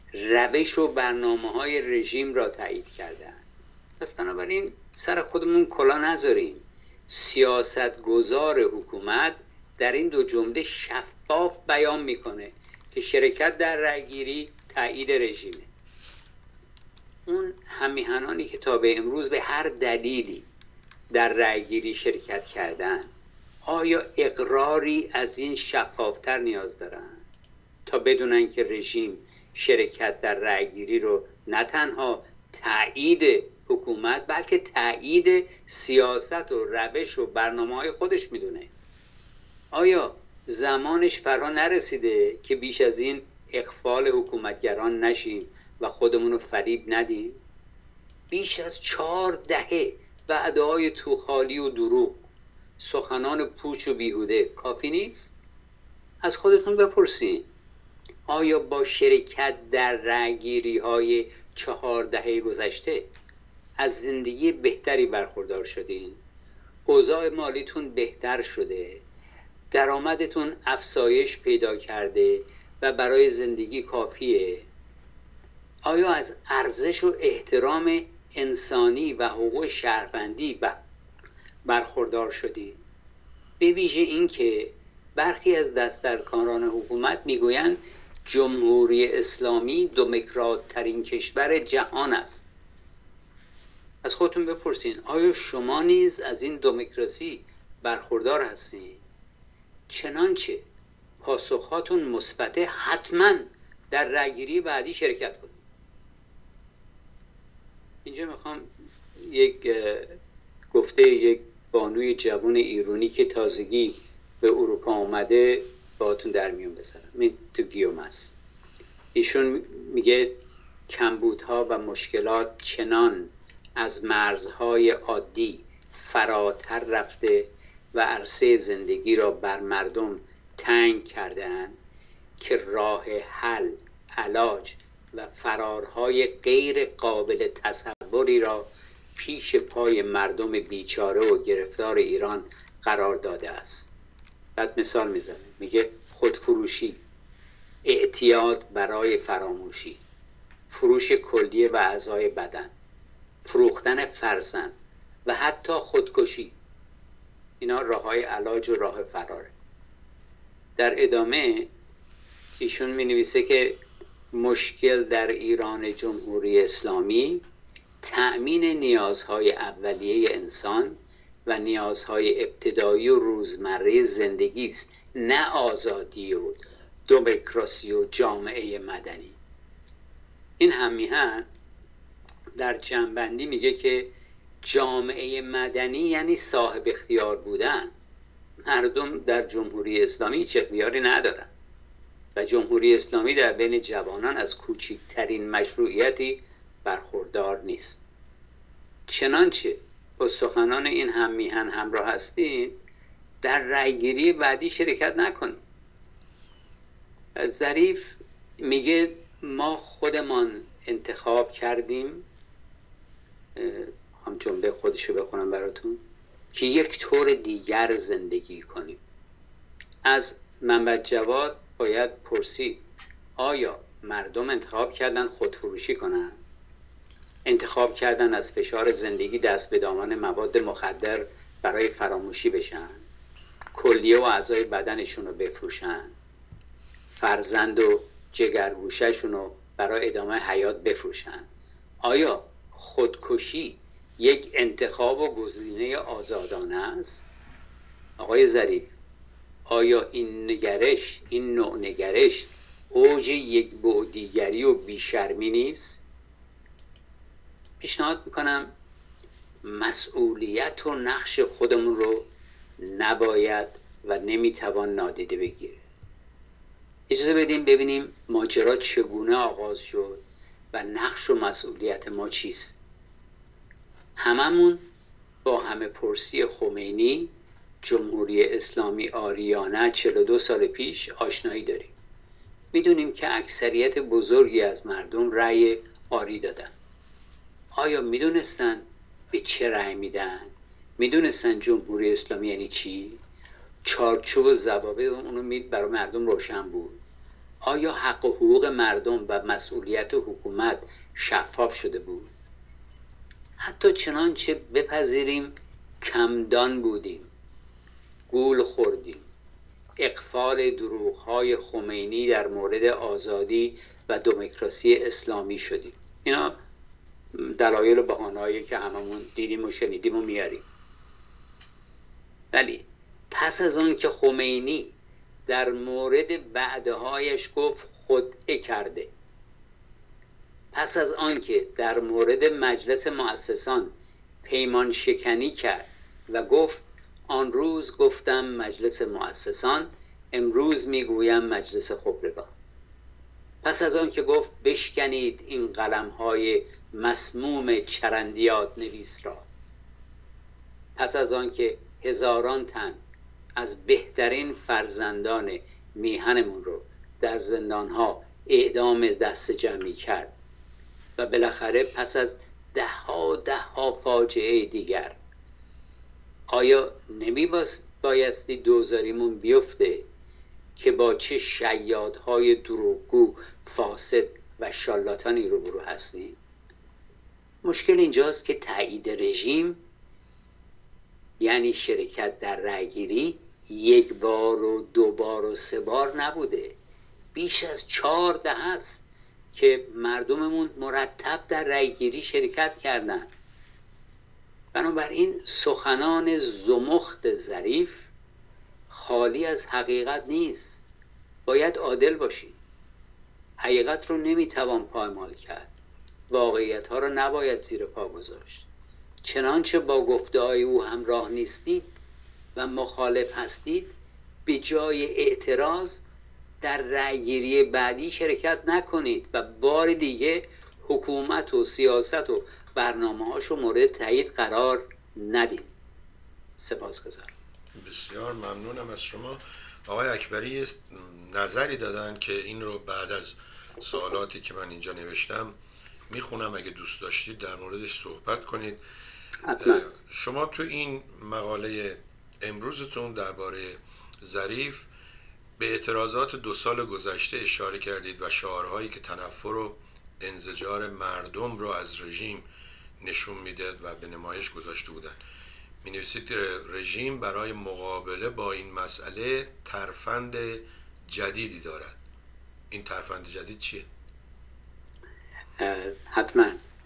روش و برنامه‌های رژیم را تایید کردند. پس بنابراین سر خودمون کلا نذاریم. سیاستگزار حکومت در این دو جمله شفاف بیان میکنه که شرکت در رأیگیری تایید رژیمه. اون هممیهنانی که تا به امروز به هر دلیلی در رأیگیری شرکت کردن، آیا اقراری از این شفافتر نیاز دارن تا بدونن که رژیم شرکت در رأیگیری رو نه تنها تایید حکومت بلکه تایید سیاست و روش و برنامه‌های خودش میدونه؟ آیا زمانش فرا نرسیده که بیش از این اغفال حکومتگران نشیم و خودمون رو فریب ندیم؟ بیش از 4 دهه وعده‌های توخالی و دروغ، سخنان پوچ و بیهوده کافی نیست؟ از خودتون بپرسین آیا با شرکت در رأیگیری‌های 4 دهه گذشته از زندگی بهتری برخوردار شدین؟ اوضاع مالیتون بهتر شده؟ درآمدتون افزایش پیدا کرده و برای زندگی کافیه؟ آیا از ارزش و احترام انسانی و حقوق شهروندی برخوردار شدید؟ به ویژه این که برخی از دسترکاران حکومت میگویند جمهوری اسلامی دموکرات ترین کشور جهان است. از خودتون بپرسین آیا شما نیز از این دموکراسی برخوردار هستید؟ چنانچه پاسخاتون مثبت، حتما در رأیگیری بعدی شرکت کنید. اینجا میخوام یک گفته یک بانوی جوان ایرانی که تازگی به اروپا آمده باهاتون در میون بذارم. این تو گیوم است. ایشون میگه کمبودها و مشکلات چنان از مرزهای عادی فراتر رفته و عرصه زندگی را بر مردم تنگ کرده‌اند که راه حل، علاج و فرارهای غیر قابل تصوری را پیش پای مردم بیچاره و گرفتار ایران قرار داده است. بعد مثال میزنه، میگه خودفروشی، اعتیاد برای فراموشی، فروش کلیه و اعضای بدن، فروختن فرزند و حتی خودکشی. اینا راه‌های علاج و راه فراره. در ادامه ایشون می نویسه که مشکل در ایران جمهوری اسلامی تأمین نیازهای اولیه انسان و نیازهای ابتدایی و روزمره زندگی است، نه آزادی و دموکراسی و جامعه مدنی. این هممیهن در جنبندی میگه که جامعه مدنی یعنی صاحب اختیار بودن. مردم در جمهوری اسلامی هیچ اختیاری ندارن و جمهوری اسلامی در بین جوانان از کوچکترین مشروعیتی برخوردار نیست. چنانچه با سخنان این هممیهن همراه هستید، در رأیگیری بعدی شرکت نکنید. ظریف میگه ما خودمان انتخاب کردیم، هم جمله خودشو بخونم براتون، که یک طور دیگر زندگی کنیم. از منبع جواد باید پرسید آیا مردم انتخاب کردن خودفروشی کنن؟ انتخاب کردن از فشار زندگی دست به دامن مواد مخدر برای فراموشی بشن؟ کلیه و اعضای بدنشون رو بفروشن؟ فرزند و جگرگوشه‌شون رو برای ادامه حیات بفروشن؟ آیا خودکشی یک انتخاب و گزینه آزادانه است؟ آقای ظریف، آیا این نوع نگرش اوج یک بعدیگری و بیشرمی نیست؟ پیشنهاد میکنم مسئولیت و نقش خودمون رو نباید و نمیتوان نادیده بگیره. اجازه بدیم ببینیم ماجرا چگونه آغاز شد و نقش و مسئولیت ما چیست. هممون با همه پرسی خمینی جمهوری اسلامی آریانه 42 سال پیش آشنایی داریم. میدونیم که اکثریت بزرگی از مردم رأی آری دادن. آیا میدونستن به چه رأی میدن؟ میدونستن جمهوری اسلامی یعنی چی؟ چارچوب و ضوابط اونو برای مردم روشن بود. آیا حق و حقوق مردم و مسئولیت حکومت شفاف شده بود؟ حتی چنانچه بپذیریم کمدان بودیم، گول خوردیم، اغفال دروغ‌های خمینی در مورد آزادی و دموکراسی اسلامی شدیم. اینا دلایل و بهانه‌هایی که هممون دیدیم و شنیدیم و میاریم. ولی پس از آن که خمینی در مورد وعده‌هایش گفت خدعه کرده، پس از آن که در مورد مجلس مؤسسان پیمان شکنی کرد و گفت آن روز گفتم مجلس مؤسسان، امروز میگویم مجلس خبرگان، پس از آن که گفت بشکنید این قلم‌های مسموم چرندیات نویس را، پس از آن که هزاران تن از بهترین فرزندان میهنمون رو در زندانها اعدام دست جمعی کرد و بالاخره پس از ده ها فاجعه دیگر، آیا بایستی دوزاریمون بیفته که با چه شیادهای دروغگو، فاسد و شالاتانی روبرو هستیم؟ مشکل اینجاست که تایید رژیم یعنی شرکت در رأیگیری یک بار و دو بار و سه بار نبوده، بیش از 4 دهه است که مردممون مرتب در رأیگیری شرکت کردن. بنابراین سخنان زمخت ظریف خالی از حقیقت نیست. باید عادل باشیم. حقیقت رو نمیتوان پایمال کرد، واقعیت ها رو نباید زیر پا گذاشت. چنانچه با گفته‌های او همراه نیستید و مخالف هستید، به جای اعتراض در رأیگیری بعدی شرکت نکنید و بار دیگه حکومت و سیاست و برنامه‌هاشو مورد تایید قرار ندید. سپاسگزارم. بسیار ممنونم از شما. آقای اکبری نظری دادن که این رو بعد از سوالاتی که من اینجا نوشتم میخونم، اگه دوست داشتید در موردش صحبت کنید. حتما. شما تو این مقاله امروزتون درباره ظریف به اعتراضات 2 سال گذشته اشاره کردید و شعارهایی که تنفر و انزجار مردم رو از رژیم نشون میداد و به نمایش گذاشته بودن. می نویسید رژیم برای مقابله با این مسئله ترفند جدیدی دارد. این ترفند جدید چیه؟ حتما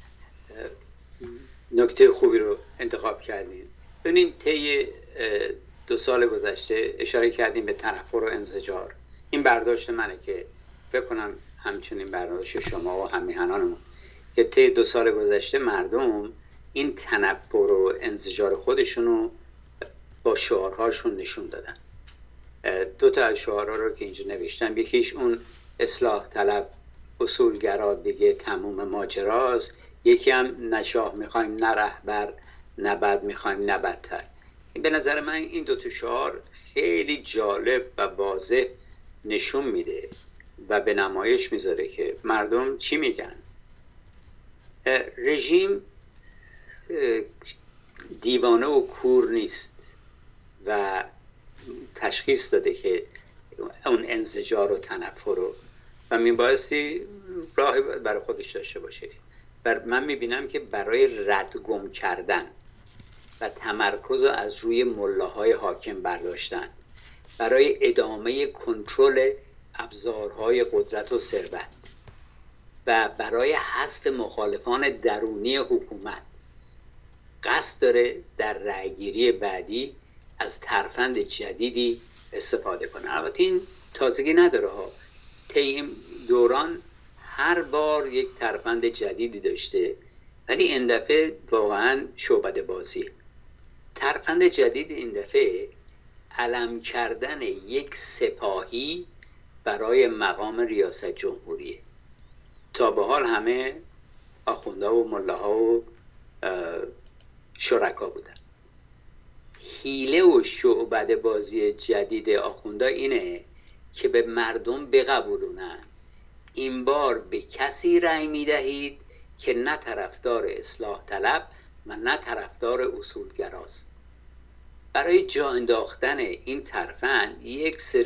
نکته خوبی رو انتخاب کردید. ببینید طی 2 سال گذشته اشاره کردیم به تنفر و انزجار. این برداشت منه که فکر کنم همچنین برداشت شما و هممیهنانمون که طی 2 سال گذشته مردم این تنفر و انزجار خودشونو با شعارهاشون نشون دادن. 2 تا از شعارها رو که اینجا نوشتم، یکیش اون اصلاح طلب اصولگرا دیگه تموم ماجراست، یکی هم نه شاه میخوایم نه رهبر، نه بد میخوایم نه بدتر. به نظر من این 2 تا شعار خیلی جالب و واضح نشون میده و به نمایش میذاره که مردم چی میگن. رژیم دیوانه و کور نیست و تشخیص داده که اون انزجار و تنفر رو و میبایستی راهی برای خودش داشته باشه. من میبینم که برای ردگم کردن و تمرکز از روی ملاهای حاکم برداشتن، برای ادامه کنترل ابزارهای قدرت و ثروت و برای حذف مخالفان درونی حکومت قصد داره در رأیگیری بعدی از ترفند جدیدی استفاده کنه. البته این تازگی نداره ها، طی این دوران هر بار یک ترفند جدیدی داشته، ولی این دفعه واقعا شعبده بازی. ترفند جدید این دفعه علم کردن یک سپاهی برای مقام ریاست جمهوریه. تا به حال همه آخونده و ملاها و شرکا بودن. حیله و شعبده بازی جدید آخونده اینه که به مردم بقبولونن این بار به کسی رأی میدهید که نه طرفدار اصلاح طلب و نه طرفدار اصولگراست. برای جا انداختن این ترفند یک سری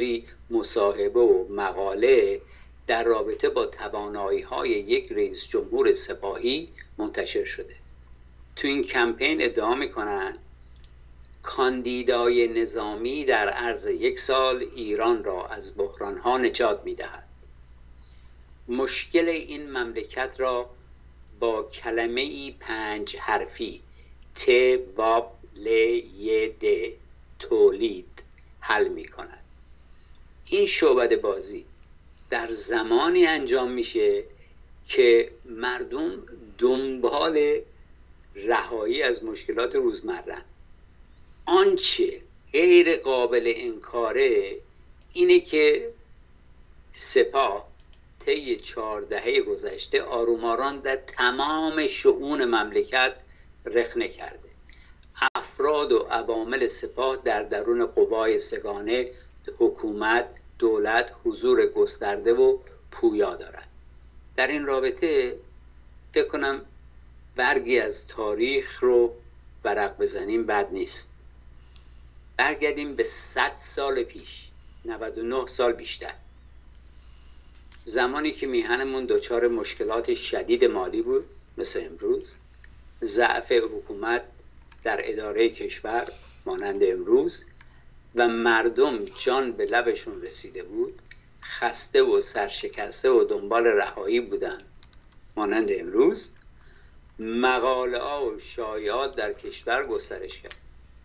مصاحبه و مقاله در رابطه با توانایی‌های یک رئیس جمهور سپاهی منتشر شده. تو این کمپین ادعا میکنن کاندیدای نظامی در عرض 1 سال ایران را از بحران‌ها نجات می‌دهد. مشکل این مملکت را با کلمه‌ای 5 حرفی ت واب ل ی د تولید حل می‌کند. این شعبده بازی در زمانی انجام میشه که مردم دنبال رهایی از مشکلات روزمره. آنچه غیر قابل انکاره اینه که سپاه طی 4 دهه گذشته آروم آرام در تمام شؤون مملکت رخنه کرده. افراد و عوامل سپاه در درون قوای سگانه، حکومت، دولت حضور گسترده و پویا دارند. در این رابطه فکر کنم برگی از تاریخ رو ورق بزنیم بد نیست. برگردیم به 100 سال پیش، 99 سال بیشتر، زمانی که میهنمون دچار مشکلات شدید مالی بود مثل امروز، ضعف حکومت در اداره کشور مانند امروز و مردم جان به لبشون رسیده بود، خسته و سرشکسته و دنبال رهایی بودن مانند امروز، مقاله ها و شایعات در کشور گسترش کرد.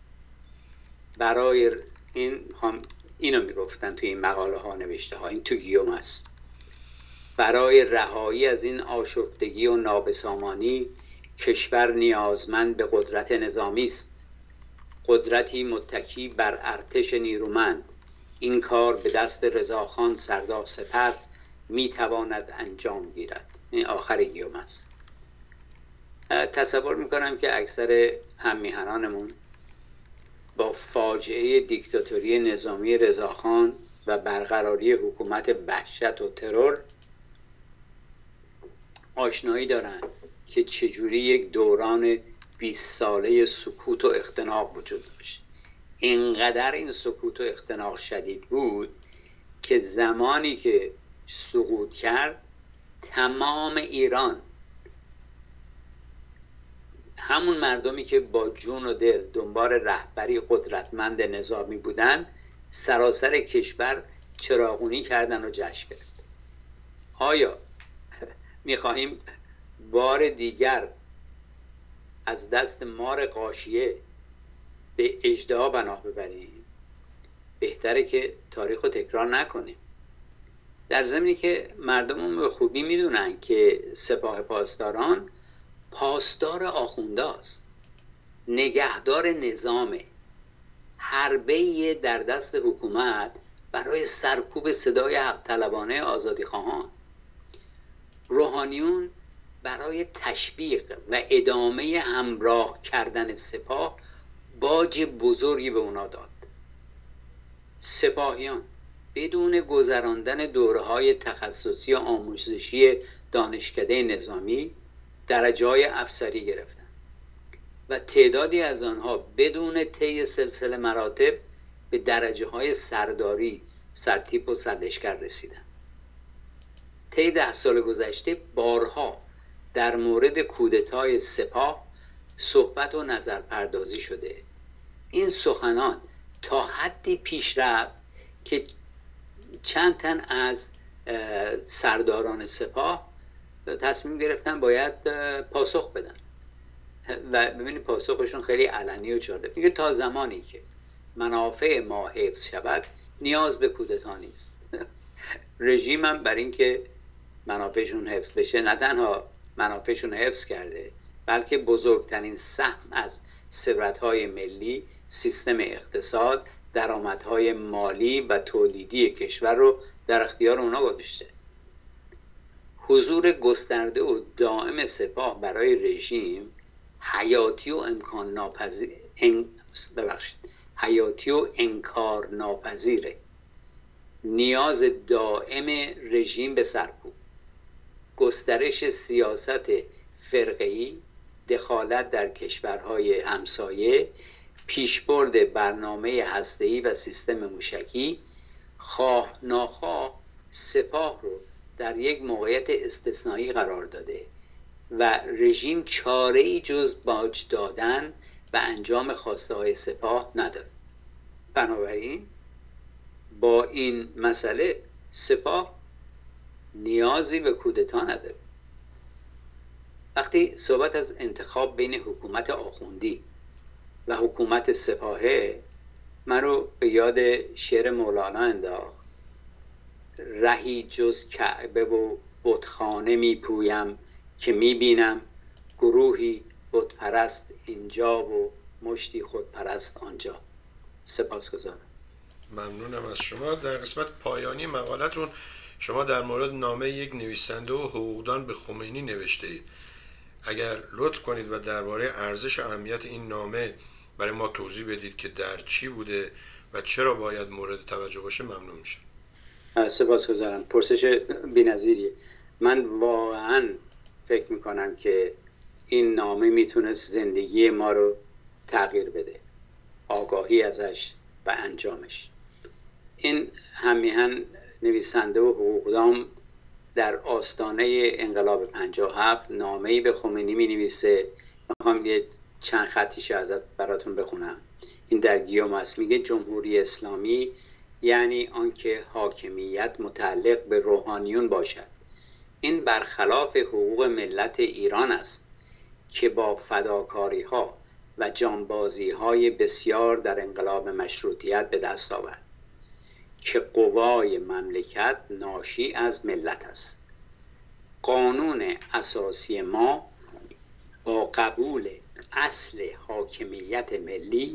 برای اینو میگفتن توی این مقاله ها نوشته ها، این تو گیوم است، برای رهایی از این آشفتگی و نابسامانی کشور نیازمند به قدرت نظامی است، قدرتی متکی بر ارتش نیرومند. این کار به دست رضاخان سردار سپر میتواند انجام گیرد. این آخر گیوم است. تصور میکنم که اکثر هممیهنانمون با فاجعه دیکتاتوری نظامی رضاخان و برقراری حکومت وحشت و ترور آشنایی دارند که چجوری یک دوران 20 ساله سکوت و اختناق وجود داشت. اینقدر این سکوت و اختناق شدید بود که زمانی که سقوط کرد تمام ایران، همون مردمی که با جون و دل دنبال رهبری قدرتمند نظامی بودن، سراسر کشور چراغونی کردن و جشن گرفت. آیا میخواهیم بار دیگر از دست مار غاشیه به اژدها پناه ببریم؟ بهتره که تاریخ رو تکرار نکنیم. در ضمنی که مردمون به خوبی میدونن که سپاه پاسداران پاسدار آخونداست، نگهدار نظام، حربه‌ای در دست حکومت برای سرکوب صدای حق طلبانه آزادی خواهان. روحانیون برای تشویق و ادامه همراه کردن سپاه باج بزرگی به اونا داد. سپاهیان بدون گذراندن دوره‌های تخصصی آموزشی دانشکده نظامی درجه‌های افسری گرفتند و تعدادی از آنها بدون طی سلسله مراتب به درجه‌های سرداری، سرتیپ و سرلشکر رسیدند. طی 10 سال گذشته بارها در مورد کودتای سپاه صحبت و نظر پردازی شده. این سخنان تا حدی پیش رفت که چند تن از سرداران سپاه تصمیم گرفتن باید پاسخ بدن و ببینید پاسخشون خیلی علنی و جالب. میگه تا زمانی که منافع ما حفظ شود نیاز به کودتا نیست. رژیم هم بر این که منافعشون حفظ بشه نه تنها منافعشون حفظ کرده، بلکه بزرگترین سهم از ثروت‌های ملی، سیستم اقتصاد، درآمدهای مالی و تولیدی کشور رو در اختیار اونا گذاشته. حضور گسترده و دائم سپاه برای رژیم حیاتی و حیاتی و انکار ناپذیره. نیاز دائم رژیم به سرکوب، گسترش سیاست فرقه‌ای، دخالت در کشورهای همسایه، پیشبرد برنامه هسته‌ای و سیستم موشکی، خواه ناخواه سپاه رو در یک موقعیت استثنایی قرار داده و رژیم چاره‌ای جز باج دادن و انجام خواسته های سپاه نداره. بنابراین با این مسئله سپاه نیازی به کودتا نداره. وقتی صحبت از انتخاب بین حکومت آخوندی و حکومت سپاهه، من رو به یاد شعر مولانا انداخت: رهی جز کعبه و بتخانه می پویم که می بینم گروهی بتپرست اینجا و مشتی خودپرست آنجا. سپاسگزارم. ممنونم از شما. در قسمت پایانی مقالتون شما در مورد نامه یک نویسنده و حقوقدان به خمینی نوشته اید. اگر لطف کنید و درباره ارزش و اهمیت این نامه برای ما توضیح بدید که در چی بوده و چرا باید مورد توجه باشه، ممنون میشم. سپاسگزارم. پرسش بی‌نظیریه. من واقعا فکر میکنم که این نامه میتونست زندگی ما رو تغییر بده، آگاهی ازش و انجامش. این هممیهن نویسنده و حقوقدان در آستانه انقلاب 57 نامه‌ای به خمینی می‌نویسه. میخوام یه چند خطیش ازت براتون بخونم. این در گیوم است. میگه جمهوری اسلامی یعنی آنکه حاکمیت متعلق به روحانیون باشد. این برخلاف حقوق ملت ایران است که با فداکاری‌ها و جانبازی‌های بسیار در انقلاب مشروطیت به دست آورد که قوای مملکت ناشی از ملت است. قانون اساسی ما با قبول اصل حاکمیت ملی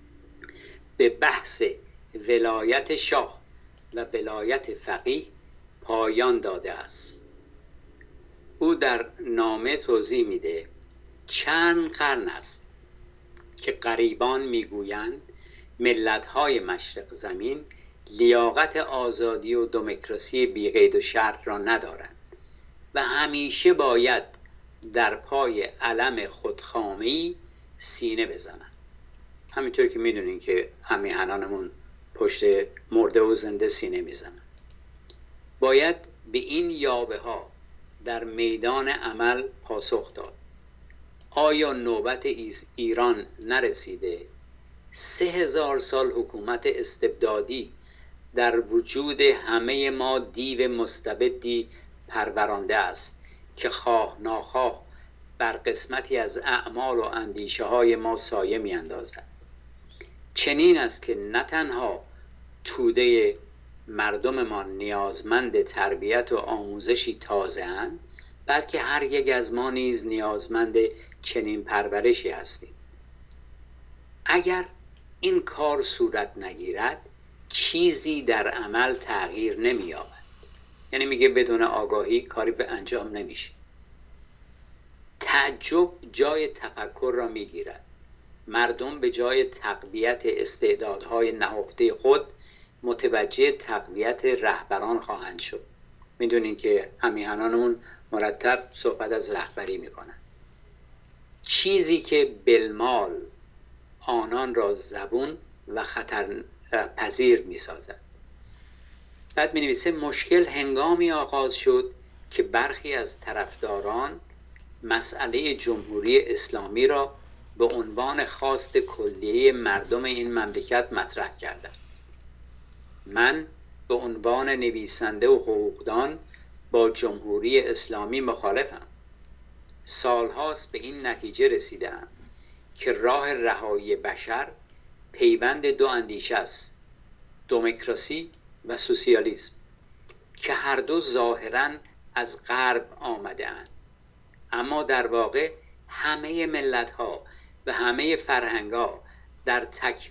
به بحث ولایت شاه و ولایت فقیه پایان داده است. او در نامه توضیح میده چند قرن است که غریبان میگویند ملت‌های مشرق زمین لیاقت آزادی و دموکراسی بی‌قید و شرط را ندارند و همیشه باید در پای علم خودخواهی سینه بزنند. همینطور که میدونین که همیهنانمون پشت مرده و زنده سینه میزنن. باید به این یاوه ها در میدان عمل پاسخ داد. آیا نوبت ایران نرسیده 3000 سال حکومت استبدادی در وجود همه ما دیو مستبدی پرورانده است که خواه ناخواه بر قسمتی از اعمال و اندیشه های ما سایه می اندازد. چنین است که نه تنها توده مردممان نیازمند تربیت و آموزشی تازه اند، بلکه هر یک از ما نیز نیازمند چنین پرورشی هستیم. اگر این کار صورت نگیرد چیزی در عمل تغییر نمی‌یابد. یعنی میگه بدون آگاهی کاری به انجام نمیشه. تعجب جای تفکر را میگیرد. مردم به جای تقویت استعدادهای نهفته خود متوجه تقویت رهبران خواهند شد. میدونین که همیهنانمون مرتب صحبت از رهبری میکنن. چیزی که بالمال آنان را زبون و خطر پذیر میسازد. بعد مینویسه مشکل هنگامی آغاز شد که برخی از طرفداران مسئله جمهوری اسلامی را به عنوان خواست کلیه مردم این مملکت مطرح کردند. من به عنوان نویسنده و حقوقدان با جمهوری اسلامی مخالفم. سالهاست به این نتیجه رسیدم که راه رهایی بشر پیوند دو اندیشه است: دموکراسی و سوسیالیسم، که هر دو ظاهراً از غرب آمده اند، اما در واقع همه ملت‌ها و همه فرهنگ‌ها در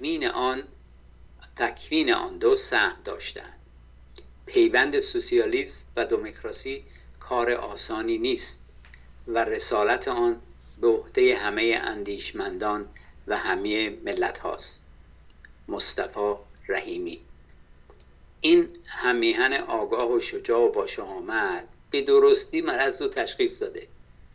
تکوین آن دو سهم داشتند. پیوند سوسیالیسم و دموکراسی کار آسانی نیست و رسالت آن به عهده همه اندیشمندان و همه ملت هاست. مصطفی رحیمی. این همیهن آگاه و شجاع و باشامد به درستی مرض رو تشخیص داده: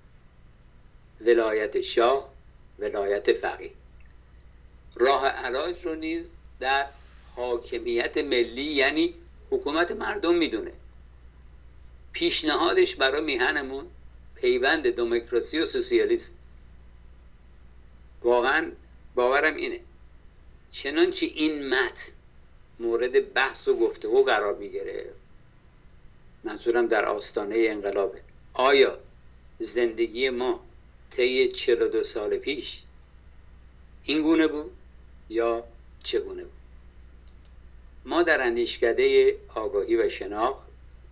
ولایت شاه، ولایت فقیه. راه علاج رو نیز در حاکمیت ملی یعنی حکومت مردم میدونه. پیشنهادش برای میهنمون پیوند دموکراسی و سوسیالیست. واقعا باورم اینه. چنانچه این متن مورد بحث و گفتگو قرار میگیره، منظورم در آستانه انقلابه، آیا زندگی ما طی 42 سال پیش این گونه بود یا چگونه بود؟ ما در اندیشکده آگاهی و شناخت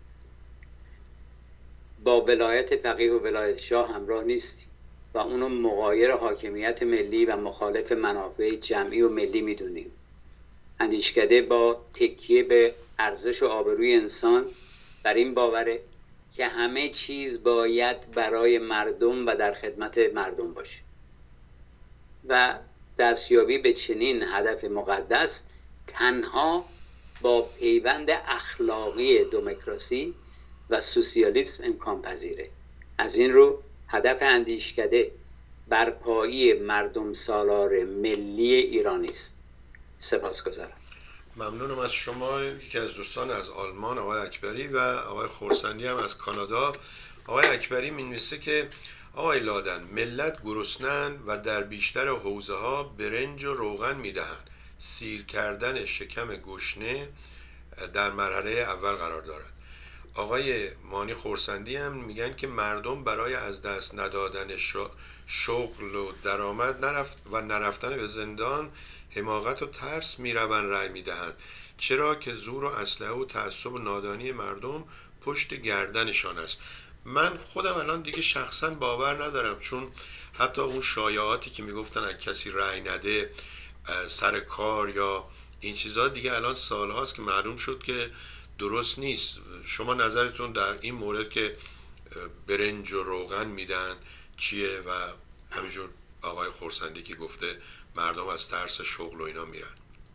با ولایت فقیه و ولایت شاه همراه نیستیم و اونو مغایر حاکمیت ملی و مخالف منافع جمعی و ملی میدونیم. اندیشکده با تکیه به ارزش و آبروی انسان بر این باوره که همه چیز باید برای مردم و در خدمت مردم باشه و دستیابی به چنین هدف مقدس تنها با پیوند اخلاقی دموکراسی و سوسیالیسم امکان پذیره. از این رو هدف اندیشکده برپایی مردم سالار ملی ایرانی است. سپاسگزارم. ممنونم از شما. یکی از دوستان از آلمان آقای اکبری و آقای خورسندی هم از کانادا. آقای اکبری می‌نویسه که آقای لادن، ملت گرسنه‌اند و در بیشتر حوزه ها برنج و روغن میدهند. سیر کردن شکم گشنه در مرحله اول قرار دارد. آقای مانی خورسندی هم میگن که مردم برای از دست ندادن شغل و درآمد نرفتن به زندان، حماقت و ترس میروند رأی میدهند، چرا که زور و اسلحه و تعصب و نادانی مردم پشت گردنشان است. من خودم الان دیگه شخصا باور ندارم، چون حتی اون شایعاتی که میگفتن از کسی رأی نده سر کار یا این چیزا دیگه الان سالهاست که معلوم شد که درست نیست. شما نظرتون در این مورد که برنج و روغن میدن چیه؟ و همینجور آقای خورسندی که گفته مردم از ترس شغل و اینا میرن.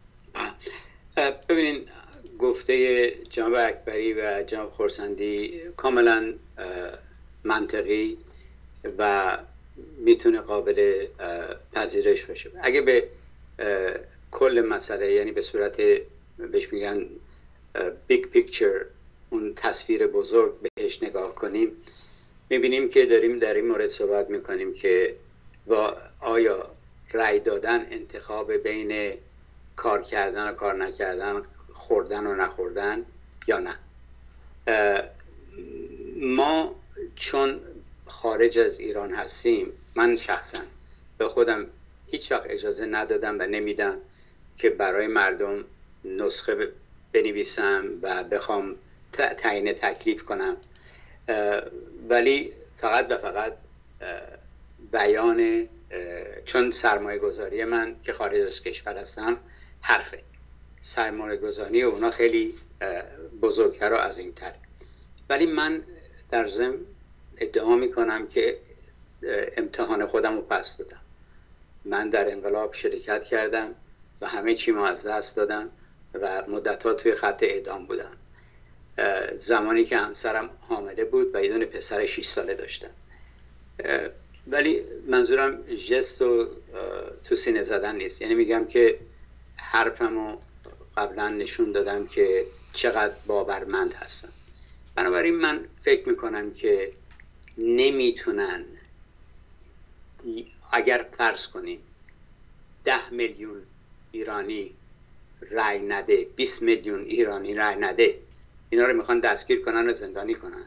ببینین گفته جناب اکبری و جناب خورسندی کاملا منطقی و میتونه قابل پذیرش باشه. اگه به کل مسئله، یعنی به صورت بهش میگن بیگ پیکچر، اون تصویر بزرگ بهش نگاه کنیم، میبینیم که داریم در این مورد صحبت میکنیم که آیا رأی دادن انتخاب بین کار کردن و کار نکردن، خوردن و نخوردن یا نه. ما چون خارج از ایران هستیم، من شخصا به خودم هیچ وقت اجازه ندادم و نمیدم که برای مردم نسخه بنویسم و بخوام تعیین تکلیف کنم، ولی فقط و فقط بیان، چون سرمایه گذاری من که خارج از کشور هستم حرفه، سرمایه گذاری اونا خیلی بزرگتر و عظیم‌تر، ولی من در ضمن ادعا میکنم که امتحان خودم رو پس دادم. من در انقلاب شرکت کردم و همه چی ما از دست دادم و مدت‌ها توی خط اعدام بودم. زمانی که همسرم حامله بود و یه دونه پسر 6 ساله داشتم. ولی منظورم ژست و تو سینه زدن نیست، یعنی میگم که حرفمو قبلا نشون دادم که چقدر باورمند هستم. بنابراین من فکر میکنم که نمیتونن، اگر فرض کنیم 10 میلیون ایرانی رای نده، 20 میلیون ایرانی رای نده، اینا رو میخوان دستگیر کنن و زندانی کنن.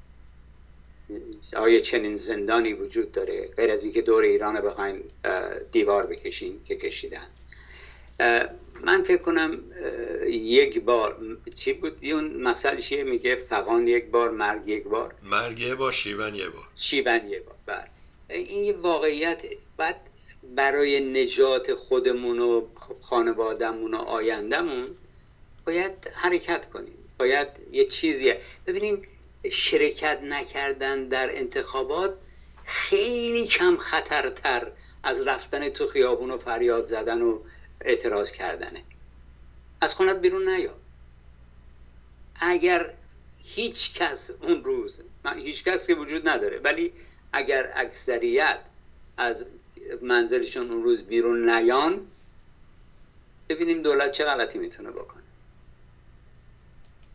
آیا چنین زندانی وجود داره غیر از اینکه دور ایران رو بخواین دیوار بکشین که کشیدن؟ من فکر کنم یک بار چی بود اون مسئله چیه؟ میگه فغان یک بار، مرگ یک بار، مرگ یک بار، شیون یک بار، شیون یک بار. بله، این یه واقعیته. بعد برای نجات خودمون و خانوادهمون و آیندهمون باید حرکت کنیم، باید یه چیزیه. ببینین شرکت نکردن در انتخابات خیلی کم خطرتر از رفتن تو خیابون و فریاد زدن و اعتراض کردنه. از خونت بیرون نیا. اگر هیچ کس اون روز، هیچ کس که وجود نداره، ولی اگر اکثریت از منزلشون اون روز بیرون نیان، ببینیم دولت چه غلطی میتونه بکنه.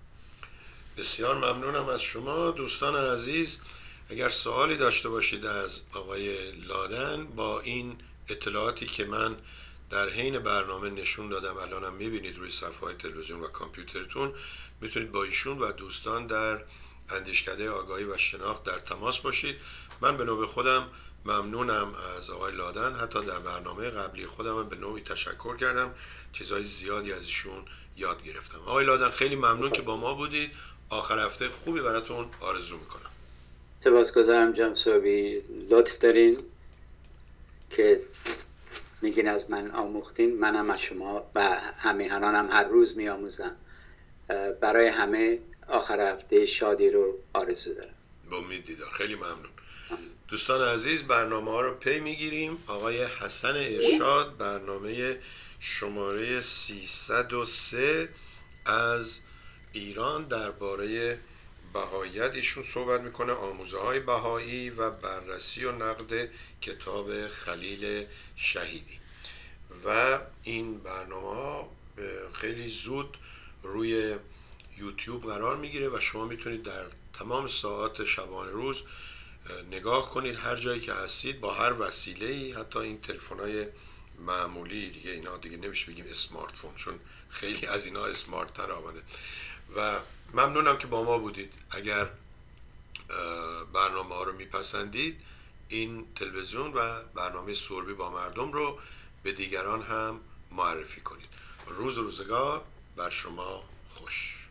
بسیار ممنونم از شما دوستان عزیز. اگر سوالی داشته باشید از آقای لادن با این اطلاعاتی که من در حین برنامه نشون دادم، الانم میبینید روی صفحه های تلویزیون و کامپیوترتون، میتونید با ایشون و دوستان در اندیشکده آگاهی و شناخت در تماس باشید. من به نوبه خودم ممنونم از آقای لادن. حتی در برنامه قبلی خودم به نوعی تشکر کردم، چیزهای زیادی از ایشون یاد گرفتم. آقای لادن خیلی ممنون که با ما بودید. آخر هفته خوبی براتون آرزو میکنم. سپاسگزارم جناب صوبی، لطف دارین که میگین از من آموختین. منم از شما و همیهنانم هر روز میآموزم. برای همه آخر هفته شادی رو آرزو دارم. با امید دیدار. خیلی ممنون. دوستان عزیز، برنامه ها رو پی میگیریم. آقای حسن ارشاد برنامه شماره 303 از ایران درباره بهاییت ایشون صحبت میکنه، آموزه های بهایی و بررسی و نقد کتاب خلیل شهیدی. و این برنامه ها خیلی زود روی یوتیوب قرار میگیره و شما میتونید در تمام ساعات شبانه روز نگاه کنید، هر جایی که هستید با هر وسیله‌ای، حتی این تلفن‌های معمولی دیگه، اینا دیگه نمیشه بگیم اسمارت فون، چون خیلی از اینا اسمارت تر آمده. و ممنونم که با ما بودید. اگر برنامه ها رو میپسندید، این تلویزیون و برنامه سوربی با مردم رو به دیگران هم معرفی کنید. روز و روزگار بر شما خوش.